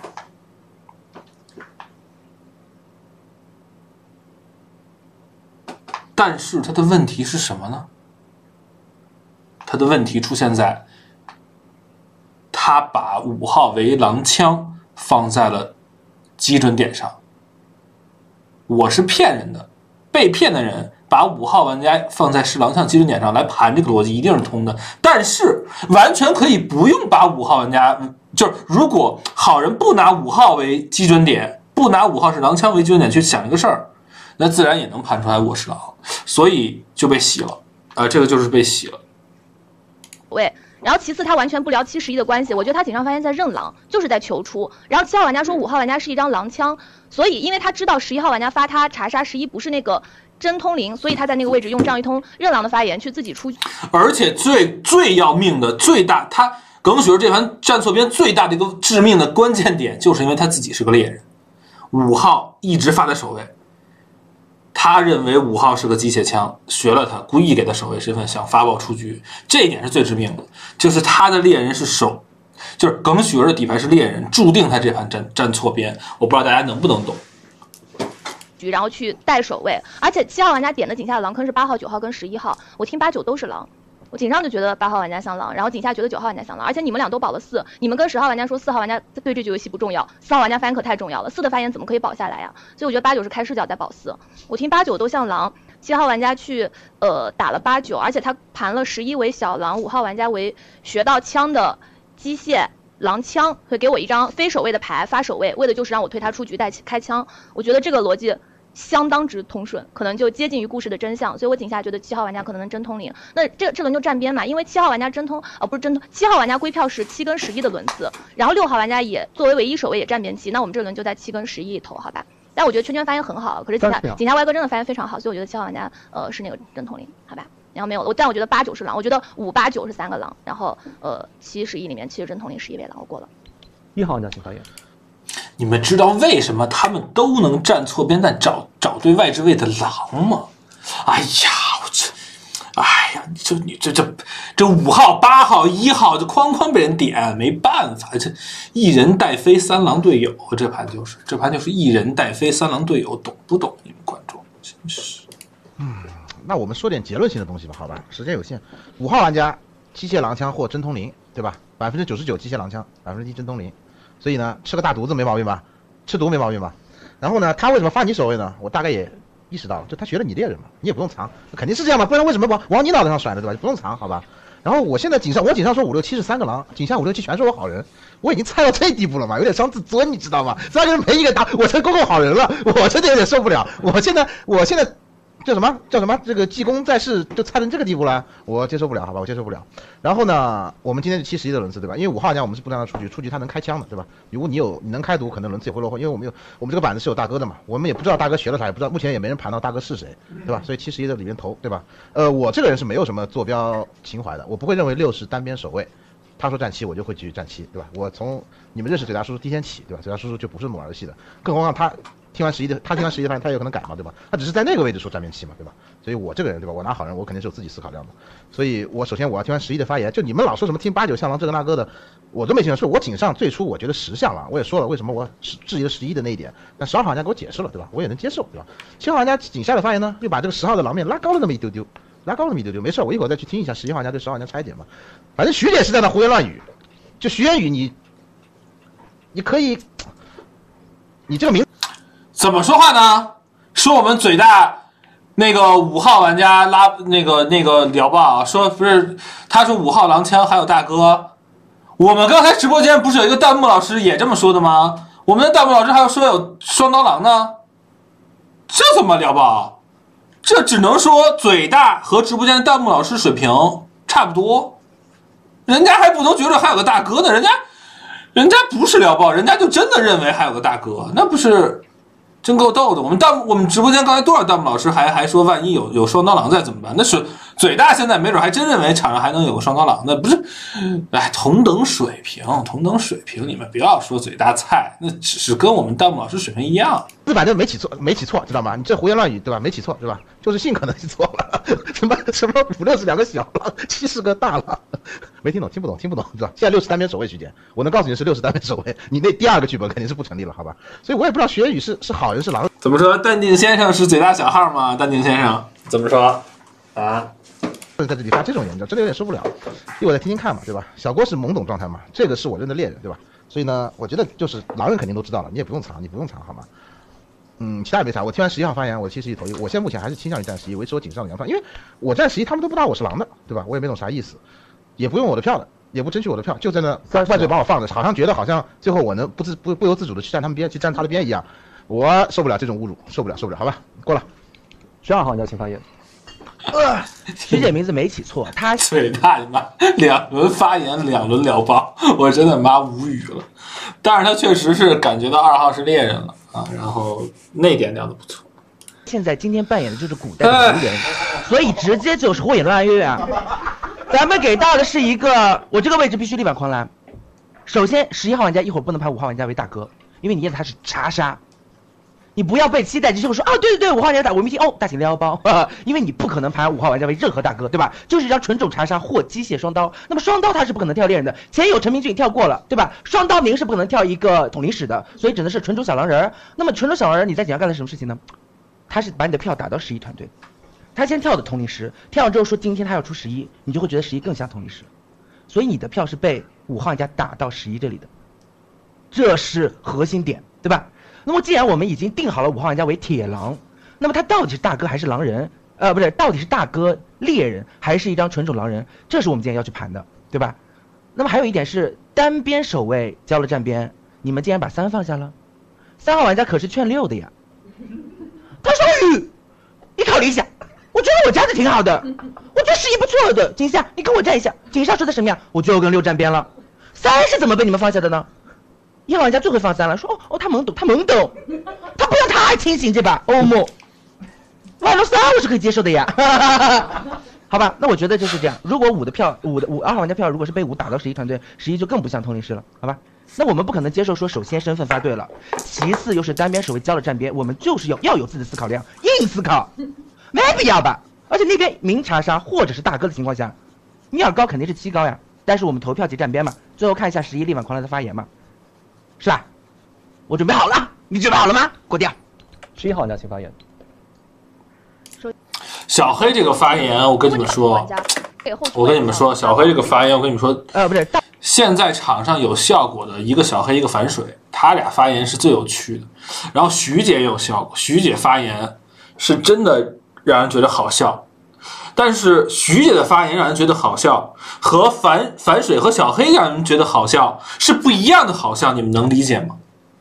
但是他的问题是什么呢？他的问题出现在，他把五号为狼枪放在了基准点上。我是骗人的，被骗的人把五号玩家放在是狼枪基准点上来盘，这个逻辑一定是通的。但是完全可以不用把五号玩家，就是如果好人不拿五号为基准点，不拿五号是狼枪为基准点去想一个事儿，那自然也能盘出来我是狼，所以就被洗了。呃，这个就是被洗了。 喂，然后其次他完全不聊七十一的关系，我觉得他井上发现在认狼，就是在求出。然后七号玩家说五号玩家是一张狼枪，所以因为他知道十一号玩家发他查杀十一不是那个真通灵，所以他在那个位置用这样一通认狼的发言去自己出局。 而且最最要命的最大，他耿雪儿这盘站错边最大的一个致命的关键点，就是因为他自己是个猎人，五号一直发在守卫。他认为五号是个机械枪，学了他，故意给他守卫身份，想发爆出局，这一点是最致命的。就是他的猎人是守，就是耿雪儿的底牌是猎人，注定他这盘站站错边。我不知道大家能不能懂。 然后去带守卫，而且七号玩家点的井下的狼坑是八号、九号跟十一号，我听八九都是狼。我井上就觉得八号玩家像狼，然后井下觉得九号玩家像狼，而且你们俩都保了四，你们跟十号玩家说四号玩家对这局游戏不重要，四号玩家发言可太重要了，四的发言怎么可以保下来呀？所以我觉得八九是开视角在保四，我听八九都像狼，七号玩家去呃打了八九，而且他盘了十一为小狼，五号玩家为学到枪的机械狼枪，会给我一张非守卫的牌发守卫，为的就是让我推他出局带开枪，我觉得这个逻辑相当之通顺，可能就接近于故事的真相，所以我井下觉得七号玩家可能能真通灵。那这这轮就站边嘛，因为七号玩家真通，哦不是真通，七号玩家归票是七跟十一的轮次，然后六号玩家也作为唯一守卫也站边七，那我们这轮就在七跟十一里头，好吧？但我觉得圈圈发言很好，可是井下井下歪哥真的发言非常好，所以我觉得七号玩家呃是那个真通灵，好吧？然后没有了，我但我觉得八九是狼，我觉得五八九是三个狼，然后呃七十一里面七是真通灵，十一为狼，我过了。 一号玩家请发言。 你们知道为什么他们都能站错边但找找对外置位的狼吗？哎呀，我这，哎呀，这你这这这五号、八号、一号就哐哐被人点，没办法，这一人带飞三狼队友，这盘就是这盘就是一人带飞三狼队友，懂不懂？你们观众真是。 嗯，那我们说点结论性的东西吧，好吧？时间有限，五号玩家机械狼枪或真通灵，对吧？百分之九十九机械狼枪，百分之一真通灵。所以呢，吃个大犊子没毛病吧？吃毒没毛病吧？然后呢，他为什么发你守卫呢？我大概也意识到了，就他学了你猎人嘛，你也不用藏，肯定是这样嘛，不然为什么往往你脑袋上甩的对吧？就不用藏，好吧？然后我现在井上，我井上说五六七是三个狼，井下五六七全是我好人，我已经猜到这地步了嘛，有点伤自尊，你知道吗？三个人没一个打，我成公共好人了，我真的有点受不了。我现在，我现在叫什么叫什么？这个济公在世就猜成这个地步了，我接受不了，好吧，我接受不了。然后呢，我们今天是七十一的轮次，对吧？因为五号玩家我们是不断的出局，出局他能开枪的，对吧？如果你有你能开毒，可能轮次也会落后，因为我们有我们这个板子是有大哥的嘛，我们也不知道大哥学了啥，也不知道，目前也没人盘到大哥是谁，对吧？所以七十一的里面投，对吧？呃，我这个人是没有什么坐标情怀的，我不会认为六是单边守卫。他说站七，我就会继续站七，对吧？我从你们认识嘴大叔叔第一天起，对吧？嘴大叔叔就不是这么玩游戏的，更何况他听完十一的，他听完十一的发现他也有可能改嘛，对吧？他只是在那个位置说站边七嘛，对吧？所以我这个人，对吧？我拿好人，我肯定是有自己思考量的。所以我首先我要听完十一的发言，就你们老说什么听八九像狼这个那个的，我都没听说。我井上最初我觉得十像狼，我也说了为什么我质疑了十一的那一点，但十二号玩家给我解释了，对吧？我也能接受，对吧？七号玩家井下的发言呢，又把这个十号的狼面拉高了那么一丢丢。拉高了那么一丢丢，没事，我一会儿再去听一下十一号玩家对十号玩家拆解嘛。反正徐姐是在那胡言乱语，就徐言语你，你可以，你这个名怎么说话呢？说我们嘴大，那个五号玩家拉那个那个聊爆，说不是，他说五号狼枪还有大哥，我们刚才直播间不是有一个弹幕老师也这么说的吗？我们的弹幕老师还有说有双刀狼呢，这怎么聊爆？这只能说嘴大和直播间的弹幕老师水平差不多，人家还不能觉得还有个大哥呢，人家人家不是聊爆，人家就真的认为还有个大哥，那不是真够逗的。我们弹我们直播间刚才多少弹幕老师还还说万一有有双刀狼在怎么办？那是嘴大现在没准还真认为场上还能有个双刀狼，那不是，哎，同等水平，同等水平，你们不要说嘴大菜，那只是跟我们弹幕老师水平一样。 字板就没起错，没起错，知道吗？你这胡言乱语，对吧？没起错，对吧？就是姓可能记错了，什么什么五六是两个小狼，七是个大狼，没听懂，听不懂，听不懂，知道？现在六是单边守卫区间，我能告诉你是六是单边守卫，你那第二个剧本肯定是不成立了，好吧？所以我也不知道学语是是好人是狼。 怎么说？淡定先生是嘴大小号吗？淡定先生怎么说？啊？ 在这里发这种言，真的有点受不了。一会儿再听听看嘛，对吧？小郭是懵懂状态嘛，这个是我认的猎人，对吧？所以呢，我觉得就是狼人肯定都知道了，你也不用藏，你不用藏，好吗？嗯，其他也没啥。我听完十一号发言，我七十一投一，我现在目前还是倾向于站十一，维持我井上的洋票，因为我站十一，他们都不知道我是狼的，对吧？我也没懂啥意思，也不用我的票的，也不争取我的票，就在那外嘴把我放着，好像觉得好像最后我能不自不不由自主的去站他们边，去站他的边一样，我受不了这种侮辱，受不了，受不了，好吧，过了。 十二号玩家请发言。 呃，徐姐名字没起错，她嘴大你妈，两轮发言两轮聊爆，我真的妈无语了。但是他确实是感觉到二号是猎人了啊，然后那点聊得不错。 现在今天扮演的就是古代的胡言，所以直接就是胡言乱语啊。咱们给到的是一个，我这个位置必须力挽狂澜。首先，十一号玩家一会儿不能排五号玩家为大哥，因为你验的他是查杀。你不要被期待之后说啊，对对对，五号玩家打我没听哦，大型撩包，呵呵，因为你不可能盘五号玩家为任何大哥，对吧？就是一张纯种查杀或机械双刀。那么双刀他是不可能跳猎人的，前有陈明俊跳过了，对吧？双刀明是不可能跳一个统领使的，所以只能是纯种小狼人。那么纯种小狼人你在井上干了什么事情呢？他是把你的票打到十一团队，他先跳的统领使，跳完之后说今天他要出十一，你就会觉得十一更像统领使，所以你的票是被五号玩家打到十一这里的，这是核心点，对吧？那么既然我们已经定好了五号玩家为铁狼，那么他到底是大哥还是狼人？呃，不是，到底是大哥猎人还是一张纯种狼人？这是我们今天要去盘的，对吧？那么还有一点是单边守卫交了站边，你们竟然把三放下了，三号玩家可是劝六的呀。他说：“你考虑一下，我觉得我家的挺好的，我觉得十一不错的，井下你跟我站一下。”井上说的什么呀？我就跟六站边了。三是怎么被你们放下的呢？一号玩家最会放三了，说哦哦，他懵懂，他懵懂，他不要太清醒这把欧姆，万罗三我是可以接受的呀，好吧，那我觉得就是这样。如果五的票，五的五二号玩家票如果是被五打到十一团队，十一就更不像通灵师了，好吧？那我们不可能接受说，首先身份发对了，其次又是单边守卫交了站边，我们就是有要有自己的思考量，硬思考，没必要吧？而且那边明查杀或者是大哥的情况下，米尔高肯定是七高呀，但是我们投票及站边嘛，最后看一下十一力挽狂澜的发言嘛。是吧？我准备好了，你准备好了吗？过掉。 十一号玩家请发言。 小黑这个发言，我跟你们说，我跟你们说，小黑这个发言，我跟你们说， 呃，不是， 现在场上有效果的一个小黑，一个反水，他俩发言是最有趣的。然后徐姐也有效果，徐姐发言是真的让人觉得好笑，但是徐姐的发言让人觉得好笑，和反反水和小黑让人觉得好笑是不一样的好笑，你们能理解吗？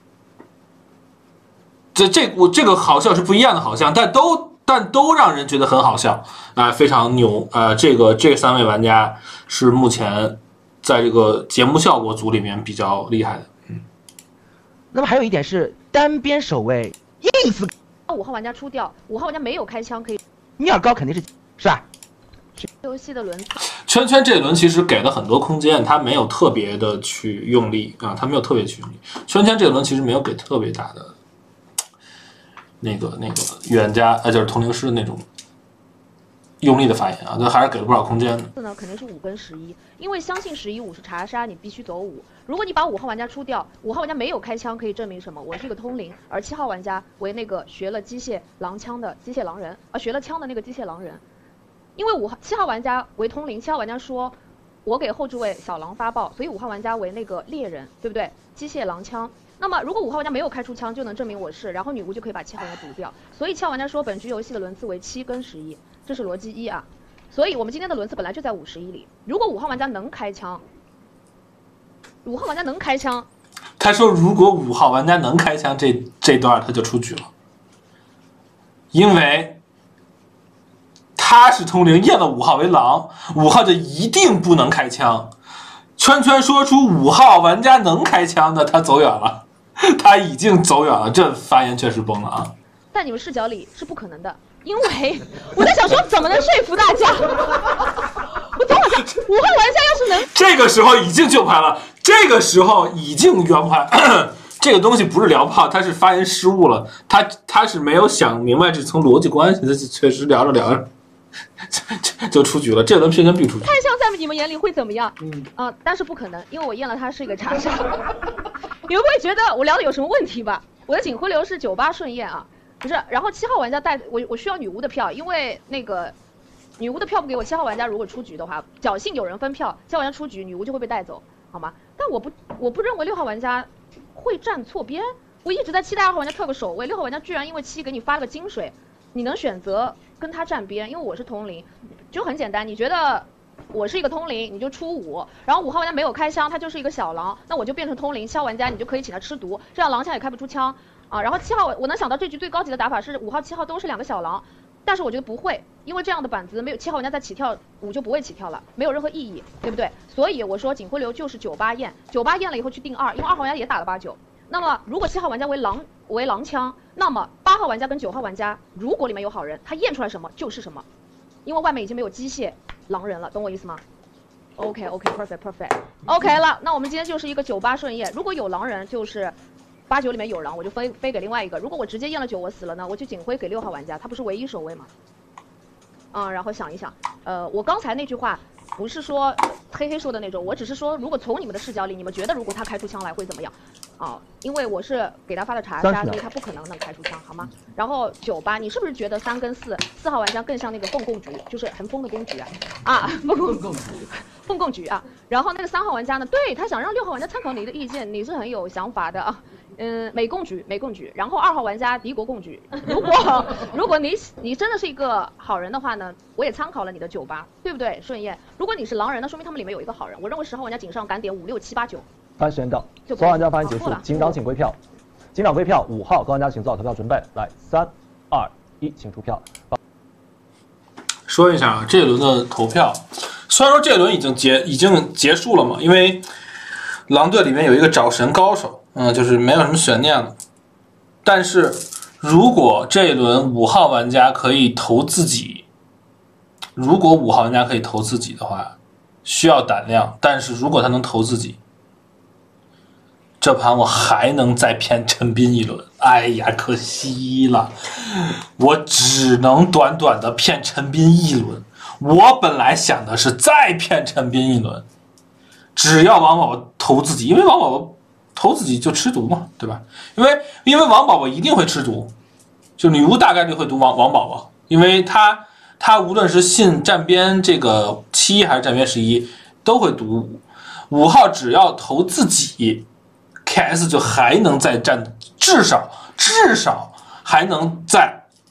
这这我这个好笑是不一样的好笑，但都但都让人觉得很好笑啊、呃，非常牛啊、呃！这个这三位玩家是目前在这个节目效果组里面比较厉害的。嗯， 那么还有一点是单边守卫，意思五号玩家出掉，五号玩家没有开枪可以。 米尔高肯定是是吧？ 游戏的轮次， 圈圈这轮其实给了很多空间，他没有特别的去用力啊，他没有特别去用力。圈圈这轮其实没有给特别大的那个那个预言家，呃，就是通灵师的那种用力的发言啊，他还是给了不少空间的。 这呢肯定是五跟十一，因为相信十一五是查杀，你必须走五。如果你把五号玩家出掉，五号玩家没有开枪，可以证明什么？我是一个通灵，而七号玩家为那个学了机械狼枪的机械狼人，啊，学了枪的那个机械狼人。因为五号七号玩家为通灵，七号玩家说，我给后置位小狼发报，所以五号玩家为那个猎人，对不对？机械狼枪。那么如果五号玩家没有开出枪，就能证明我是，然后女巫就可以把七号玩家毒掉。所以七号玩家说本局游戏的轮次为七跟十一，这是逻辑一啊。所以我们今天的轮次本来就在五十一里。如果五号玩家能开枪，五号玩家能开枪， 他说如果五号玩家能开枪，这这段他就出局了，因为他是通灵，验了五号为狼，五号就一定不能开枪。圈圈说出五号玩家能开枪的，他走远了，他已经走远了，这发言确实崩了啊！ 在你们视角里是不可能的，因为我在想说怎么能说服大家？我总好像五号玩家要是能， 这个时候已经就牌了，这个时候已经圆牌。这个东西不是聊炮，他是发言失误了，他他是没有想明白这层逻辑关系，他确实聊着聊着。就, 就出局了，这轮偏偏必出局。 看相在你们眼里会怎么样？嗯啊、呃，但是不可能，因为我验了他是一个查杀。你会不会觉得我聊的有什么问题吧？我的警徽流是九八顺验啊，不是。然后七号玩家带我，我需要女巫的票，因为那个女巫的票不给我，七号玩家如果出局的话，侥幸有人分票，七号玩家出局，女巫就会被带走，好吗？但我不，我不认为六号玩家会站错边。我一直在期待二号玩家跳个守卫，六号玩家居然因为七给你发了个金水，你能选择跟他站边，因为我是通灵，就很简单。你觉得我是一个通灵，你就出五，然后五号玩家没有开枪，他就是一个小狼，那我就变成通灵，七号玩家你就可以请他吃毒，这样狼枪也开不出枪啊。然后七号我能想到这局最高级的打法是五号七号都是两个小狼，但是我觉得不会，因为这样的板子没有七号玩家再起跳五就不会起跳了，没有任何意义，对不对？所以我说警徽流就是九八验，九八验了以后去定二，因为二号玩家也打了八九。那么如果七号玩家为狼为狼枪，那么八号玩家跟九号玩家，如果里面有好人，他验出来什么就是什么，因为外面已经没有机械狼人了，懂我意思吗 ？OK OK perfect perfect OK 了，那我们今天就是一个九八顺验，如果有狼人就是八九里面有狼，我就飞飞给另外一个。如果我直接验了九我死了呢，我就警徽给六号玩家，他不是唯一守卫吗？嗯，然后想一想，呃，我刚才那句话不是说黑黑说的那种，我只是说，如果从你们的视角里，你们觉得如果他开出枪来会怎么样？啊、哦，因为我是给他发的查杀，所以他不可能能开出枪，好吗？然后九八，你是不是觉得三跟四，四号玩家更像那个凤贡局，就是很疯的公局啊？啊，凤贡凤贡局啊。然后那个三号玩家呢，对他想让六号玩家参考你的意见，你是很有想法的啊。嗯，美共局，美共局。然后二号玩家敌国共局。如果如果你你真的是一个好人的话呢，我也参考了你的九八，对不对？顺验。如果你是狼人，那说明他们里面有一个好人。我认为十号玩家井上敢点五六七八九。 发言时间到，所有玩家发言结束，警长请归票。警长归票，五号高玩家请做好投票准备，来，三、二、一，请出票。 说一下啊，这轮的投票，虽然说这轮已经结已经结束了嘛，因为狼队里面有一个找神高手。嗯，就是没有什么悬念了。但是，如果这一轮五号玩家可以投自己，如果五号玩家可以投自己的话，需要胆量。但是如果他能投自己，这盘我还能再骗陈斌一轮。哎呀，可惜了，我只能短短的骗陈斌一轮。我本来想的是再骗陈斌一轮，只要王宝宝投自己，因为王宝宝。投自己就吃毒嘛，对吧？因为因为王宝宝一定会吃毒，就女巫大概率会毒王王宝宝，因为他他无论是信站边这个七还是站边十一都会毒五，五号只要投自己 ，K S 就还能再站，至少至少还能再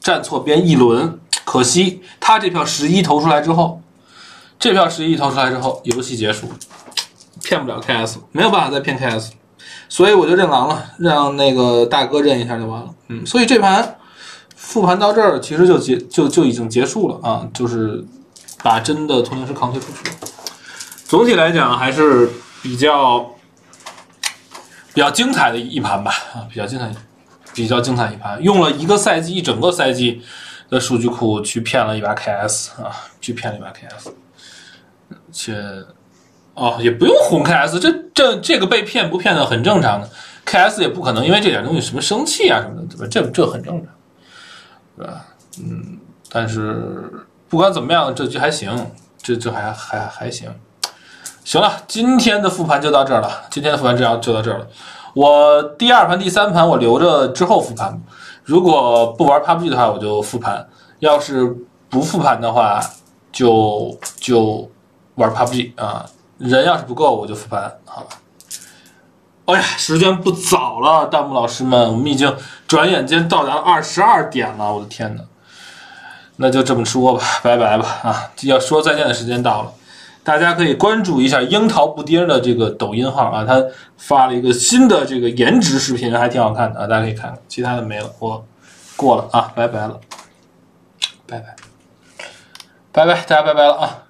站错边一轮，可惜他这票十一投出来之后，这票十一投出来之后，游戏结束，骗不了 K S， 没有办法再骗 K S， 所以我就认狼了，让那个大哥认一下就完了。嗯，所以这盘复盘到这儿，其实就结就就已经结束了啊，就是把真的图灵师抗推出去了。总体来讲还是比较比较精彩的一盘吧，啊，比较精彩，比较精彩一盘，用了一个赛季一整个赛季的数据库去骗了一把 K S 啊，去骗了一把 K S， 且哦也不用哄 K S， 这这这个被骗不骗的很正常的 ，K S 也不可能因为这点东西什么生气啊什么的，对吧？这这很正常，对吧？嗯，但是不管怎么样，这就还行，这这还还还行。行了，今天的复盘就到这儿了。今天的复盘就要就到这儿了。我第二盘、第三盘我留着之后复盘。如果不玩 P U B G 的话，我就复盘；要是不复盘的话，就就玩 P U B G 啊。人要是不够，我就复盘啊。哎呀，时间不早了，弹幕老师们，我们已经转眼间到达了二十二点了，我的天哪！那就这么说吧，拜拜吧啊！要说再见的时间到了。大家可以关注一下樱桃布丁的这个抖音号啊，他发了一个新的这个颜值视频，还挺好看的啊，大家可以看看。其他的没了，我过了啊，拜拜了，拜拜，拜拜，大家拜拜了啊。